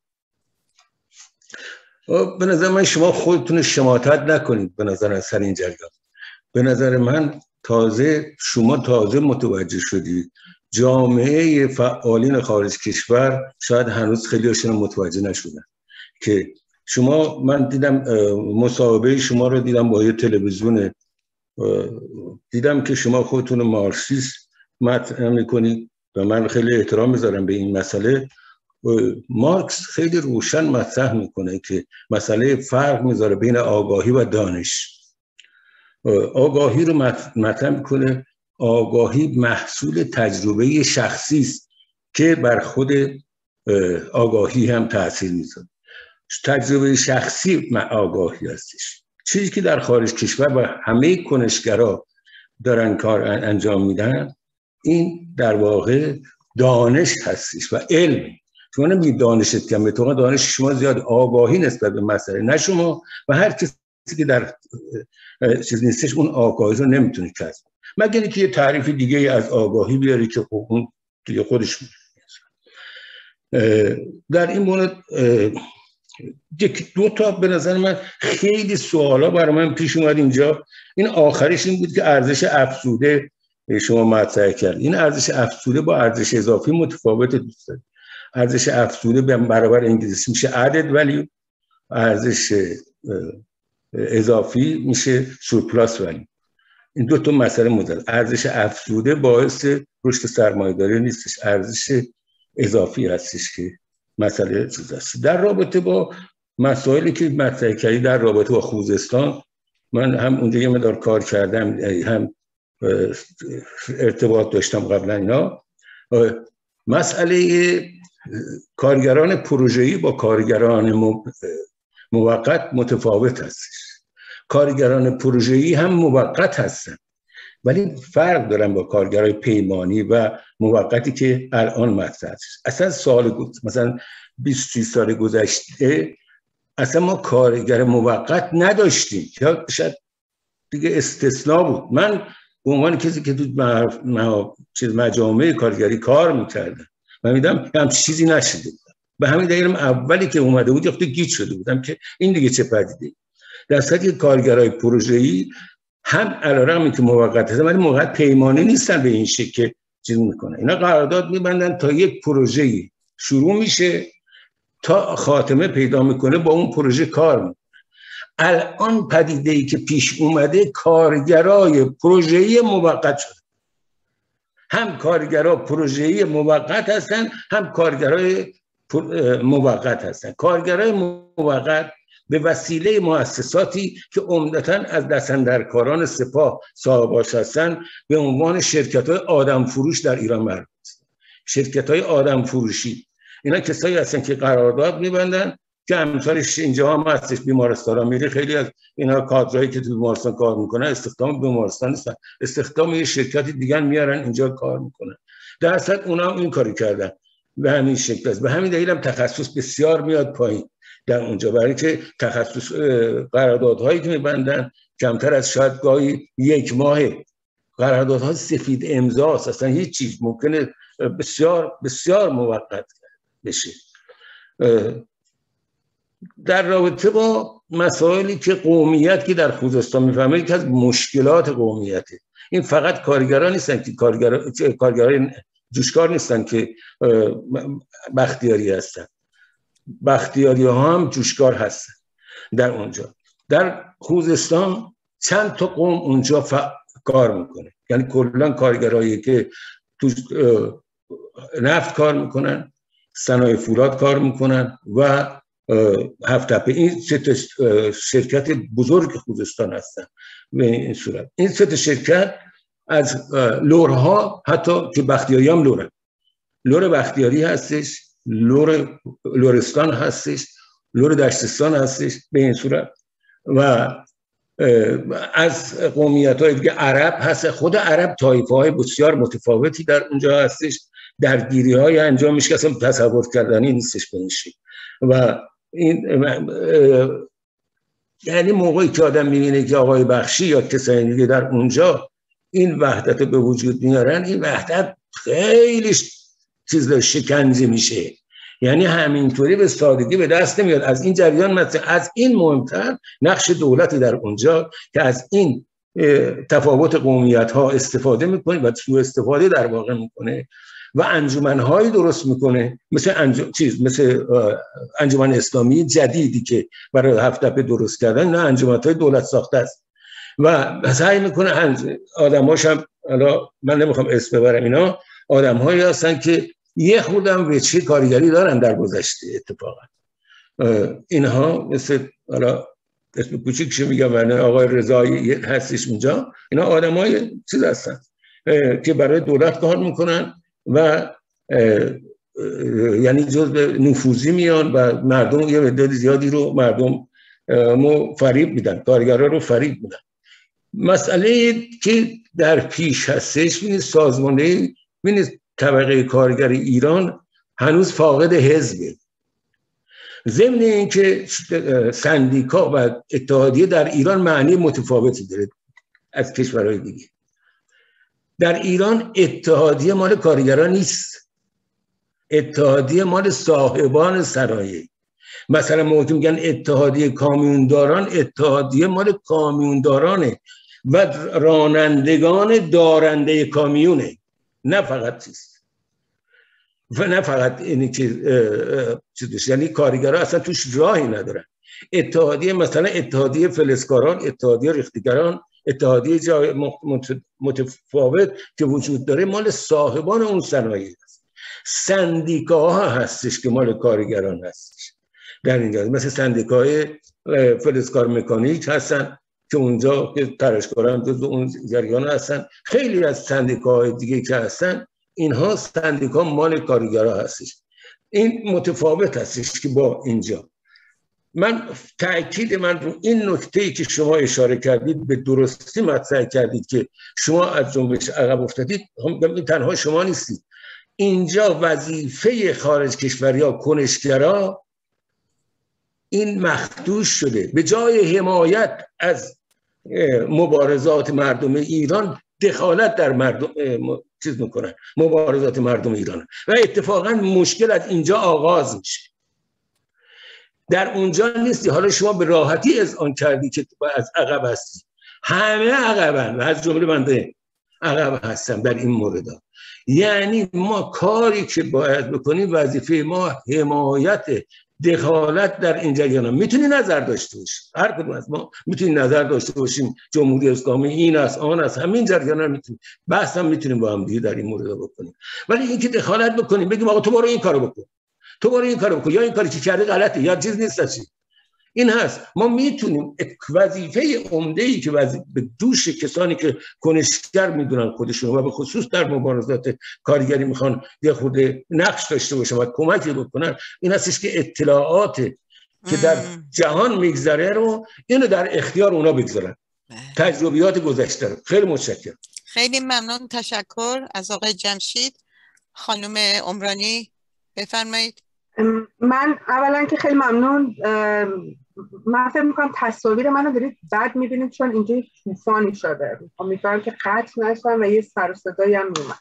به نظر من شما خودتون شماتت نکنید. به نظر سر این جریان به نظر من تازه شما تازه متوجه شدید. جامعه فعالین خارج کشور شاید هنوز خیلی هاشون متوجه نشدن که شما، من دیدم مصاحبه شما رو دیدم با یه تلویزیون، دیدم که شما خودتون مارکسیست مطرح میکنید و من خیلی احترام میذارم به این مسئله. مارکس خیلی روشن مطرح میکنه که مسئله فرق میذاره بین آگاهی و دانش. آگاهی رو مطرح میکنه، آگاهی محصول تجربه شخصی است که بر خود آگاهی هم تاثیر میذاره. تجربه شخصی آگاهی هستش. چیزی که در خارج کشور و همه کنشگرا دارن کار انجام میدن این در واقع دانش هستش و علم. شما نمیگید دانشت کمه، تو دانش شما زیاد، آگاهی نسبت به مسئله نه شما و هر کسی که در چیز نیستش اون آگاهی رو نمیتونه کسب، مگر اینکه یه تعریف دیگه از آگاهی بیاری که اون دیگه خودش در این مورد. دو تا به نظر من خیلی سوالا برای من پیش اومد اینجا. این آخرش این بود که ارزش افزوده شما مطرح کرد. این ارزش افزوده با ارزش اضافی متفاوته دوستان. ارزش افزوده به برابر انگلیسی میشه added value، ارزش اضافی میشه surplus value. این دو تا مسئله مدل. ارزش افزوده باعث رشد سرمایه‌داری نیستش، ارزش اضافی هستش که مسئله چیز است. در رابطه با مسائلی که مطرح کردی در رابطه با خوزستان، من هم اونجا یه مقدار کار کردم، هم ارتباط داشتم قبلا. اینا مسئله کارگران پروژه‌ای با کارگران موقت متفاوت هستش. کارگران پروژه‌ای هم موقت هستن ولی فرق دارن با کارگرای پیمانی و موقتی که الان مطرح است. اصلا سال مثلا بیست سال گذشته اصلا ما کارگر موقت نداشتیم، یا شاید دیگه استثناء بود. من به عنوان کسی که تو چیز مجامع کارگری کار میکردم من میدم هم چیزی نشده بود. به همین دلیل اولی که اومده بود یخته گیج شده بودم که این دیگه چه پدیده. در صورتی که کارگرای پروژه‌ای هم علیرغم که موقت هستن ولی موقت پیمانی نیستن به این شکل که چیز میکنه. اینا قرارداد میبندن تا یک پروژه‌ای شروع میشه تا خاتمه پیدا میکنه با اون پروژه کار میکنه. الان پدیده‌ای که پیش اومده کارگرای پروژه‌ای موقت شده. هم کارگرای پروژه‌ای موقت هستن هم کارگرای موقت هستن. کارگرای موقت به وسیله مؤسساتی که عمدتاً از دستاندرکاران سپاه صاحباش هستن به عنوان شرکت‌های آدم فروش در ایران معروف هستند. شرکت‌های آدم فروشی اینا کسایی هستن که قرارداد می‌بندن که امثالش اینجا هم هستش. بیمارستانا میری خیلی از اینا کادرایی که تو بیمارستان کار میکنن استخدام بیمارستان نیستن، استخدام یه شرکت دیگه میارن اینجا کار میکنن. در اصل اونا هم این کاری کردن به همین شکل است. به همین دلیل هم تخصص بسیار میاد پایین در اونجا، برای که تخصص قراردادهایی که میبندن کمتر از شاید گاهی یک ماه. قراردادها سفید امضاست، اصلا هیچ چیز ممکنه بسیار بسیار موقت بشه. در رابطه با مسائلی که قومیت که در خوزستان میفهمه که از مشکلات قومیته، این فقط کارگران نیستن که کارگران کارگران جوشکار نیستن که بختیاری هستن، بختیاری ها هم جوشکار هستن در اونجا. در خوزستان چند تا قوم اونجا ف... کار میکنه، یعنی کلا کارگرایی که تو نفت کار میکنن، صنایع فولاد کار میکنن و هفت تپه. این سه تا شرکت بزرگ خوزستان هستن. به این صورت این سه تا شرکت از لورها حتی که بختیاری هم لورن لور بختیاری هستش، لور لرستان هستش، لور دشتستان هستش به این صورت. و از قومیت های دیگه عرب هست. خود عرب طایفه های بسیار متفاوتی در اونجا هستش، درگیری های انجام میشه که اصلا تصور کردنی نیستش به این شکل. و این یعنی موقعی که آدم میبینه که آقای بخشی یا کسانی دیگه در اونجا این وحدت به وجود میارن، این وحدت خیلی چیز شکنجه میشه، یعنی همینطوری به سادگی به دست نمیاد. از این جریان مثلا از این مهمتر نقش دولتی در اونجا که از این تفاوت قومیت ها استفاده میکنه و سوء استفاده در واقع میکنه و انجمن‌هایی درست میکنه، مثل انجم... چیز مثل انجمن اسلامی جدیدی که برای هفت تپه درست کردن، نه انجمن‌های دولت ساخته است و سعی میکنه آدم‌هاش هم، حالا من نمیخوام اسم ببرم، اینا آدم‌هایی هستن که یه خودم وجهه کارگری دارن در گذشته. اتفاقا اینها مثل حالا اسم کوچیکش میگم من، آقای رضایی هستش اونجا، اینا آدمای چیز هستن که برای دولت کار میکنن و یعنی جزء نفوذی میان و مردم یه مقدار زیادی رو مردم مو فریب میدن، کارگرا رو فریب میدن. مسئله که در پیش هستش ببینید سازمانه ببینید طبقه کارگر ایران هنوز فاقد حزبه. ضمن اینکه سندیکا و اتحادیه در ایران معنی متفاوتی داره از کشورهای دیگه. در ایران اتحادیه مال کارگران نیست، اتحادیه مال صاحبان صنایع. مثلا موقعی میگن اتحادیه کامیونداران، اتحادیه مال کامیوندارانه و رانندگان دارنده کامیونه، نه فقط چیست و نه فقط اینی که چیزش، یعنی کارگرها اصلا توش راهی ندارن. اتحادیه مثلا اتحادیه فلزکاران، اتحادیه ریختگران، اتحادیه جای متفاوت که وجود داره مال صاحبان اون صنایع است. سندیکاها هستش که مال کارگران هستش در اینجا، مثل سندیکای فلزکار مکانیک هستن که اونجا که تراشکاران جزو اون جریان هستن. خیلی از سندیکاهای دیگه که هستن اینها سندیکا مال کارگرها هستش. این متفاوت هستش که با اینجا. من تأکید من رو این نکته‌ای که شما اشاره کردید به درستی مطرح کردید که شما از جنبش عقب افتادید، این تنها شما نیستید. اینجا وظیفه خارج کشوریا، کنشگرا این مخدوش شده. به جای حمایت از مبارزات مردم ایران دخالت در مردم چیز میکنن، مبارزات مردم ایران، و اتفاقا مشکل از اینجا آغاز میشه. در اونجا نیستی. حالا شما به راحتی اذعان کردی که از عقب هستی، همه عقبن و از جمله بنده عقب هستم در این مورد. یعنی ما کاری که باید بکنیم وظیفه ما حمایت دخالت در این جریان. میتونی نظر داشته باشیم، هر کدوم از ما میتونیم نظر داشته باشیم، جمهوری اسلامی این است آن است، همین جریان میتونیم بحث هم میتونیم با هم دیگه در این مورد بکنیم. ولی اینکه دخالت بکنیم بگیم آقا تو برو این کارو بکن، تو برو این کارو بکن، یا این کاری که کردی غلطه یا چیز نیست، این هست. ما میتونیم وظیفه عمده‌ای که وظیفه به دوش کسانی که کنشگر میدونن خودشون و به خصوص در مبارزات کارگری میخوان یه خود نقش داشته باشن و کمکی بکنن، این هستش که اطلاعات که در جهان میگذره رو اینو در اختیار اونا بگذارن، تجربیات گذشته رو. خیلی متشکرم. خیلی ممنون. تشکر از آقای جمشید. خانم عمرانی بفرمایید. من اولا که خیلی ممنون. من فکر میکنم تصاویر منو دارید بد میبینید چون اینجا طوفانی شده. امیدوارم که قطع نشم و یه سر و صدایی هم میومد.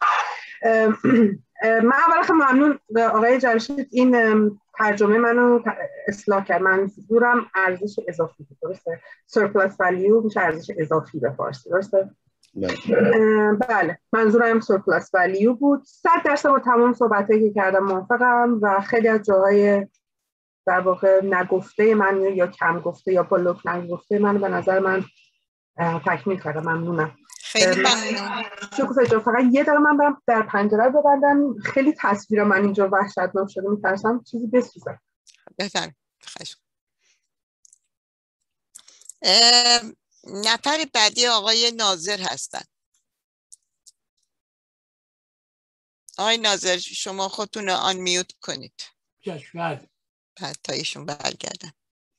من اولا خیلی ممنون آقای جمشید این ترجمه منو اصلاح کرد. منظورم ارزش اضافی بود، درسته؟ surplus value میشه ارزش اضافی به فارسی، درسته؟ بله، منظورم surplus value بود. صد درصد با تمام صحبتایی که کردم موافقم و خیلی از جاهای در واقع نگفته من یا کم گفته یا پلوک نگفته من به نظر من تکمیل کردم. ممنونم. خیلی ممنون. شکر جان. فقط یه دقیقه من برم در پنجره ببندم. خیلی تصویر من اینجا وحشتناک شده، میترسم چیزی بسوزه. بفرمایید. نفر بعدی آقای ناظر هستن. آقای ناظر شما خودتون رو آن میوت کنید چشم. بعد تا ایشون برگردن.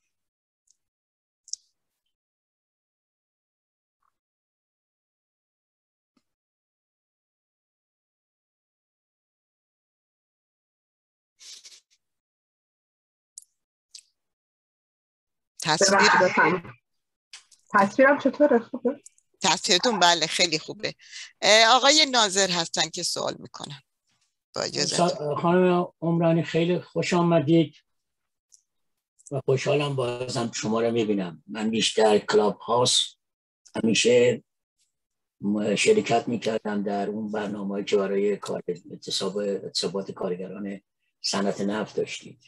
تصویر تصویرم چطوره؟ خوبه؟ تصویرتون بله خیلی خوبه. آقای ناظر هستن که سوال میکنن. با اجازهتون. خانم عمرانی خیلی خوش آمدید و خوشحالم بازم شما رو میبینم. من بیشتر کلاب هاوس همیشه شرکت میکردم در اون برنامه‌ای که برای کار اعتصاب اعتصابات کارگران صنعت نفت داشتید.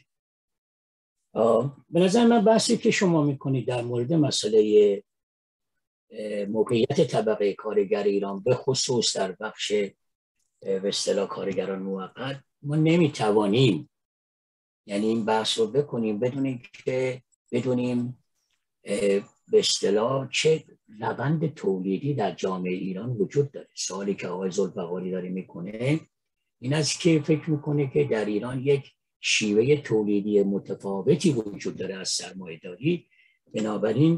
به نظر من بحثی که شما میکنید در مورد مسئله موقعیت طبقه کارگر ایران به خصوص در بخش به اصطلاح کارگران موقت، ما نمیتوانیم یعنی این بحث رو بکنیم بدون اینکه بدونیم به اصطلاح چه روند تولیدی در جامعه ایران وجود داره. سوالی که آقای ذوالفقاری داره میکنه این است که فکر میکنه که در ایران یک شیوه تولیدی متفاوتی وجود داره از سرمایه‌داری، بنابراین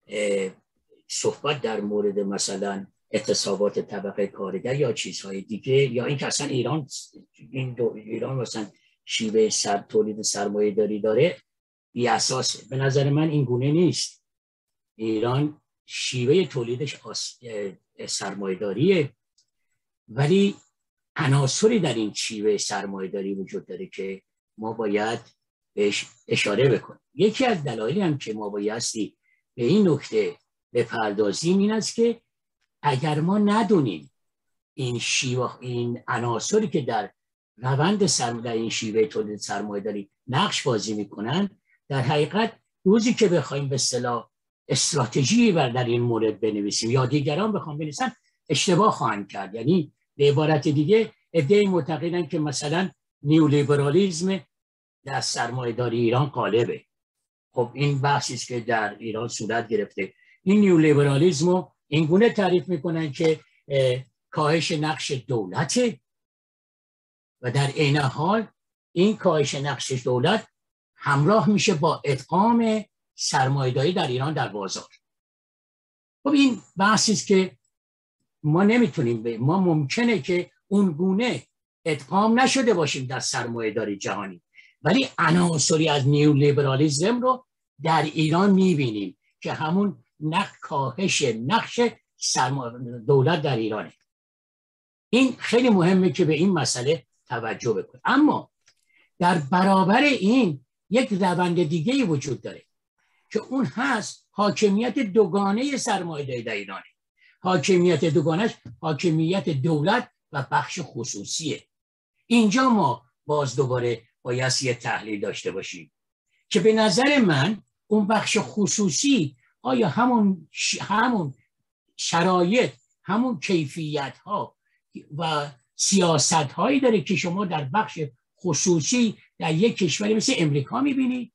صحبت در مورد مثلا اعتصابات طبقه کارگر یا چیزهای دیگه یا این که اصلا ایران این دو ایران مثلا شیوه سر تولید سرمایه‌داری داره بی اساسه. به نظر من این گونه نیست. ایران شیوه تولیدش سرمایه‌داریه، ولی عناصری در این شیوه سرمایه‌داری وجود داره که ما باید بهش اشاره بکنیم. یکی از دلایلی هم که ما بایستی به این نکته بپردازیم این است که اگر ما ندونیم این شیوه این عناصری که در روند سرمایه‌داری این شیوه تولید سرمایه‌داری نقش بازی میکنن، در حقیقت روزی که بخوایم به اصطلاح استراتژی بر در این مورد بنویسیم یا دیگران بخوام بنویسن اشتباه خواهند کرد. یعنی به عبارت دیگه عده‌ای معتقدن که مثلا نیولیبرالیسم در سرمایه‌داری ایران غالبه. خب این بحثی است که در ایران صورت گرفته. این نیولیبرالیسم رو این گونه تعریف میکنن که کاهش نقش دولته و در عین حال این کاهش نقش دولت همراه میشه با ادغام سرمایه‌داری در ایران در بازار. خب این بحثی است که ما نمیتونیم به ما ممکنه که اون گونه ادغام نشده باشیم در سرمایه‌داری جهانی، ولی عناصری از نیولیبرالیسم رو در ایران میبینیم که همون نق کاهش نقش دولت در ایرانه. این خیلی مهمه که به این مسئله توجه بکنیم. اما در برابر این یک روند دیگه وجود داره که اون هست حاکمیت دوگانه سرمایه‌داری در ایرانه. حاکمیت دوگانه‌اش حاکمیت دولت و بخش خصوصیه. اینجا ما باز دوباره باید یه تحلیل داشته باشیم که به نظر من اون بخش خصوصی آیا همون ش... همون شرایط، همون کیفیت ها و سیاست هایی داره که شما در بخش خصوصی در یک کشوری مثل امریکا میبینید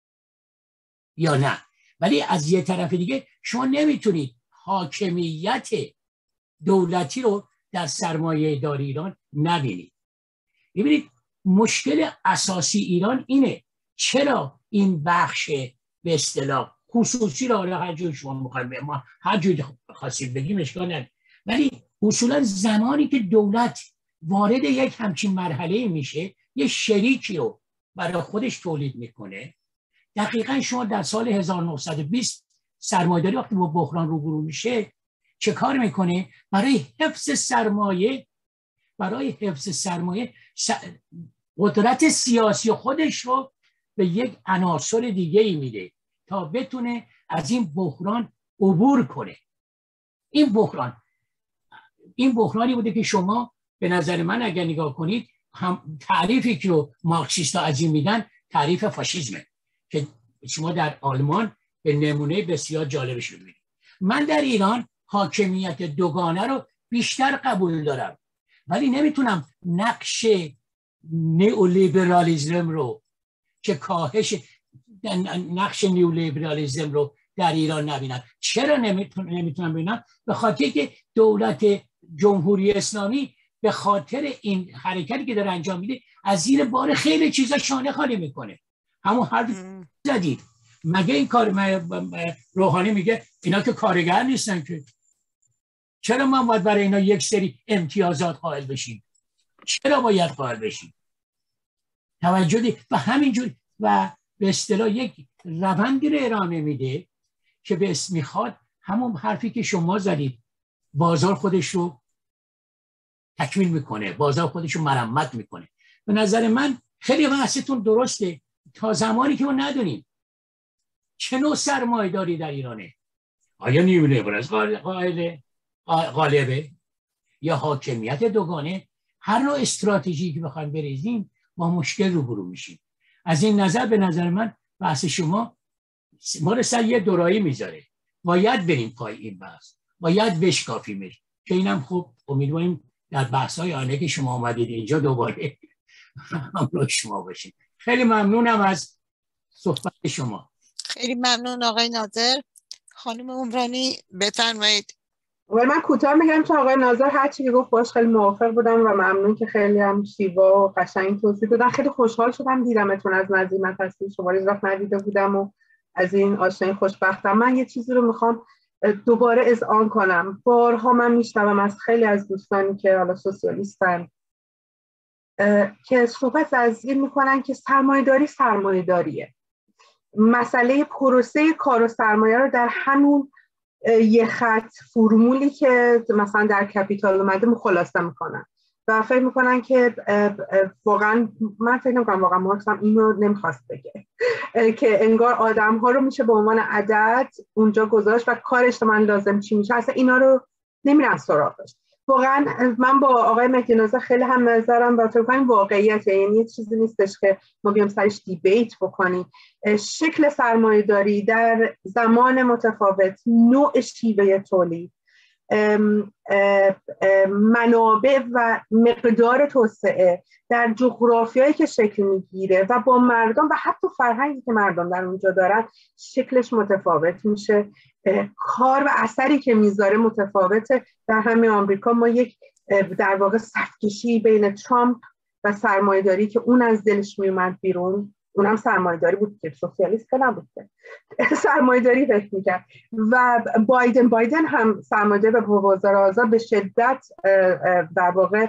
یا نه؟ ولی از یه طرف دیگه شما نمیتونید حاکمیت دولتی رو در سرمایه داری ایران نبینید. ببینید مشکل اساسی ایران اینه چرا این بخش به اصطلاح خصوصی رو هر جور شما می‌خواید ما هر جور خواستید بگیم اشکال نداره، ولی اصولا زمانی که دولت وارد یک همچین مرحله میشه یه شریکی رو برای خودش تولید میکنه. دقیقاً شما در سال هزار و نهصد و بیست سرمایه‌داری وقتی با بحران روبرو میشه چه کار میکنه؟ برای حفظ سرمایه برای حفظ سرمایه س... قدرت سیاسی خودش رو به یک عناصر دیگه ای میده تا بتونه از این بحران عبور کنه. این بحران این بحرانی بوده که شما به نظر من اگر نگاه کنید هم تعریفی که مارکسیستا از این میدن تعریف فاشیسمه که شما در آلمان به نمونه بسیار جالبش میبینید. من در ایران حاکمیت دوگانه رو بیشتر قبول دارم، ولی نمیتونم نقش نیولیبرالیسم رو که کاهش نقش نیولیبرالیسم رو در ایران نبینم. چرا نمیتونم نمیتونم ببینم؟ به خاطر که دولت جمهوری اسلامی به خاطر این حرکتی که داره انجام میده از زیر بار خیلی چیزا شانه خالی میکنه. همون حرف زدید، مگه این کار روحانی میگه اینا که کارگر نیستن که، چرا ما باید برای اینا یک سری امتیازات قائل بشیم؟ چرا باید قائل بشیم؟ توجه دید و همینجور و به اصطلاح یک روندی رو ارائه میده که به اسم میخواد همون حرفی که شما زدید، بازار خودش رو تکمیل میکنه، بازار خودش رو مرمت میکنه. به نظر من خیلی بحثتون درسته تا زمانی که ما ندونیم چه نوع سرمایه‌داری در ایرانه، آیا نیولیبرالیسم غالبه غالبه یا حاکمیت دوگانه، هر نوع استراتژی که بخوایم بریزیم با مشکل روبرو میشیم. از این نظر به نظر من بحث شما ما رو سر یه دورایی میذاره، باید بریم پای این بحث، باید بشکافیمش که اینم خوب امیدواریم در بحث‌های آینده که شما آمدید اینجا دوباره همراه شما باشیم. خیلی ممنونم از صحبت شما. خیلی ممنون آقای ناظر. خانم عمرانی بفرمایید. ولی من کوتاه میگم که آقای ناظر هر چی که گفت باش خیلی موافق بودم و ممنون که خیلی هم شیوا و قشنگ توضیح دادن. خیلی خوشحال شدم دیدمتون از نزدیک، من تصویر شما رو وقت ندیده بودم و از این آشنایی خوشبختم. من یه چیزی رو میخوام دوباره اذعان کنم. بارها من میشنوم از خیلی از دوستانی که حالا سوسیالیستن که صحبت از این میکنن که سرمایه‌داری سرمایه‌داریه. مسئله پروسه کار و سرمایه رو در همون یه خط فرمولی که مثلا در کپیتال اومده خلاصه میکنن و فکر میکنن که واقعا من فکر نمیکنم واقعا مارکس هم اینو نمیخواست بگه که انگار آدم ها رو میشه به عنوان عدد اونجا گذاشت و کارش من لازم چی میشه، اصلا اینا رو نمیرن سراغش. واقعا من با آقای مهدی ناظر خیلی هم نظرم و فکر کنم واقعیته، یعنی یه چیزی نیستش که ما بیام سرش دیبیت بکنیم. شکل سرمایه‌داری در زمان متفاوت، نوع شیوه تولید، منابع و مقدار توسعه در جغرافیایی که شکل میگیره و با مردم و حتی فرهنگی که مردم در اونجا دارن شکلش متفاوت میشه، کار و اثری که میذاره متفاوته. در همین آمریکا ما یک در واقع صف‌کشی بین ترامپ و سرمایه‌داری که اون از دلش میومد بیرون، اونم سرمایه‌داری بود که سوسیالیست که نبود، سرمایه‌داری فکر می‌کرد، و بایدن بایدن هم سرمایه‌داری و بازار آزاد به شدت در واقع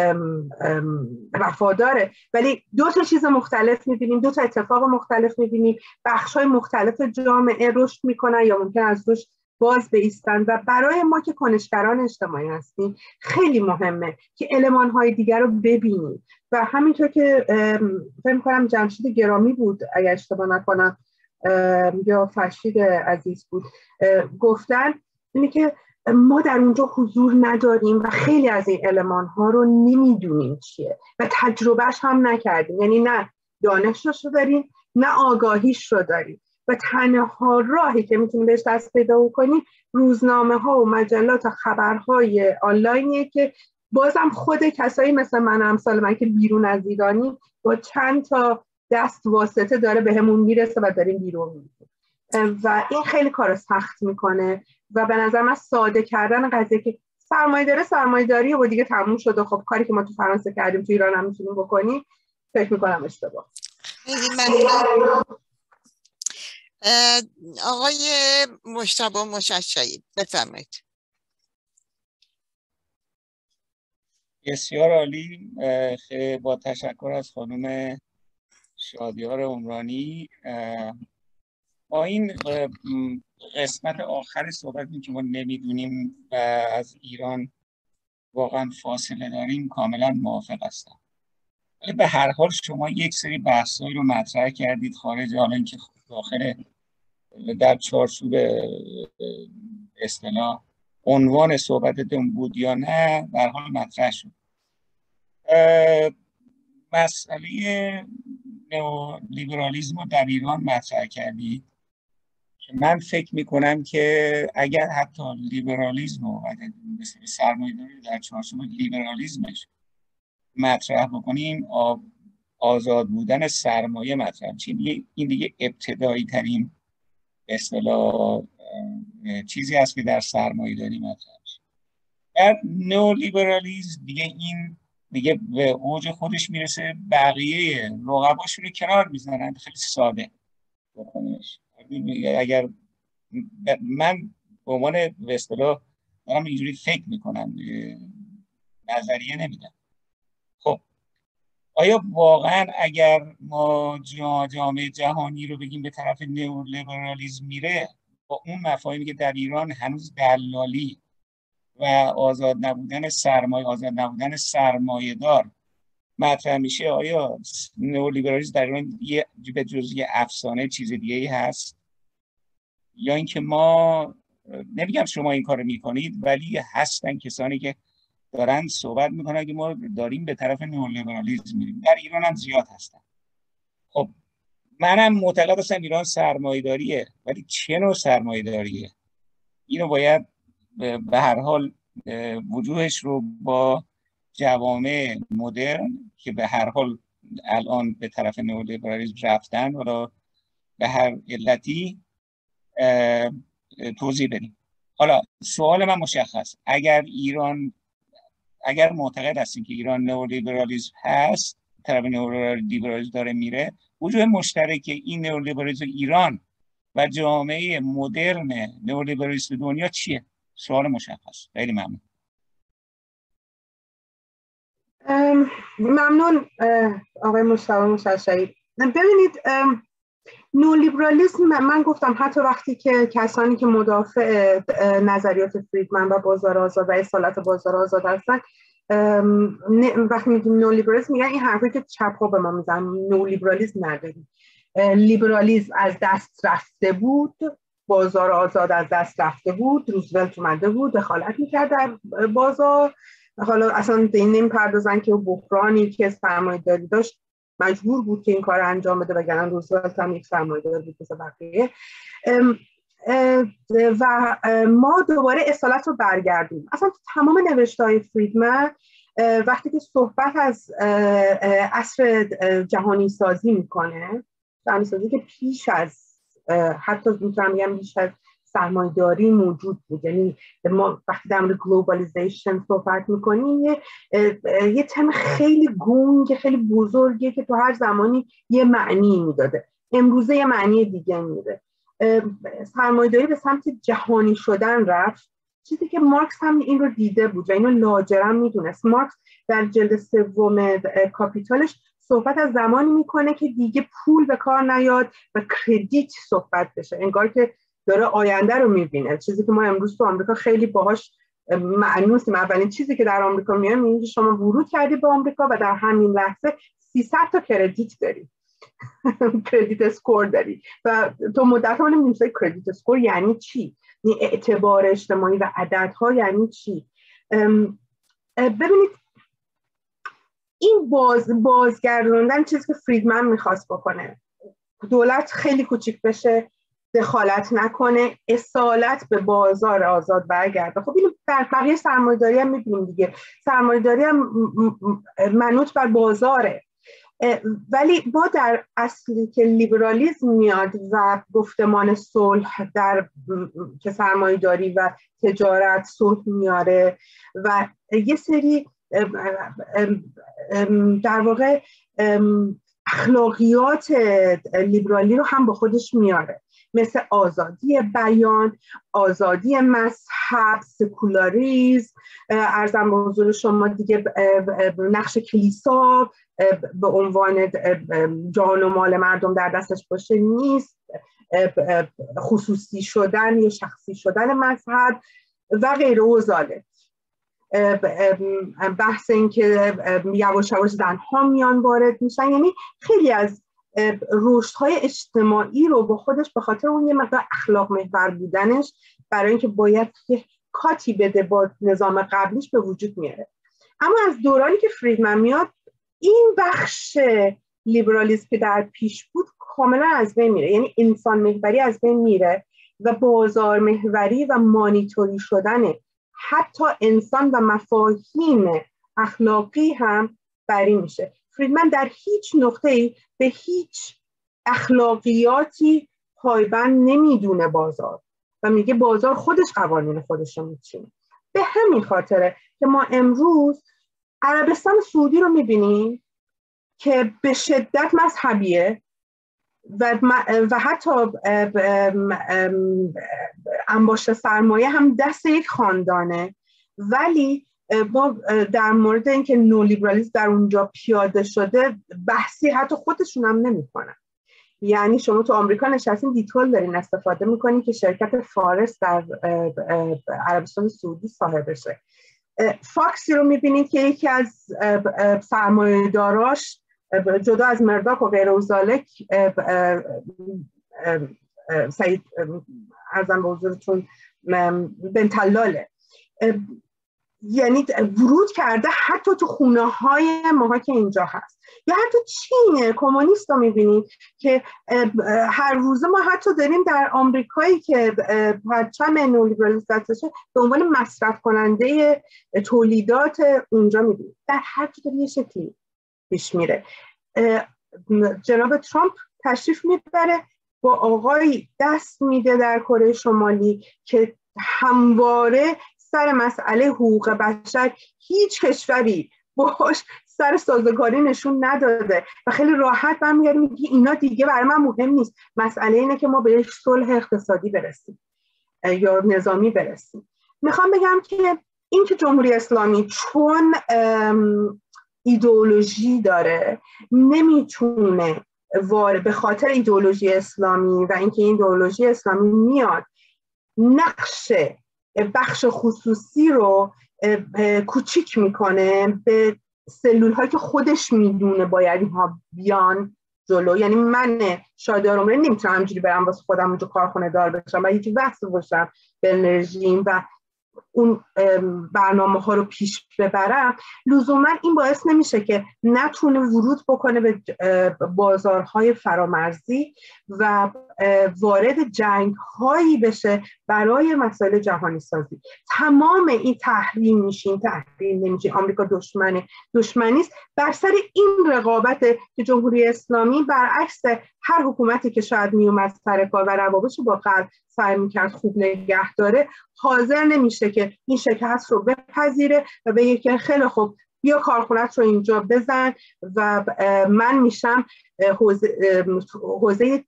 وفاداره. ولی دو تا چیز مختلف می‌بینیم، دو تا اتفاق مختلف می‌بینیم. بخش‌های مختلف جامعه رشد می‌کنن یا ممکن از روش باز بایستن و برای ما که کنشگران اجتماعی هستیم خیلی مهمه که المان‌های دیگر رو ببینیم. و همینطور که فکر می‌کنم جمشید گرامی بود اگر اشتباه نکنم یا فرشید عزیز بود گفتن اینه که ما در اونجا حضور نداریم و خیلی از این المان‌ها رو نمیدونیم چیه و تجربهش هم نکردیم، یعنی نه دانشش رو داریم نه آگاهیش رو داریم و تنها راهی که میتونیم بهش دست پیدا کنیم روزنامه ها و مجلات و خبرهای آنلاینیه که بازم خود کسایی مثل من امثال من که بیرون از ایرانی با چند تا دست واسطه داره به همون میرسه و داریم بیرون میرسه و این خیلی کار سخت میکنه و به نظر من ساده کردن قضیه که سرمایه داره سرمایه داری و دیگه تموم شده، خب کاری که ما تو فرانسه کردیم تو ایران هم میتونیم بکنیم، فکر میکنم اشتباه. خیلی ممنون. آقای مجتبی مششعی بفرمایید. بسیار عالی. خیلی با تشکر از خانم شادیار عمرانی. با این قسمت آخر صحبت که ما نمیدونیم و از ایران واقعا فاصله داریم کاملا موافق هستم، ولی به هر حال شما یک سری بحثایی رو مطرح کردید خارج حالا اینکه داخل در چارچوب اصطلاح عنوان صحبتتون بود یا نه، به هر حال مطرح شد. مسئله نئولیبرالیسم رو در ایران مطرح کردید. من فکر میکنم که اگر حتی لیبرالیسم و مثل سرمایه‌داری در چارچوب لیبرالیسمش مطرح بکنیم، آزاد بودن سرمایه مطرح میشه. این دیگه ابتدایی ترین به اصطلاح چیزی هست که در سرمایه‌داری مطرح میشه. در نئولیبرالیسم دیگه این دیگه به اوج خودش میرسه، بقیه رقباش رو کنار میزنن. خیلی ساده بکنیش. اگر من به عنوان به اصطلاح دارم اینجوری فکر میکنم، نظریه نمیدم. خب آیا واقعا اگر ما جامعه جهانی رو بگیم به طرف نئولیبرالیسم میره، با اون مفاهیمی که در ایران هنوز دلالی و آزاد نبودن سرمایه آزاد نبودن سرمایه دار مطرح میشه، آیا نئولیبرالیسم در ایران یه به جز یه افسانه چیز دیگه ای هست؟ یا اینکه ما، نمیگم شما این کارو میکنید، ولی هستن کسانی که دارن صحبت میکنن که ما داریم به طرف نئولیبرالیسم میریم. در ایران هم زیاد هستن. خب منم معتقد هستم ایران سرمایه‌داریه، ولی چه نوع سرمایه‌داریه؟ اینو باید به هر حال وجوهش رو با جوامع مدرن که به هر حال الان به طرف نئولیبرالیسم رفتن، حالا به هر علتی توضیح بدیم. حالا سوال من مشخص، اگر ایران اگر معتقد هستیم که ایران نئولیبرالیسم هست، طرف نئولیبرالیسم داره میره، وجوه مشترک این نئولیبرالیسم ایران و جامعه مدرن نئولیبرالیسم دنیا چیه؟ سوال مشخص. خیلی ممنون. ممنون آقای مصطفی مششعی. ببینید نئولیبرالیسم، من گفتم حتی وقتی که کسانی که مدافع نظریات فریدمن و بازار آزاد و اصالت بازار آزاد هستن، وقتی میگیم نئولیبرالیسم میگن این حرفی که چپ‌ها به ما میزنن، نئولیبرالیسم نداریم، لیبرالیسم از دست رفته بود، بازار آزاد از دست رفته بود، روزولت اومده بود دخالت میکرد در بازار. حالا اصلا به این نمیپردازن که بحرانی که سرمایه‌داری داشت مجبور بود که این کار انجام بده، وگرنه روزولت هم یک سرمایه‌دار بود مثل بقیه. و ما دوباره اصالت رو برگردیم. اصلا تمام نوشته‌های فریدمن وقتی که صحبت از عصر جهانی سازی میکنه، جهانی سازی که پیش از حتی میتونم بگم پیش از سرمایه‌داری موجود بود، یعنی ما وقتی در مورد گلوبالیزیشن صحبت میکنیم یه یه تم خیلی گنگ خیلی بزرگیه که تو هر زمانی یه معنی میداده، امروزه یه معنی دیگه میده. سرمایه‌داری به سمت جهانی شدن رفت، چیزی که مارکس هم این رو دیده بود و اینو لاجرم میدونست. مارکس در جلد سوم کاپیتالش صحبت از زمانی میکنه که دیگه پول به کار نیاد و کردیت صحبت بشه، انگار که داره آینده رو میبینه، چیزی که ما امروز تو آمریکا خیلی باهاش معنوسیم. اولین چیزی که در آمریکا میگن اینه که شما ورود کردی به آمریکا و در همین لحظه سیصد تا کردیت داری کردیت اسکور داری و تو مدت ها نمی‌دونی کردیت اسکور یعنی چی، یعنی اعتبار اجتماعی و عددها یعنی چی. ببینید این باز بازگردوندن چیزی که فریدمن میخواست بکنه، دولت خیلی کوچیک بشه، دخالت نکنه، اصالت به بازار آزاد برگرده. خب اینو در بقیه سرمایه‌داری هم می‌بینیم دیگه، سرمایه‌داری هم منوط بر بازاره. ولی ما در اصلی که لیبرالیسم میاد و گفتمان صلح در که سرمایه‌داری و تجارت صلح میاره و یه سری در واقع اخلاقیات لیبرالی رو هم با خودش میاره، مثل آزادی بیان، آزادی مذهب، سکولاریسم، عرضم به حضور شما دیگه نقش کلیسا به عنوان جان و مال مردم در دستش باشه نیست، خصوصی شدن یا شخصی شدن مذهب و غیره و ذالک. بحث این که یواش یواش زنها میان وارد میشن، یعنی خیلی از رشدهای اجتماعی رو با خودش به خاطر اون یه مقدار اخلاق محور بودنش برای اینکه باید یه کاتی بده با نظام قبلیش به وجود میاره. اما از دورانی که فریدمن میاد این بخش لیبرالیسم که در پیش بود کاملا از بین میره، یعنی انسان محوری از بین میره و بازار محوری و مانیتوری شدن حتی انسان و مفاهیم اخلاقی هم بری میشه. فریدمن در هیچ نقطه‌ای به هیچ اخلاقیاتی پایبند نمیدونه بازار و میگه بازار خودش قوانین خودش رو میچینه. به همین خاطره که ما امروز عربستان سعودی رو میبینیم که به شدت مذهبیه و, و حتی انباشت سرمایه هم دست یک خاندانه، ولی ما در مورد اینکه نولیبرالیسم در اونجا پیاده شده بحثی حتی خودشون هم نمی کنن. یعنی شما تو آمریکا نشستین دیتول دارین استفاده میکنین که شرکت فارس در عربستان سعودی صاحبشه. فاکسی رو میبینید که یکی از سرمایه داراش جدا از مرداک و غیر اوزالک سعید ارزم به حضورتون بن طلاله، یعنی ورود کرده حتی تو خونه های ماها که اینجا هست. یا حتی چین کمونیست رو میبینید که هر روزه ما حتی داریم در آمریکایی که پرچم نولیبرالیسم دستشه به عنوان مصرف کننده تولیدات اونجا میبینید. در هر کدوم یه شکلی پیش میره. جناب ترامپ تشریف میبره با آقای دست میده در کره شمالی که همواره سر مسئله حقوق بشر هیچ کشوری باش سر سازگاری نشون نداده و خیلی راحت برمیگرده میگه اینا دیگه برای من مهم نیست، مسئله اینه که ما به یک صلح اقتصادی برسیم یا نظامی برسیم. میخوام بگم که این که جمهوری اسلامی چون ایدئولوژی داره نمیتونه وارد به خاطر ایدئولوژی اسلامی و اینکه این ایدئولوژی اسلامی میاد نقش بخش خصوصی رو کوچیک میکنه به سلول هایی که خودش میدونه باید اینها بیان جلو. یعنی من شادیار عمری نمیتونم همجوری برم واسه خودم اونجا کارخونه دار بشم و یکی وصل باشم به رژیم و اون برنامه ها رو پیش ببرم. لزوما این باعث نمیشه که نتونه ورود بکنه به بازارهای فرامرزی و وارد جنگ هایی بشه برای مسائل جهانی سازی. تمام این تحریم میشین تحریم نمیشه، آمریکا دشمنه دشمنیست بر سر این رقابت که جمهوری اسلامی برعکس هر حکومتی که شاید میومد سر کار و روابطش با غرب سعی میکرد خوب نگه داره حاضر نمیشه که این شکست رو بپذیره و بگه که خیلی خوب بیا کارخونت رو اینجا بزن و من میشم حوزه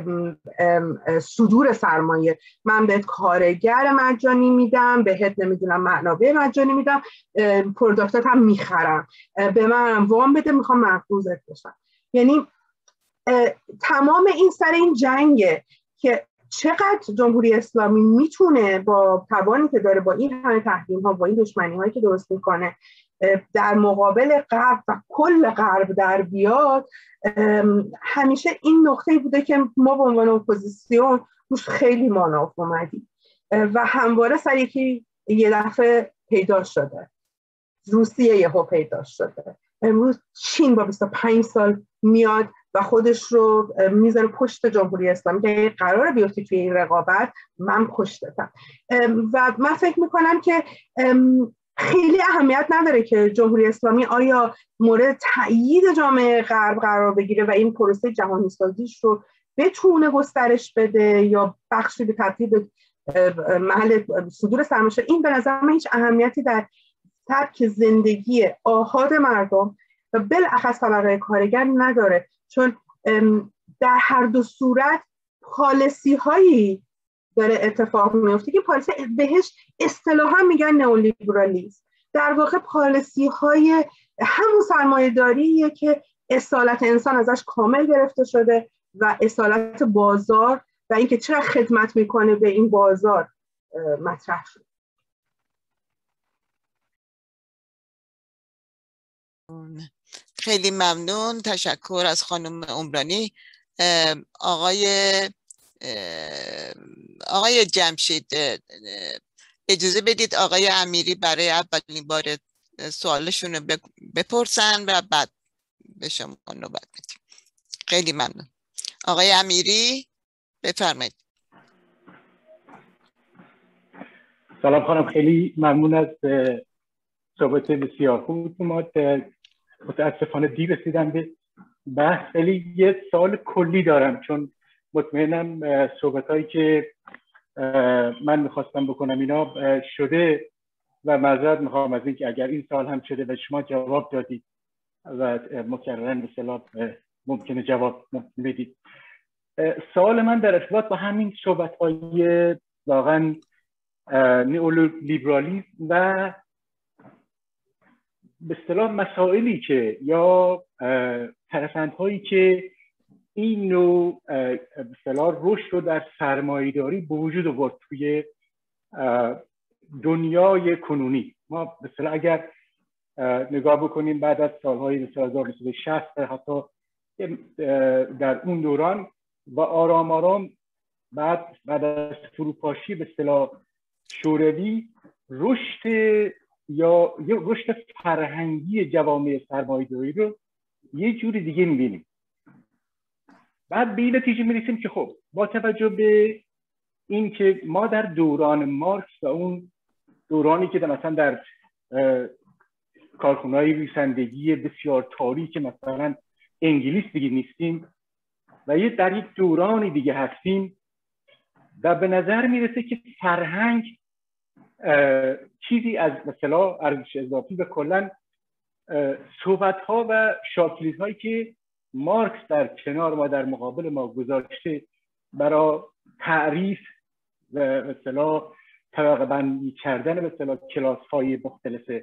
صدور سرمایه، من بهت کارگر مجانی میدم، بهت نمیدونم منابع مجانی میدم، پروداکتات هم میخرم، به من وام بده میخوام مقروضت بشم. یعنی تمام این سر این جنگه که چقدر جمهوری اسلامی میتونه با توانی که داره با این همه تحریم ها با این دشمنی هایی که درست میکنه در مقابل غرب و کل غرب در بیاد. همیشه این نقطه بوده که ما به عنوان اپوزیسیون روش خیلی ماناف اومدیم و همواره سر یکی یه دفعه پیدا شده، روسیه یهو پیدا شده، امروز چین با بیست و پنج سال میاد و خودش رو میذاره پشت جمهوری اسلامی که قراره بیفتی توی این رقابت، من پشتتم. و من فکر میکنم که خیلی اهمیت نداره که جمهوری اسلامی آیا مورد تأیید جامعه غرب قرار بگیره و این پروسه جهانی سازیش رو بتونه گسترش بده یا بخشی به تبدیل به محل صدور سرمایه. این به نظر من هیچ اهمیتی در سبک زندگی آحاد مردم و بالاخص طبقه کارگر نداره، چون در هر دو صورت پالیسی هایی داره اتفاق میفته که پالیسی بهش اصطلاحا میگن نئولیبرالیسم، در واقع پالیسی های همون سرمایه داریه که اصالت انسان ازش کامل گرفته شده و اصالت بازار و اینکه چرا خدمت میکنه به این بازار مطرح شد. خیلی ممنون، تشکر از خانم عمرانی. آقای آقای جمشید اجازه بدید آقای امیری برای اولین بار سوالشون رو بپرسن و بعد به شما نوبت بدیم. خیلی ممنون. آقای امیری بفرمایید. سلام خانم، خیلی ممنون از صحبت بسیار خوب. ما متاسفانه دیر رسیدم به بحث. خیلی یه سوال کلی دارم چون مطمئنم صحبت هایی که من میخواستم بکنم اینا شده و معذرت میخوام از اینکه اگر این سال هم شده و شما جواب دادید و مکررن به اصطلاح ممکنه جواب بدید. سوال من در ارتباط با همین صحبت‌های واقعا نئولیبرالیسم و به اصطلاح مسائلی که یا ترفندهایی که این نوع به اصطلاح رشد رو در سرمایه‌داری به وجود آورد توی دنیای کنونی. ما به اصطلاح اگر نگاه بکنیم بعد از سالهای مثلا هزار و نهصد و شصت حتی در اون دوران و آرام آرام بعد بعد از فروپاشی به اصطلاح شوروی رشد یا یه رشد فرهنگی جوامع سرمایه‌داری رو یه جور دیگه می‌بینیم. بعد به این نتیجه می‌رسیم که خب با توجه به این که ما در دوران مارکس و اون دورانی که مثلا در کارخونه‌های ریسندگی بسیار تاریک مثلا انگلیس دیگه نیستیم و یه در یک دورانی دیگه هستیم و به نظر میرسه که فرهنگ چیزی از مثلا ارزش اضافی و کلا صحبت‌ها و شاکلیدهایی که مارکس در کنار ما در مقابل ما گذاشته برای تعریف و مثلا طبقه بندی کردن مثلا کلاس‌های مختلف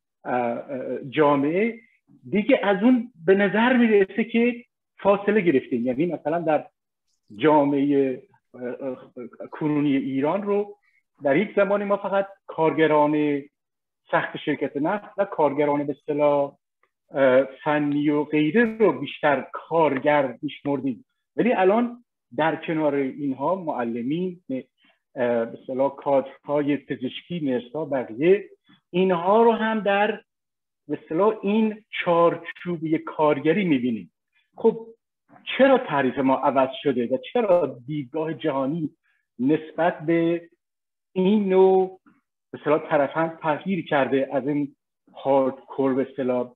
جامعه دیگه از اون به نظر میرسه که فاصله گرفتیم. یعنی مثلا در جامعه کنونی ایران رو در یک زمانی ما فقط کارگران سخت شرکت نفت و کارگران به اصطلاح فنی و غیره رو بیشتر کارگر میشمردیم، ولی الان در کنار اینها معلمین به اصطلاح کادرهای پزشکی، نرس‌ها، بقیه اینها رو هم در به اصطلاح این چارچوبی کارگری میبینیم. خب چرا تعریف ما عوض شده و چرا دیدگاه جهانی نسبت به این نوع به اصطلاح طرفند تغییر کرده از این هاردکور به اصطلاح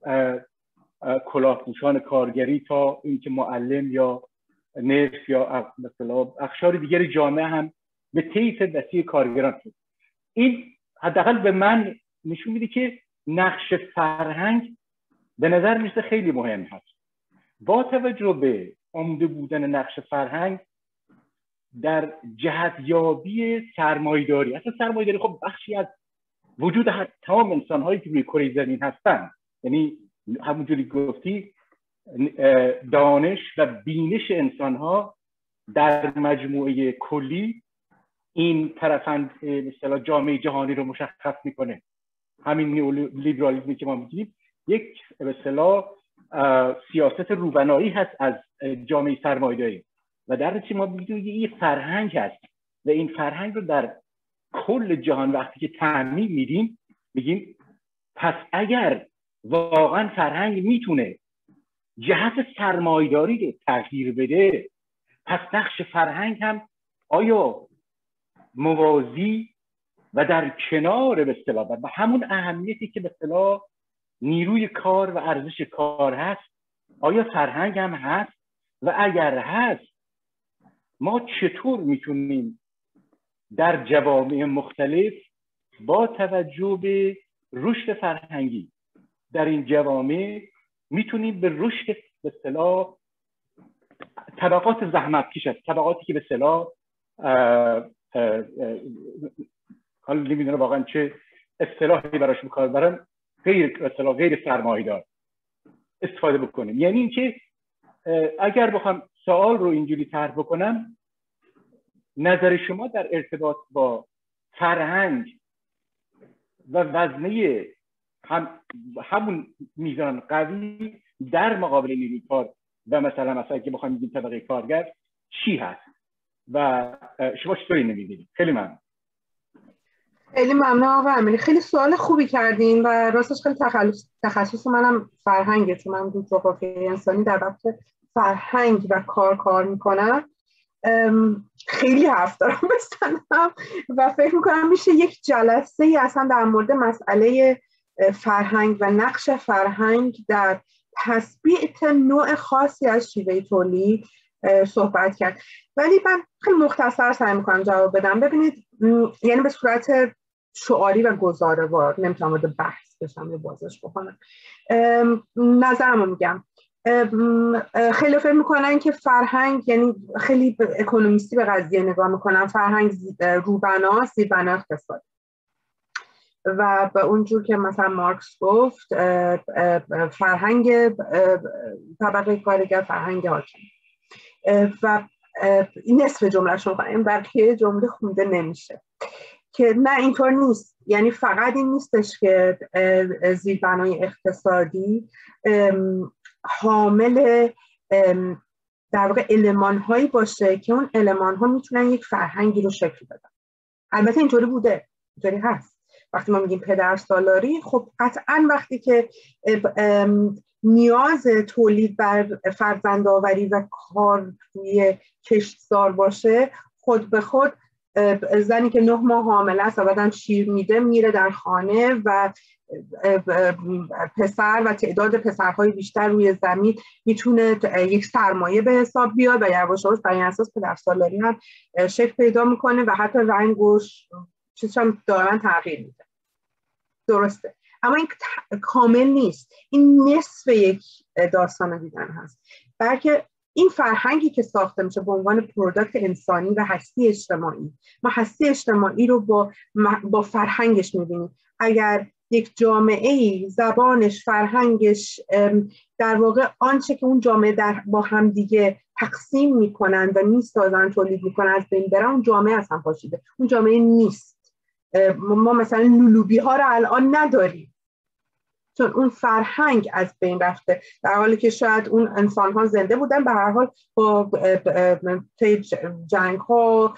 کلاهپوشان کارگری تا اینکه معلم یا نرس یا به اصطلاح اقشار دیگر جامعه هم به طیف وسیع کارگران شد. این حداقل به من نشون میده که نقش فرهنگ به نظر میرسه خیلی مهم هست. با توجه به عمده بودن نقش فرهنگ در جهتیابی سرمایه‌داری، اصلا سرمایه‌داری خب بخشی از وجود تمام انسان‌هایی که روی کره زمین هستن، یعنی همونجوری گفتی دانش و بینش انسان‌ها در مجموعه کلی این طرفند به اصطلاح جامعه جهانی رو مشخص میکنه. همین نیولیبرالیسمی که ما میگیم یک به اصطلاح سیاست روبنایی هست از جامعه سرمایه‌داری و در نتیجه ما میگیم یه فرهنگ هست و این فرهنگ رو در کل جهان وقتی که تعمیم میدیم میگیم پس اگر واقعا فرهنگ میتونه جهت سرمایه‌داری رو تغییر بده، پس نقش فرهنگ هم آیا موازی و در کنار به اصطلاح و همون اهمیتی که به اصطلاح نیروی کار و ارزش کار هست آیا فرهنگ هم هست و اگر هست ما چطور میتونیم در جوامع مختلف با توجه به رشد فرهنگی در این جوامع میتونیم به رشد به اصطلاح طبقات زحمتکش است، طبقاتی که به اصطلاح حالا نمیدونم واقعا چه اصطلاحی براش به کار برن، غیر اصطلاح غیر سرمایه‌دار استفاده بکنیم. یعنی اینکه اگر بخوام سوال رو اینجوری طرح بکنم، نظر شما در ارتباط با فرهنگ و وزنه هم همون میزان قوی در مقابل نیروی کار و مثلا مثلا که بخوام بگیم طبقه کارگر چی هست و شما چطوری نمی‌بینید؟ خیلی ممنون. خیلی ممنون آقا امیری، خیلی سوال خوبی کردین و راستش خیلی تخصص تخصص منم فرهنگه، چون من تو جغرافیای انسانی در بخش فرهنگ و کار کار میکنم. خیلی حرف دارم بزنم و فکر میکنم میشه یک جلسه ای اصلا در مورد مسئله فرهنگ و نقش فرهنگ در تثبیت نوع خاصی از شیوه تولید صحبت کرد، ولی من خیلی مختصر سعی میکنم جواب بدم. ببینید، یعنی به صورت شعاری و گزاره‌وار، نمیتونم وارد بحث بشم یا بازش بکنم. نظرمو میگم. خیلی فکر میکنن که فرهنگ، یعنی خیلی اکونومیستی به قضیه نگاه میکنن، فرهنگ روبنا زیربنا اقتصاد و به اونجور که مثلا مارکس گفت فرهنگ طبقه کارگر فرهنگ حاکم و این نصف جمله شما این بقیه جمله خونده نمیشه که نه اینطور نیست. یعنی فقط این نیستش که زیربنای اقتصادی حامل در واقع المان هایی باشه که اون المان ها میتونن یک فرهنگی رو شکل بدن. البته اینطوری بوده، اینطوری هست. وقتی ما میگیم پدرسالاری، خب قطعا وقتی که نیاز تولید بر فرزندآوری و کار روی کشتزار باشه، خود به خود زنی که نه ماه حامله است و بعدم شیر میده میره در خانه و پسر و تعداد پسرهای بیشتر روی زمین میتونه یک سرمایه به حساب بیاد و یواش یواش بر این اساس پدرسالاری هم شکل پیدا میکنه و حتی رنگش چیزش هم دائما تغییر میده. درسته، اما این کامل نیست. این نصف یک داستان دیدن هست. بلکه این فرهنگی که ساخته میشه به عنوان پروداکت انسانی و هستی اجتماعی، ما هستی اجتماعی رو با با فرهنگش میبینیم. اگر یک جامعه زبانش، فرهنگش، در واقع آنچه که اون جامعه در با هم دیگه تقسیم میکنن و میسازن، تولید میکنن از بین بره، اون جامعه اصلا پاشیده، اون جامعه نیست. ما مثلا لولوبی ها رو الان نداریم چون اون فرهنگ از بین رفته، در حالی که شاید اون انسان ها زنده بودن به هر حال با جنگ ها،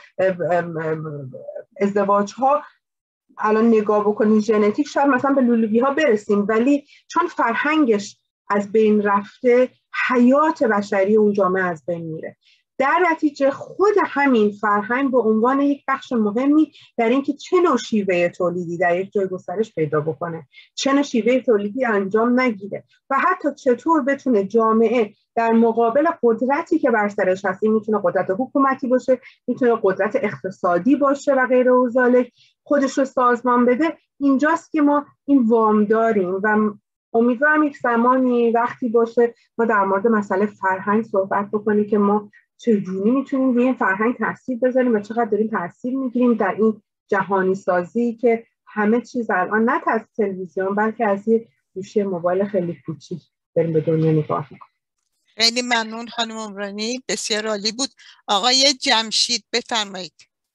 ازدواج ها. الان نگاه بکنید ژنتیک شاید مثلا به لولوبی ها برسیم، ولی چون فرهنگش از بین رفته حیات بشری اون جامعه از بین میره. در نتیجه خود همین فرهنگ به عنوان یک بخش مهمی در اینکه چه نوع شیوه تولیدی در یک جای گسترش پیدا بکنه، چه نوع شیوه تولیدی انجام نگیره و حتی چطور بتونه جامعه در مقابل قدرتی که بر سرش هست، این میتونه قدرت حکومتی باشه، میتونه قدرت اقتصادی باشه و غیره و ذالک، خودش رو سازمان بده. اینجاست که ما این وام داریم و امیدوارم یک زمانی وقتی باشه ما در مورد مسئله فرهنگ صحبت بکنیم که ما چجوری میتونیم روی این فرهنگ تاثیر بذاریم و چقدر داریم تاثیر میگیریم در این جهانی سازی که همه چیز الان نه از تلویزیون بلکه از یه گوشی موبایل خیلی کوچیک داریم به دنیا نگاه میکنیم. خیلی ممنون خانم عمرانی، بسیار عالی بود. آقای جمشید بفرمایید.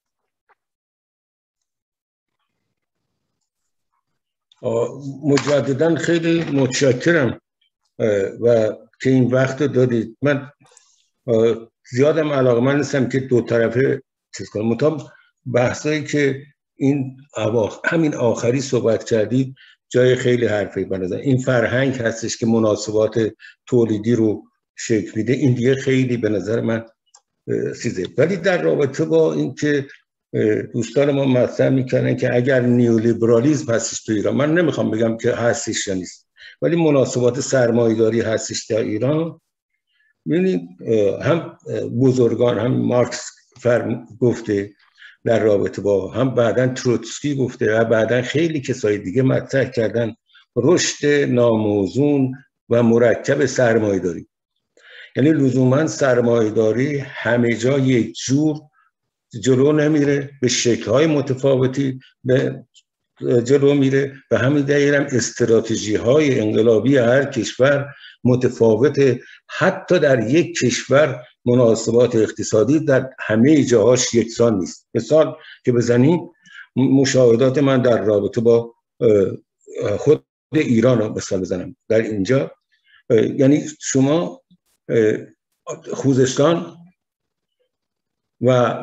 مجددا خیلی متشکرم و که این وقت رو دادید. من زیادم علاقه‌مند نیستم که دو طرفه چیز کنم، مطابق بحثایی که این اواخر همین آخری صحبت کردید جای خیلی حرفی بنظر این فرهنگ هستش که مناسبات تولیدی رو شکل میده. این دیگه خیلی به نظر من چیزه. ولی در رابطه با این که دوستان ما مطرح میکنن که اگر نیولیبرالیسم هستش تو ایران، من نمیخوام بگم که هستش یا نیست، ولی مناسبات سرمایه‌داری هستش در ایران. ببینید هم بزرگان، هم مارکس فرم گفته در رابطه با، هم بعداً تروتسکی گفته و بعداً خیلی کسای دیگه مطرح کردن رشد ناموزون و مرکب سرمایه‌داری. یعنی لزوماً سرمایه‌داری همه جا یک جور جلو نمیره، به شکل‌های متفاوتی به جلو میره و همین دلیل هم استراتژی‌های انقلابی هر کشور متفاوته. حتی در یک کشور مناسبات اقتصادی در همه جاهاش یکسان نیست. مثال که بزنیم، مشاهدات من در رابطه با خود ایران رو مثال بزنم در اینجا، یعنی شما خوزستان و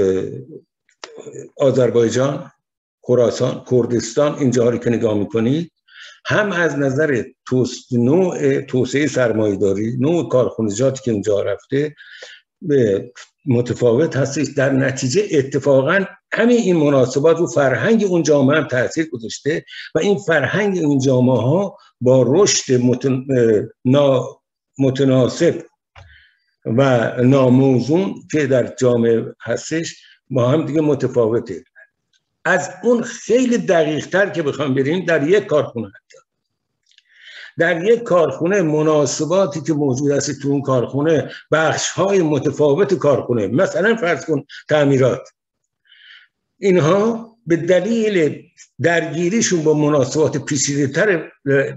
آذربایجان، خراسان، کردستان، اینجا رو که نگاه میکنید، هم از نظر توس... نوع توسعه سرمایه‌داری، نوع کارخانجاتی که اونجا رفته متفاوت هستش. در نتیجه اتفاقا همین این مناسبات رو فرهنگ اون جامعه هم تاثیر گذاشته و این فرهنگ اون جامعه ها با رشد متن... نا... متناسب و ناموزون که در جامعه هستش با هم دیگه متفاوته. از اون خیلی دقیق تر که بخوام بریم در یک کارخونه حتی. در یک کارخونه مناسباتی که موجود است تو اون کارخونه، بخش‌های متفاوت کارخونه، مثلا فرض کن تعمیرات، اینها به دلیل درگیریشون با مناسبات پیچیده‌تر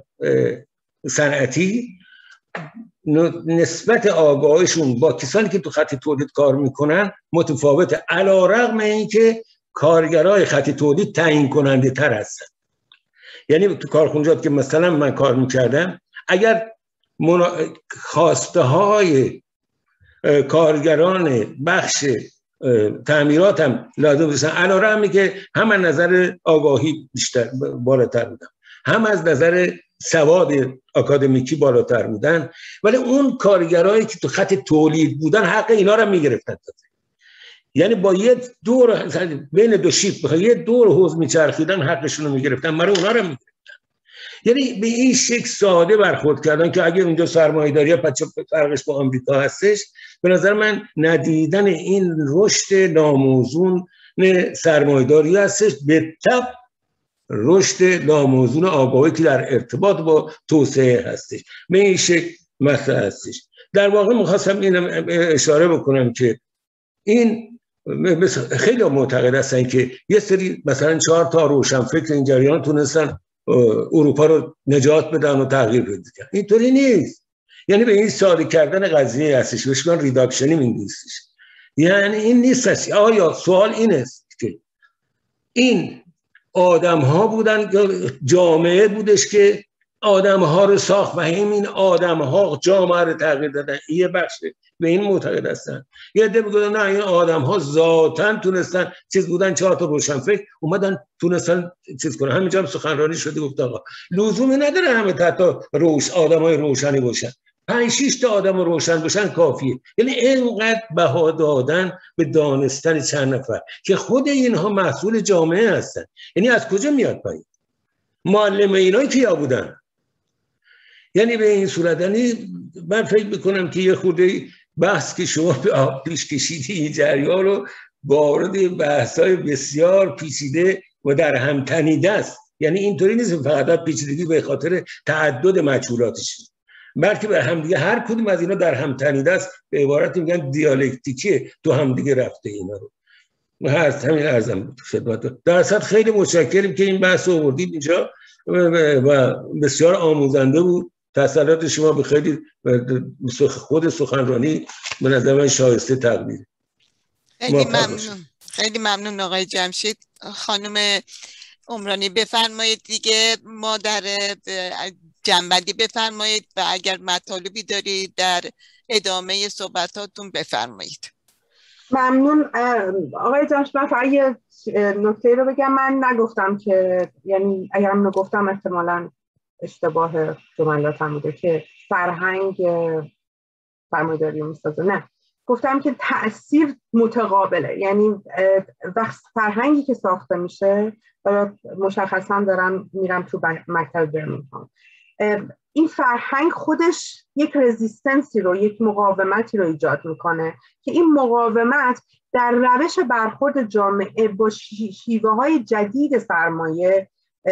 صنعتی، نسبت آگاهیشون با کسانی که تو خط تولید کار میکنن متفاوته، علی‌رغم اینکه کارگرای خط تولید تعیین کننده تر هستن. یعنی تو کارخونجات که مثلا من کار میکردم، اگر منا... خواسته های کارگران بخش تعمیرات هم لازم بودن، علی‌رغمی که هم از نظر آگاهی بیشتر بالاتر بودن، هم از نظر سواد آکادمیکی بالاتر بودن، ولی اون کارگرایی که تو خط تولید بودن حق اینا رو میگرفتن. یعنی با یه دور بین دو شیپ یه دور حوض میچرخیدن، حقشون رو میگرفتن، برای اونا رو میگرفتن. یعنی به این شکل ساده برخورد کردن که اگه اونجا سرمایه‌داری پچه فرقش با آمریکا هستش، به نظر من ندیدن این رشد ناموزون سرمایه‌داری هستش، به تبع رشد ناموزون آگاهی که در ارتباط با توسعه هستش. به این شکل مسئله هستش. در واقع می‌خواستم این اشاره بکنم که این خیلی معتقد هستن که یه سری مثلا چهار تا روشنفکر این جریان تونستن اروپا رو نجات بدن و تغییر بدن. اینطوری نیست. یعنی به این ساده کردن قضیه هستش، بهش میگن ریداکشنی میگیستش. یعنی این نیست. آیا سوال این است که این آدم ها بودن، جامعه بودش که آدم ها رو ساخت و همین آدم ها جامعه رو تغییر دادن؟ یه بخشه به این معتقد هستن. یه عده میگن نه، این آدم ها ذاتاً تونستن چیز بودن، چهار تا روشنفکر اومدن تونستن چیز کنن. همینجا هم سخنرانی شده گفت آقا لزومی نداره همه تا روش آدمای روشنی باشن، پنج شش تا آدم روشن باشن کافیه. یعنی اینقدر بها دادن به دانستن چند نفر که خود اینها مسئول جامعه هستن. یعنی از کجا میاد پایین؟ معلم اینایی کیا بودن؟ یعنی به این صورت، یعنی من فکر میکنم که یه خورده بحث که شما پیش کشیدی این جریان رو وارد بحث‌های بسیار پیچیده و در هم تنیده است. یعنی اینطوری نیست فقط پیچیدگی به خاطر تعدد مجهولاتش، بلکه به هم دیگه هر کدوم از اینا در هم تنیده است. به عبارتی میگن دیالکتیکه، تو هم دیگه رفته اینا رو. هست همین عرضم خدمت. در اصل خیلی متشکریم که این بحث رو آوردید اینجا و بسیار آموزنده بود. تسلیت شما به خیلی خود سخنرانی به نظر من شایسته تقدیر. خیلی ممنون. خیلی ممنون آقای جمشید. خانم عمرانی بفرمایید دیگه، ما در جنبندی بفرمایید و اگر مطالبی دارید در ادامه صحبتاتون بفرمایید. ممنون آقای جمشید. من فقط یه نکته رو بگم. من نگفتم که، یعنی اگرم نگفتم احتمالاً اشتباه جملاتم بوده که فرهنگ سرمایه‌داری میسازه. نه، گفتم که تأثیر متقابله. یعنی وقت فرهنگی که ساخته میشه، مشخصا دارم میرم تو مکتب برمینگهام، این فرهنگ خودش یک رزیستنسی رو، یک مقاومتی رو ایجاد میکنه که این مقاومت در روش برخورد جامعه با شیوه های جدید سرمایه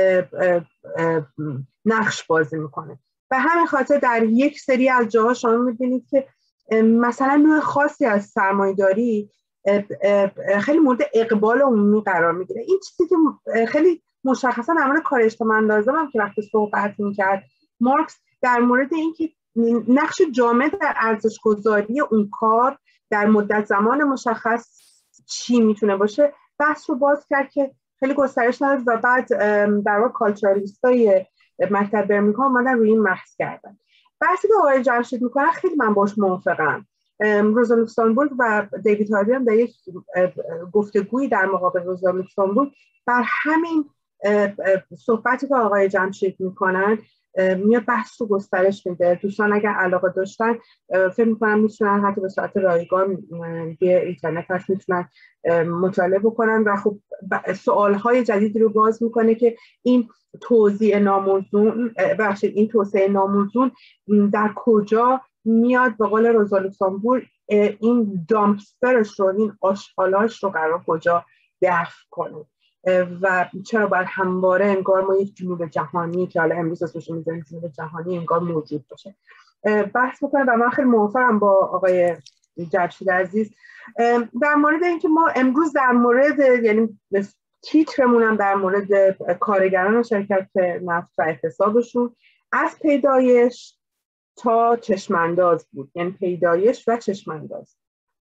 نقش بازی میکنه. به همین خاطر در یک سری از جاها شما میبینید که مثلا نوع خاصی از سرمایه‌داری خیلی مورد اقبال عمومی قرار میگیره. این چیزی که خیلی مشخصا در مورد کار اجتماع لازم هم که وقتی صحبت میکرد مارکس در مورد اینکه نقش جامعه در ارزش گذاری اون کار در مدت زمان مشخص چی میتونه باشه بحث رو باز کرد که خیلی گسترش نداد و بعد در واقع کالچرالیستای مکتب برمینگهام اومدن روی این بحث کردن. بحثی که آقای جمشید میکنن خیلی من باش موافقم. روزا لوکسامبورگ و دیوید هاروی هم در یک گفتگویی در مقابل روزا لوکسامبورگ بر همین صحبتی که آقای جمشید میکنن میاد بحث رو گسترش میده. دوستان اگر علاقه داشتن فکر میکنم میتونن حتی به صورت رایگان به اینترنت هست میتونن مطالعه بکنن و خب سوالهای جدیدی رو باز میکنه که این توزیع ناموزون بخشید این توسعه ناموزون در کجا میاد. به قول روزا لوکسامبورگ این دامپسترش رو، این آشغالاش رو قرار کجا دفع کنه. و چرا باید همواره انگار ما یک جنوب جهانی که حالا امروز اسمش رو میذاریم جنوب جهانی انگار موجود باشه. بحث میکنم و من خیلی موافقم با آقای جمشید عزیز در مورد اینکه ما امروز در مورد، یعنی تیترمون هم در مورد کارگران شرکت نفت و اعتصابشون از پیدایش تا چشمانداز بود، یعنی پیدایش و چشمانداز.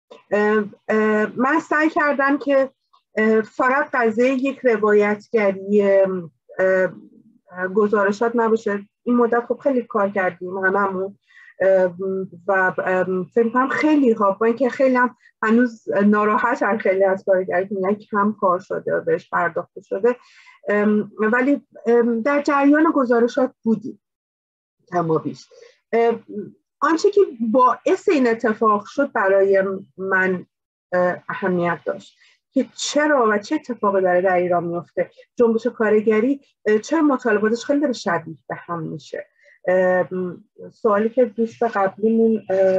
من سعی کردم که فقط قضیه یک روایتگری گزارشات نباشه. این مدت خب خیلی کار کردیم هممون و فکر کنم خیلی ها با اینکه خیلی هم هنوز ناراحتن خیلی از کارگرایی که میگن کم کار شده و بهش پرداخته شده، ولی در جریان گزارشات بودیم کما بیش. آنچه که باعث این اتفاق شد برای من اهمیت داشت که چرا و چه اتفاقی داره در ایران میفته. جنبش کارگری چرا مطالباتش خیلی داره شبیه به هم میشه. سوالی که دوست قبلیمون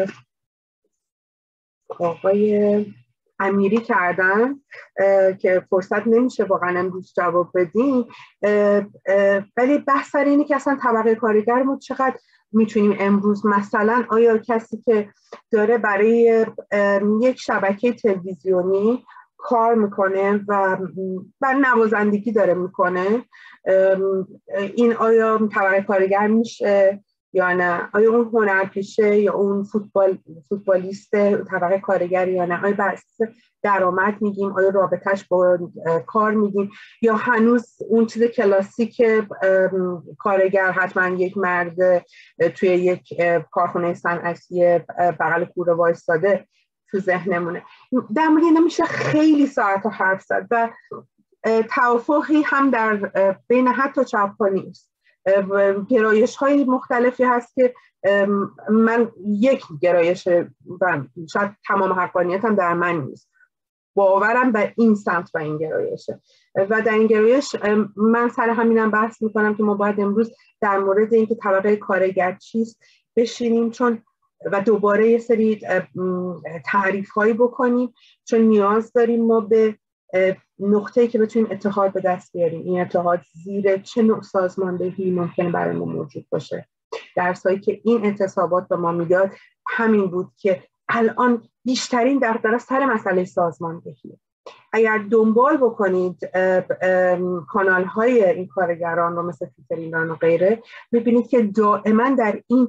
آقای امیری کردن که فرصت نمیشه واقعا امروز جواب بدیم، ولی بحث سر اینه که اصلا طبقه کارگر ما چقدر میتونیم امروز، مثلا آیا کسی که داره برای یک شبکه تلویزیونی کار میکنه و بر نوازندگی داره میکنه، این آیا طبقه کارگر میشه یا نه؟ آیا اون هنرپیشه یا اون فوتبال فوتبالیست طبقه کارگر یا نه؟ آیا بر اساس درآمد میگیم؟ آیا رابطش با کار میگیم؟ یا هنوز اون چیز کلاسیک کارگر حتما یک مرد توی یک کارخونه صنعتی بغل کوره وایساده تو ذهنمونه؟ در مورد اینا میشه خیلی ساعت حرف زد و توافقی هم در بین حتی چپ‌ها نیست. گرایش های مختلفی هست که من یک گرایش و شاید تمام حقانیت هم در من نیست، باورم به این سمت و این گرایشه و در این گرایش من سر همینم بحث میکنم که ما باید امروز در مورد اینکه طبقه کارگر چیست بشینیم چون و دوباره یه سری تعریف هایی بکنیم، چون نیاز داریم ما به نقطه‌ای که بتونیم اتحاد به دست بیاریم. این اتحاد زیر چه نوع سازماندهی ممکن برای ما موجود باشه؟ درسایی که این انتصابات به ما میداد همین بود که الان بیشترین دغدغه سر مسئله سازماندهی. اگر دنبال بکنید کانال های این کارگران رو مثل توییتر ایران و غیره، میبینید که دائما در این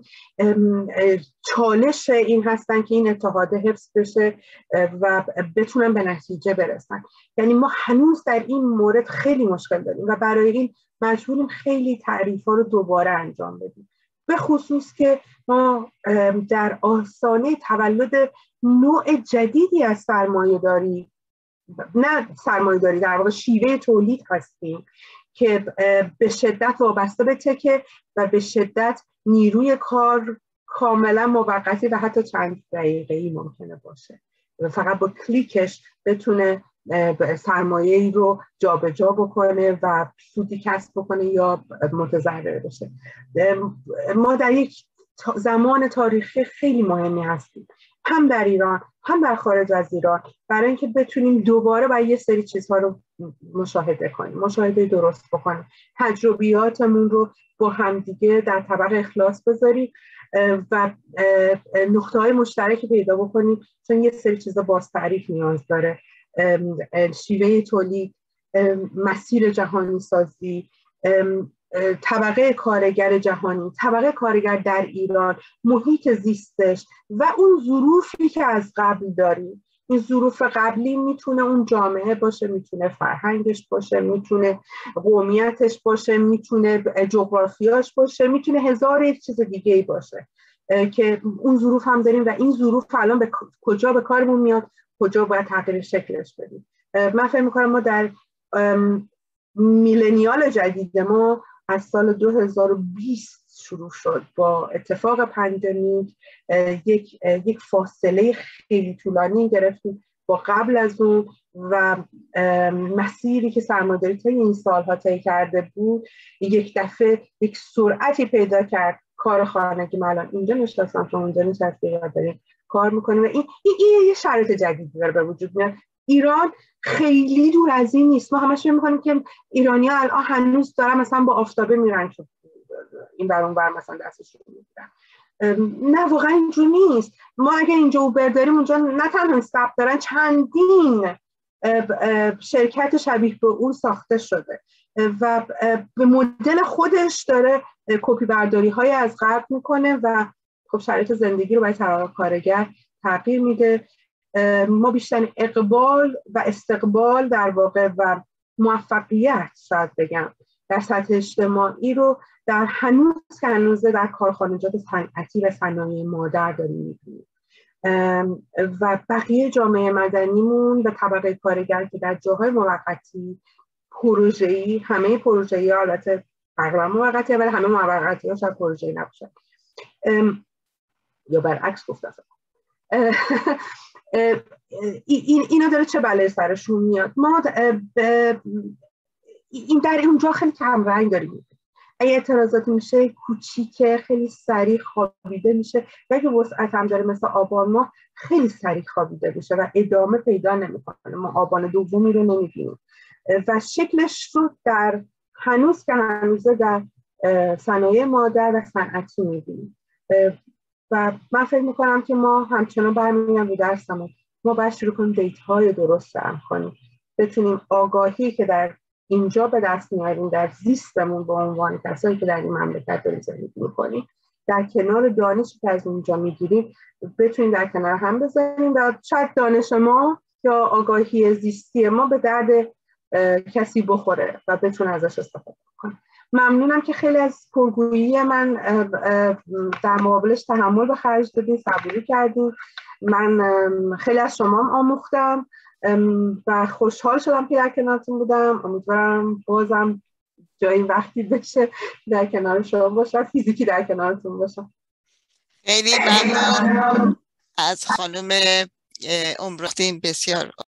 چالش این هستن که این اتحاد حفظ بشه و بتونن به نتیجه برسن. یعنی ما هنوز در این مورد خیلی مشکل داریم و برای این مجبوریم خیلی تعریف ها رو دوباره انجام بدیم، به خصوص که ما در آستانه تولد نوع جدیدی از سرمایه داری، نه سرمایه داری در واقع شیوه تولید هستیم که به شدت وابسته به تکه و به شدت نیروی کار کاملا موقتی و حتی چند دقیقه‌ای ممکنه باشه و فقط با کلیکش بتونه سرمایه‌ای رو جابجا بکنه و سودی کسب بکنه یا متضرر بشه. ما در یک زمان تاریخی خیلی مهمی هستیم، هم در ایران هم در خارج از ایران، برای اینکه بتونیم دوباره با یه سری چیزها رو مشاهده کنیم، مشاهده درست بکنیم، تجربیاتمون رو با همدیگه در طبق اخلاص بذاریم و نقطه‌های مشترکی پیدا بکنیم، چون یه سری چیزا باز تعریف نیاز داره. شیوه تولید، مسیر جهانی سازی، طبقه کارگر جهانی، طبقه کارگر در ایران، محیط زیستش و اون ظروفی که از قبل داریم. این ظروف قبلی میتونه اون جامعه باشه، میتونه فرهنگش باشه، میتونه قومیتش باشه، میتونه جغرافیاش باشه، میتونه هزار یک چیز دیگه ای باشه که اون ظروف هم داریم و این ظروف الان به کجا به کارمون میاد، کجا باید تغییر شکلش بدیم. من فکر میکنم ما در میلنیال جدید ما از سال دو هزار و بیست شروع شد با اتفاق پندمیک یک یک فاصله خیلی طولانی گرفتیم با قبل از اون و مسیری که سرمایه‌داری طی این سالها طی کرده بود یک دفعه یک سرعتی پیدا کرد. کار خانگی من الان اینجا نشستم، شما اونجا نشسته یا داریم کار میکنیم و این این یه شرایط جدیدی داره به وجود میاد ایران خیلی دور از این نیست. ما همش فکر می‌کنیم که ایرانی‌ها الان هنوز دارن مثلا با آفتابه میرن این بر اون بر مثلا دستشون میگیرن. نه واقعا اینجوری نیست. ما اگه اینجا اوبر داریم اونجا نه تنها استاپ دارن، چندین شرکت شبیه به اون ساخته شده و به مدل خودش داره کپی برداری های از غرب میکنه و خب شرایط زندگی رو برای کارگر تغییر میده. ما بیشتر اقبال و استقبال در واقع و موفقیت شاید بگم در سطح اجتماعی رو در هنوز که هنوزه در کارخانجات صنعتی و صنایع مادر داریم می‌بینیم و بقیه جامعه مدنیمون به طبقه کارگر که در جاهای موقتی پروژه‌ای، همه پروژه‌ای البته تقریبا موقتی ولی همه موقتی ها شاید پروژه‌ای نباشه یا برعکس گفته این اینا داره چه بلایی سرشون میاد. ما این در اونجا خیلی کم رنگ داریم. اگه اعتراضاتی میشه کوچیکه خیلی سریع خوابیده میشه و اگه وسعت هم داره مثل آبان ما خیلی سریع خوابیده میشه و ادامه پیدا نمیکنه. ما آبان دومی رو نمیبینیم و شکلش رو در هنوز که هنوزه در صنایع مادر و صنعتی میبینیم و من فکر میکنم که ما همچنان برمیگردیم به درسمون. ما باید شروع کنیم دیتاهای درست جمع کنیم، بتونیم آگاهی که در اینجا به دست میاریم در زیستمون به عنوان کسایی که در این مملکت داریم زندگی میکنیم در کنار دانشی که از اینجا میگیریم بتونیم در کنار هم بذاریم و شاید دانش ما یا آگاهی زیستی ما به درد کسی بخوره و بتونه ازش استفاده کنه. ممنونم که خیلی از پرگویی من در مقابلش تحمل به خرج دادین، صبوری کردین. من خیلی از شما هم آموختم و خوشحال شدم که در کنارتون بودم. امیدوارم بازم جایی وقتی بشه در کنار شما باشم، فیزیکی در کنارتون باشم. خیلی ممنون از خانم عمرختی، بسیار